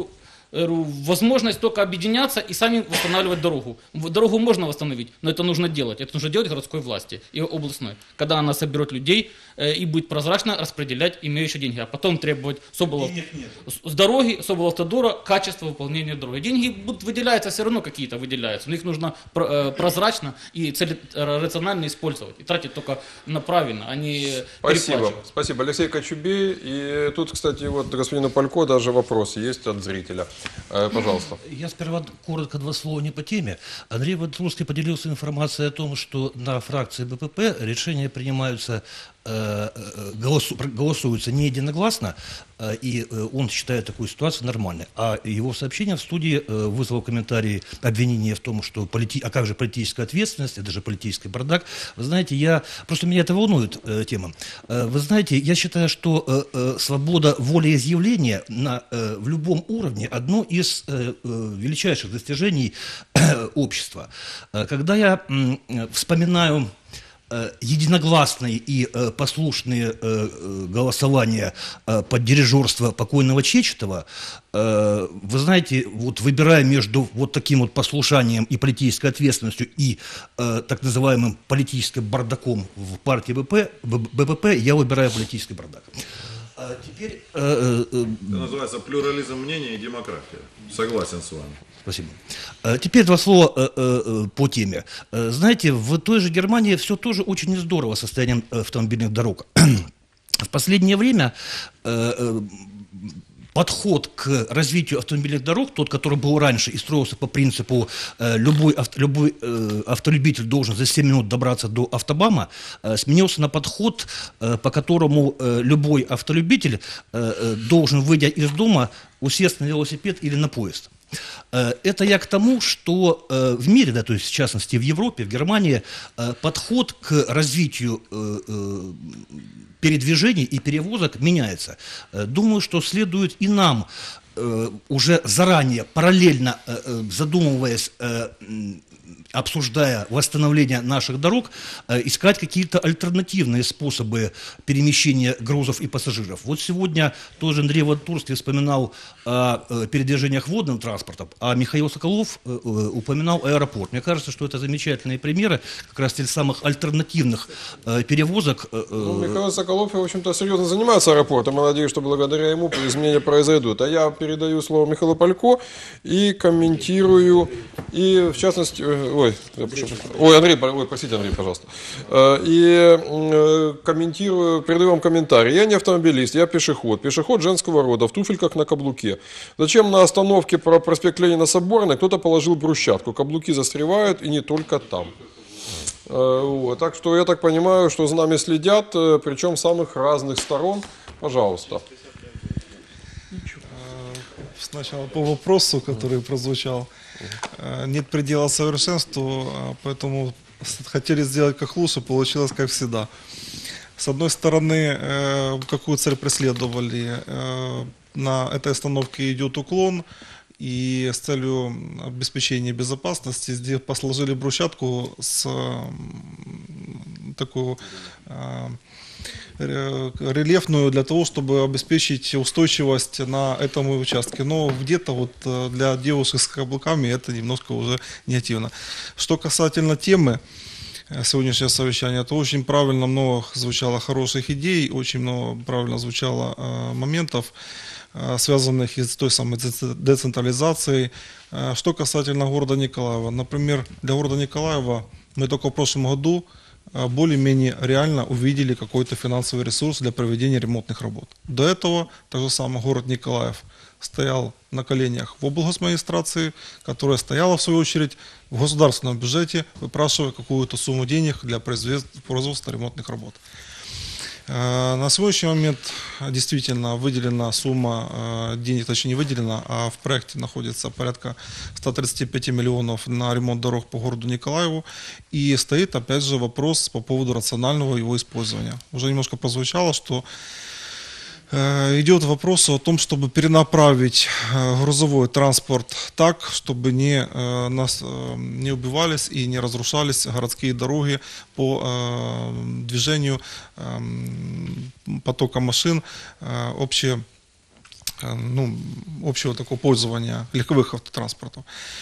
Speaker 5: возможность только объединяться и сами восстанавливать дорогу. Дорогу можно восстановить, но это нужно делать. Это нужно делать городской власти и областной. Когда она соберет людей и будет прозрачно распределять имеющие деньги. А потом требовать с, облав... с дороги, с облавтодора качества выполнения дороги. Деньги будут выделяться, все равно какие-то выделяются. Но их нужно прозрачно и рационально использовать. И тратить только на правильно, а не
Speaker 1: Спасибо. Спасибо. Алексей Кочубей. И тут, кстати, вот господину Палько даже вопрос есть от зрителя. Пожалуйста.
Speaker 11: Я сперва коротко два слова не по теме. Андрей Вадатурский поделился информацией о том, что на фракции БПП решения принимаются, голосу, голосуются не единогласно, и он считает такую ситуацию нормальной. А его сообщение в студии вызвало комментарии, обвинения в том, что полити... а как же политическая ответственность, это же политический бардак. Вы знаете, я... просто меня это волнует э, тема. Э, вы знаете, я считаю, что э, э, свобода волеизъявления на, э, в любом уровне одно из э, э, величайших достижений э, общества. Э, когда я э, вспоминаю единогласные и э, послушные э, голосования э, под дирижерство покойного Чечетова, э, вы знаете, вот выбирая между вот таким вот послушанием и политической ответственностью и э, так называемым политическим бардаком в партии БП, БПП, я выбираю политический бардак. А теперь... Э, э,
Speaker 12: Это называется плюрализм мнений и демократия. Согласен с вами.
Speaker 11: Спасибо. Теперь два слова э, э, по теме. Знаете, в той же Германии все тоже очень нездорово с состоянием автомобильных дорог. В последнее время э, э, подход к развитию автомобильных дорог, тот, который был раньше и строился по принципу э, любой, авто, любой э, автолюбитель должен за семь минут добраться до автобама, э, сменился на подход, э, по которому э, любой автолюбитель э, должен, выйдя из дома, усесть на велосипед или на поезд. Это я к тому, что в мире, да, то есть в частности в Европе, в Германии, подход к развитию передвижений и перевозок меняется. Думаю, что следует и нам уже заранее, параллельно задумываясь, обсуждая восстановление наших дорог, искать какие-то альтернативные способы перемещения грузов и пассажиров. Вот сегодня тоже Андрей Вадатурский вспоминал о передвижениях водным транспортом, а Михаил Соколов упоминал аэропорт. Мне кажется, что это замечательные примеры как раз тех самых альтернативных перевозок.
Speaker 1: Ну, Михаил Соколов, в общем-то, серьезно занимается аэропортом. Я надеюсь, что благодаря ему изменения произойдут. А я передаю слово Михаилу Палько и комментирую, и в частности... Ой, я прошу, ой, Андрей, ой, простите, Андрей, пожалуйста. И комментирую, передаю вам комментарий. Я не автомобилист, я пешеход. Пешеход женского рода, в туфельках на каблуке. Зачем на остановке про проспект Ленина Соборной кто-то положил брусчатку? Каблуки застревают, и не только там. Вот. Так что я так понимаю, что за нами следят, причем с самых разных сторон. Пожалуйста.
Speaker 16: Сначала по вопросу, который прозвучал. Нет предела совершенству, поэтому хотели сделать как лучше, получилось как всегда. С одной стороны, какую цель преследовали? На этой остановке идет уклон, и с целью обеспечения безопасности здесь посложили брусчатку с такую рельефную для того, чтобы обеспечить устойчивость на этом участке. Но где-то вот для девушек с каблуками это немножко уже негативно. Что касательно темы сегодняшнего совещания, то очень правильно много звучало хороших идей, очень много правильно звучало э, моментов, э, связанных с той самой децентрализацией. Э, что касательно города Николаева, например, для города Николаева мы только в прошлом году более-менее реально увидели какой-то финансовый ресурс для проведения ремонтных работ. До этого тот же самый город Николаев стоял на коленях в облгосадминистрации, которая стояла в свою очередь в государственном бюджете, выпрашивая какую-то сумму денег для производства ремонтных работ. На сегодняшний момент действительно выделена сумма денег, точнее не выделена, а в проекте находится порядка ста тридцати пяти миллионов на ремонт дорог по городу Николаеву. И стоит опять же вопрос по поводу рационального его использования. Уже немножко прозвучало, что идет вопрос о том, чтобы перенаправить грузовой транспорт так, чтобы не, нас, не убивались и не разрушались городские дороги по движению потока машин, общее ну, общего такого пользования легковых автотранспортов.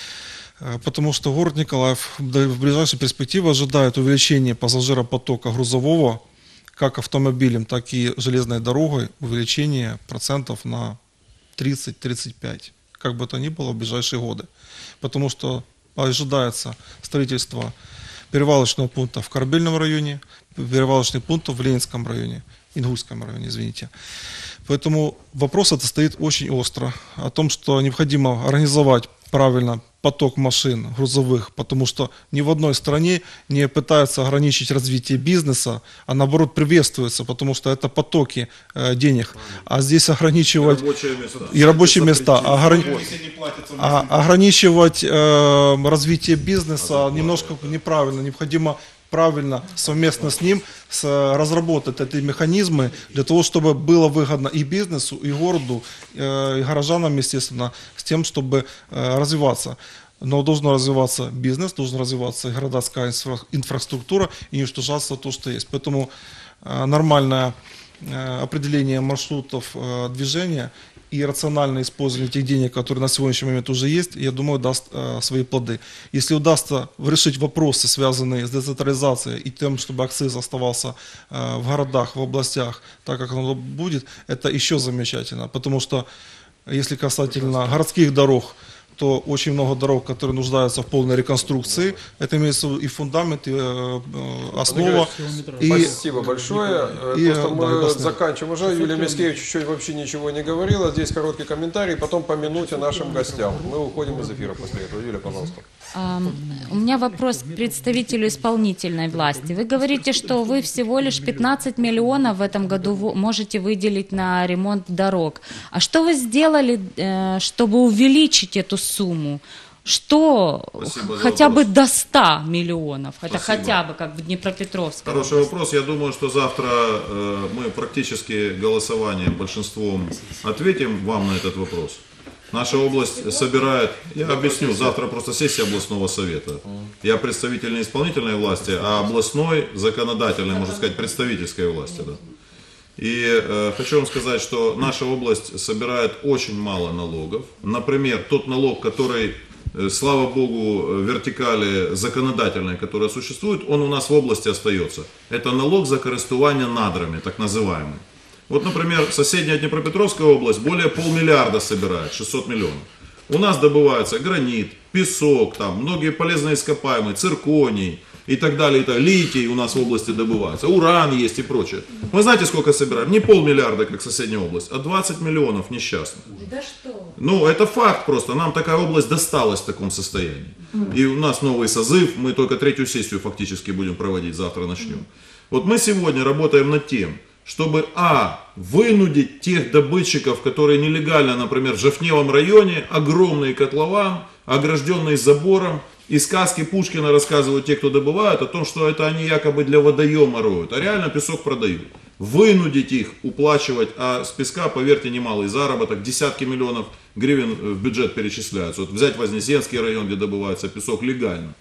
Speaker 16: Потому что город Николаев в ближайшей перспективе ожидает увеличения пассажиропотока грузового, как автомобилем, так и железной дорогой, увеличение процентов на тридцать-тридцать пять, как бы то ни было в ближайшие годы. Потому что ожидается строительство перевалочного пункта в Корабельном районе, перевалочных пунктов в Ленинском районе, Ингульском районе, извините. Поэтому вопрос этот стоит очень остро, о том, что необходимо организовать правильно поток машин грузовых, потому что ни в одной стране не пытаются ограничить развитие бизнеса, а наоборот приветствуется, потому что это потоки э, денег. А здесь ограничивать... И рабочие места. И рабочие места. Ограни... А, ограничивать э, развитие бизнеса немножко неправильно. Необходимо правильно совместно с ним с, разработать эти механизмы для того, чтобы было выгодно и бизнесу, и городу, э, и горожанам, естественно, с тем, чтобы э, развиваться. Но должен развиваться бизнес, должен развиваться городская инфра инфраструктура и не уничтожаться то, что есть. Поэтому э, нормальное э, определение маршрутов э, движения и рациональное использование тех денег, которые на сегодняшний момент уже есть, я думаю, даст э, свои плоды. Если удастся решить вопросы, связанные с децентрализацией и тем, чтобы акциз оставался э, в городах, в областях, так как оно будет, это еще замечательно. Потому что, если касательно городских дорог, то очень много дорог, которые нуждаются в полной реконструкции. Это имеется в виду и фундамент, и э, основа. И,
Speaker 1: Спасибо большое.
Speaker 16: И,
Speaker 1: Просто
Speaker 16: да,
Speaker 1: мы
Speaker 16: и
Speaker 1: заканчиваем уже. Юлия Мискевич чуть-чуть вообще ничего не говорила. Здесь короткий комментарий, потом по минуте нашим гостям. Мы уходим из эфира после этого. Юлия, пожалуйста.
Speaker 22: У меня вопрос к представителю исполнительной власти. Вы говорите, что вы всего лишь пятнадцать миллионов в этом году можете выделить на ремонт дорог. А что вы сделали, чтобы увеличить эту сумму? Что
Speaker 12: Спасибо
Speaker 22: хотя
Speaker 12: вопрос.
Speaker 22: бы до ста миллионов? Это
Speaker 12: Спасибо.
Speaker 22: хотя бы как в Днепропетровске.
Speaker 12: Хороший вопрос. Я думаю, что завтра э, мы практически голосованием большинством ответим вам на этот вопрос. Наша область собирает, я объясню, завтра просто сессия областного совета. Я представитель не исполнительной власти, а областной, законодательной, можно сказать, представительской власти. Да. И э, хочу вам сказать, что наша область собирает очень мало налогов. Например, тот налог, который, э, слава богу, вертикали законодательной, которая существует, он у нас в области остается. Это налог за користування надрами, так называемый. Вот, например, соседняя Днепропетровская область более полмиллиарда собирает, шестьсот миллионов. У нас добывается гранит, песок, там, многие полезные ископаемые, цирконий и так далее, и так далее. Литий у нас в области добывается, уран есть и прочее. Вы знаете, сколько собираем? Не полмиллиарда, как соседняя область, а двадцать миллионов несчастных.
Speaker 22: Да что?
Speaker 12: Ну, это факт просто. Нам такая область досталась в таком состоянии. И у нас новый созыв, мы только третью сессию фактически будем проводить, завтра начнем. Вот мы сегодня работаем над тем, чтобы, а, вынудить тех добытчиков, которые нелегально, например, в Жовтневом районе, огромный котлован, огражденный забором, и сказки Пушкина рассказывают те, кто добывают, о том, что это они якобы для водоема роют, а реально песок продают. Вынудить их уплачивать, а с песка, поверьте, немалый заработок, десятки миллионов гривен в бюджет перечисляются. Вот взять Вознесенский район, где добывается песок легально.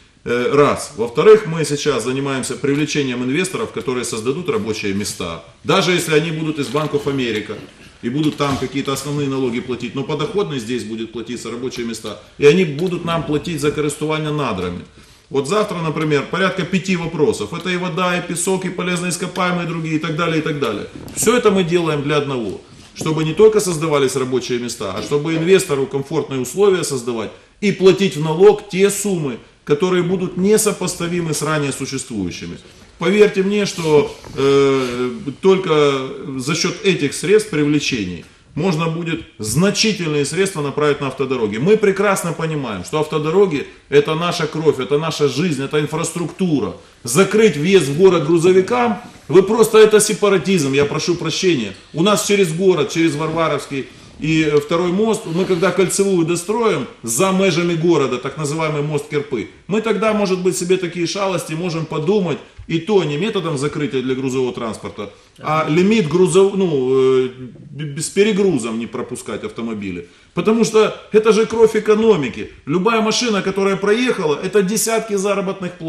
Speaker 12: Раз. Во-вторых, мы сейчас занимаемся привлечением инвесторов, которые создадут рабочие места. Даже если они будут из Bank of America и будут там какие-то основные налоги платить, но подоходно здесь будет платиться рабочие места. И они будут нам платить за користування надрами. Вот завтра, например, порядка пяти вопросов. Это и вода, и песок, и полезные ископаемые, и другие, и так далее, и так далее. Все это мы делаем для одного. Чтобы не только создавались рабочие места, а чтобы инвестору комфортные условия создавать и платить в налог те суммы, которые будут несопоставимы с ранее существующими. Поверьте мне, что э, только за счет этих средств привлечений можно будет значительные средства направить на автодороги. Мы прекрасно понимаем, что автодороги это наша кровь, это наша жизнь, это инфраструктура. Закрыть въезд в город грузовикам, вы просто это сепаратизм, я прошу прощения. У нас через город, через Варваровский и второй мост, мы когда кольцевую достроим за межами города, так называемый мост Керпы, мы тогда, может быть, себе такие шалости можем подумать, и то не методом закрытия для грузового транспорта, а лимит грузов, ну, с перегрузом не пропускать автомобили. Потому что это же кровь экономики. Любая машина, которая проехала, это десятки заработных плат.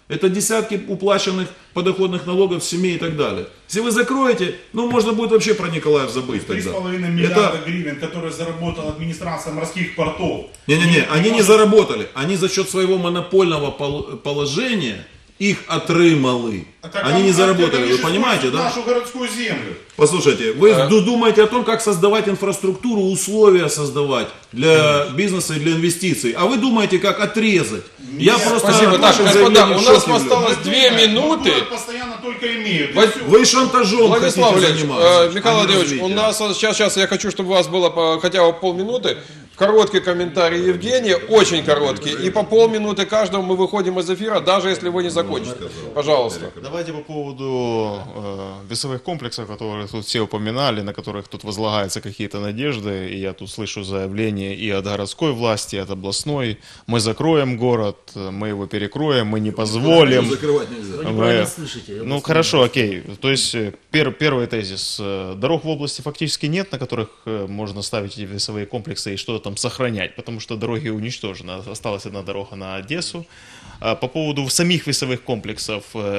Speaker 12: Это десятки уплаченных подоходных налогов семей и так далее. Если вы закроете, ну можно будет вообще про Николаев забыть
Speaker 18: три с
Speaker 12: тогда.
Speaker 18: половиной миллиарда гривен, которые заработала администрация морских портов.
Speaker 12: Не-не-не, они не заработали. Они за счет своего монопольного положения их отрымали.
Speaker 18: Так,
Speaker 12: они
Speaker 18: а,
Speaker 12: не заработали,
Speaker 18: они
Speaker 12: вы
Speaker 18: же
Speaker 12: понимаете, да?
Speaker 18: нашу городскую землю.
Speaker 12: Послушайте, вы а... думаете о том, как создавать инфраструктуру, условия создавать для бизнеса и для инвестиций, а вы думаете, как отрезать.
Speaker 18: Нет,
Speaker 12: Я просто...
Speaker 1: Спасибо. Так, господа, у нас осталось две
Speaker 18: мы
Speaker 1: минуты.
Speaker 18: Постоянно только имеют.
Speaker 12: Вы, вы шантажом
Speaker 1: Владислав
Speaker 12: хотите
Speaker 1: Владимирович,
Speaker 12: заниматься.
Speaker 1: э, Михаил Владимирович, у нас сейчас, сейчас я хочу, чтобы у вас было по, хотя бы полминуты. Короткий комментарий Евгения, очень короткий. И по полминуты каждому мы выходим из эфира, даже если вы не закончите. Пожалуйста.
Speaker 6: Давайте по поводу э, весовых комплексов, которые тут все упоминали, на которых тут возлагаются какие-то надежды. И я тут слышу заявления и от городской власти, и от областной. Мы закроем город, мы его перекроем, мы не позволим.
Speaker 12: Закрывать нельзя.
Speaker 13: Вы неправильно слышите.
Speaker 6: Ну хорошо, окей. То есть пер, первый тезис. Дорог в области фактически нет, на которых можно ставить эти весовые комплексы и что-то там сохранять, потому что дороги уничтожены. Осталась одна дорога на Одессу. По поводу самих весовых комплексов.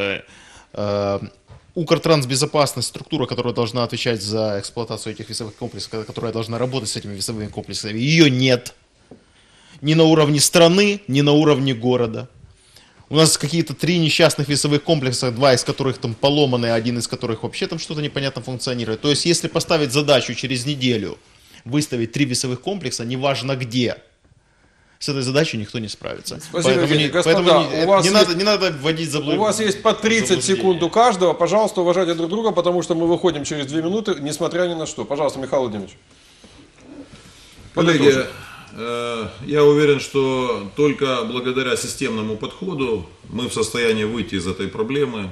Speaker 6: Укртрансбезопасность, структура, которая должна отвечать за эксплуатацию этих весовых комплексов, которая должна работать с этими весовыми комплексами, ее нет. Ни на уровне страны, ни на уровне города. У нас какие-то три несчастных весовых комплекса, два из которых там поломаны, один из которых вообще там что-то непонятно функционирует. То есть, если поставить задачу через неделю выставить три весовых комплекса, неважно где, с этой задачей никто не справится.
Speaker 1: Спасибо,
Speaker 6: поэтому
Speaker 1: Евгений.
Speaker 6: не,
Speaker 1: Господа,
Speaker 6: поэтому не,
Speaker 1: у вас
Speaker 6: не,
Speaker 1: есть,
Speaker 6: надо, не надо вводить заблуждение.
Speaker 1: У вас есть по тридцать секунд у каждого. Пожалуйста, уважайте друг друга, потому что мы выходим через две минуты, несмотря ни на что. Пожалуйста, Михаил Владимирович.
Speaker 12: Коллеги, э, я уверен, что только благодаря системному подходу мы в состоянии выйти из этой проблемы.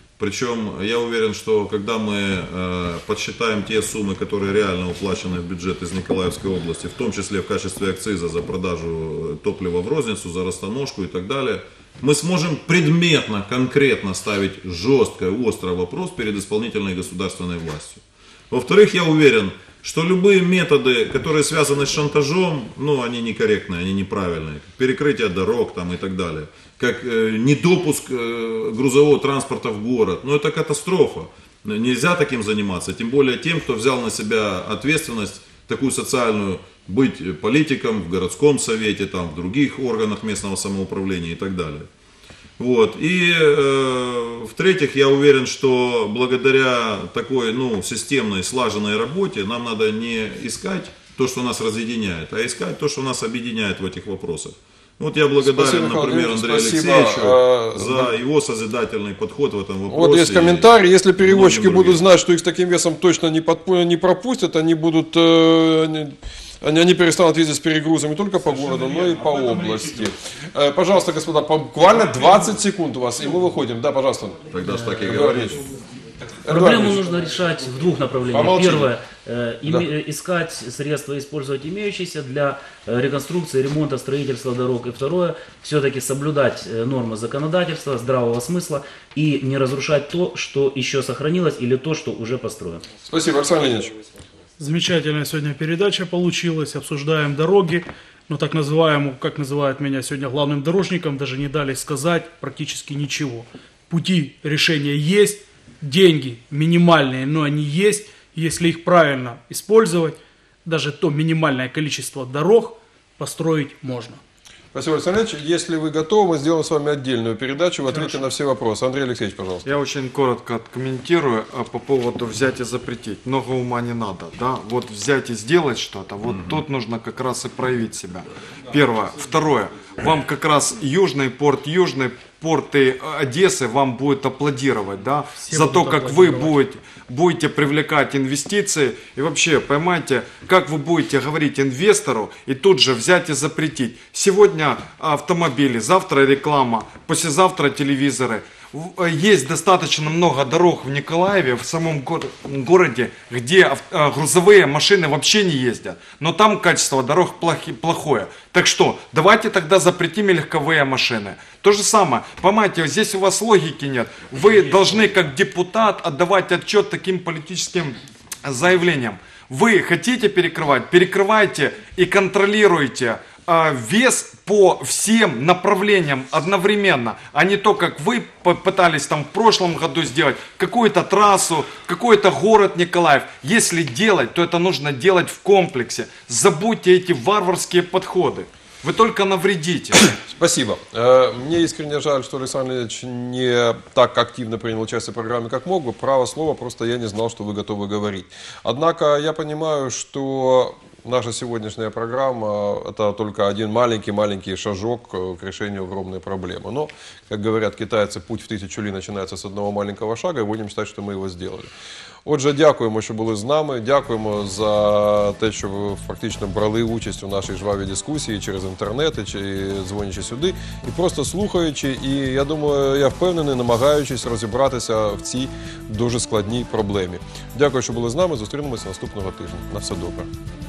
Speaker 12: Причем я уверен, что когда мы э, подсчитаем те суммы, которые реально уплачены в бюджет из Николаевской области, в том числе в качестве акциза за продажу топлива в розницу, за растаможку и так далее, мы сможем предметно, конкретно ставить жестко и остро вопрос перед исполнительной государственной властью. Во-вторых, я уверен, что любые методы, которые связаны с шантажом, ну, они некорректные, они неправильные. Перекрытие дорог там и так далее. Как э, недопуск э, грузового транспорта в город. Ну, это катастрофа. Нельзя таким заниматься. Тем более тем, кто взял на себя ответственность такую социальную, быть политиком в городском совете, там, в других органах местного самоуправления и так далее. Вот. И э, в-третьих, я уверен, что благодаря такой, ну, системной, слаженной работе нам надо не искать то, что нас разъединяет, а искать то, что нас объединяет в этих вопросах. Вот я благодарен, спасибо, например, Андрею спасибо. Алексеевичу а, за его созидательный подход в этом вопросе.
Speaker 1: Вот есть комментарий, если перевозчики будут знать, что их с таким весом точно не, подпу- не пропустят, они будут... Э, они... Они, они перестанут ездить с перегрузом не только по городу, но и по области. Э, пожалуйста, господа, буквально двадцать секунд у вас, и мы выходим. Да, пожалуйста.
Speaker 12: Тогда ж так и говоришь.
Speaker 13: Проблему нужно решать в двух направлениях.
Speaker 1: Помолчите.
Speaker 13: Первое, э,
Speaker 1: да.
Speaker 13: име, искать средства, использовать имеющиеся для э, реконструкции, ремонта, строительства дорог. И второе, все-таки соблюдать э, нормы законодательства, здравого смысла и не разрушать то, что еще сохранилось, или то, что уже построено.
Speaker 1: Спасибо, Александр Леонидович.
Speaker 14: Замечательная сегодня передача получилась. Обсуждаем дороги. Но так называемому, как называют меня сегодня главным дорожником, даже не дали сказать практически ничего. Пути решения есть, деньги минимальные, но они есть. Если их правильно использовать, даже то минимальное количество дорог построить можно.
Speaker 1: Спасибо, Александр Ильич. Если вы готовы, мы сделаем с вами отдельную передачу, вы ответите на все вопросы. Андрей Алексеевич, пожалуйста.
Speaker 15: Я очень коротко откомментирую по поводу взять и запретить. Много ума не надо, да? Вот взять и сделать что-то, вот mm-hmm. тут нужно как раз и проявить себя. Первое. Второе. Вам как раз южный порт, южный порты Одессы вам будет аплодировать, да? Все за то, как вы будете, будете привлекать инвестиции. И вообще, поймайте, как вы будете говорить инвестору и тут же взять и запретить. Сегодня автомобили, завтра реклама, послезавтра телевизоры. Есть достаточно много дорог в Николаеве, в самом го- городе, где грузовые машины вообще не ездят. Но там качество дорог плохи- плохое. Так что, давайте тогда запретим и легковые машины. То же самое, понимаете, здесь у вас логики нет. Вы должны как депутат отдавать отчет таким политическим заявлениям. Вы хотите перекрывать, перекрывайте и контролируйте вес по всем направлениям одновременно, а не то, как вы пытались там в прошлом году сделать, какую-то трассу, какой-то город Николаев. Если делать, то это нужно делать в комплексе. Забудьте эти варварские подходы. Вы только навредите.
Speaker 1: Спасибо. Э, Мне искренне жаль, что Александр Ильич не так активно принял участие в программе, как мог бы. Право слова, просто я не знал, что вы готовы говорить. Однако я понимаю, что наша сегодняшняя программа – это только один маленький-маленький шажок к решению огромной проблемы. Но, как говорят китайцы, путь в тисячу лі начинается с одного маленького шага, и будем считать, что мы его сделали. Отже, дякуємо, що були з нами, дякуємо за те, що ви фактично брали участь у нашій жвавій дискусії через інтернет, чи дзвонячи сюди, і просто слухаючи, і я думаю, я впевнений, намагаючись розібратися в цій дуже складній проблемі. Дякую, що були з нами, зустрінемося наступного тижня. На все добре.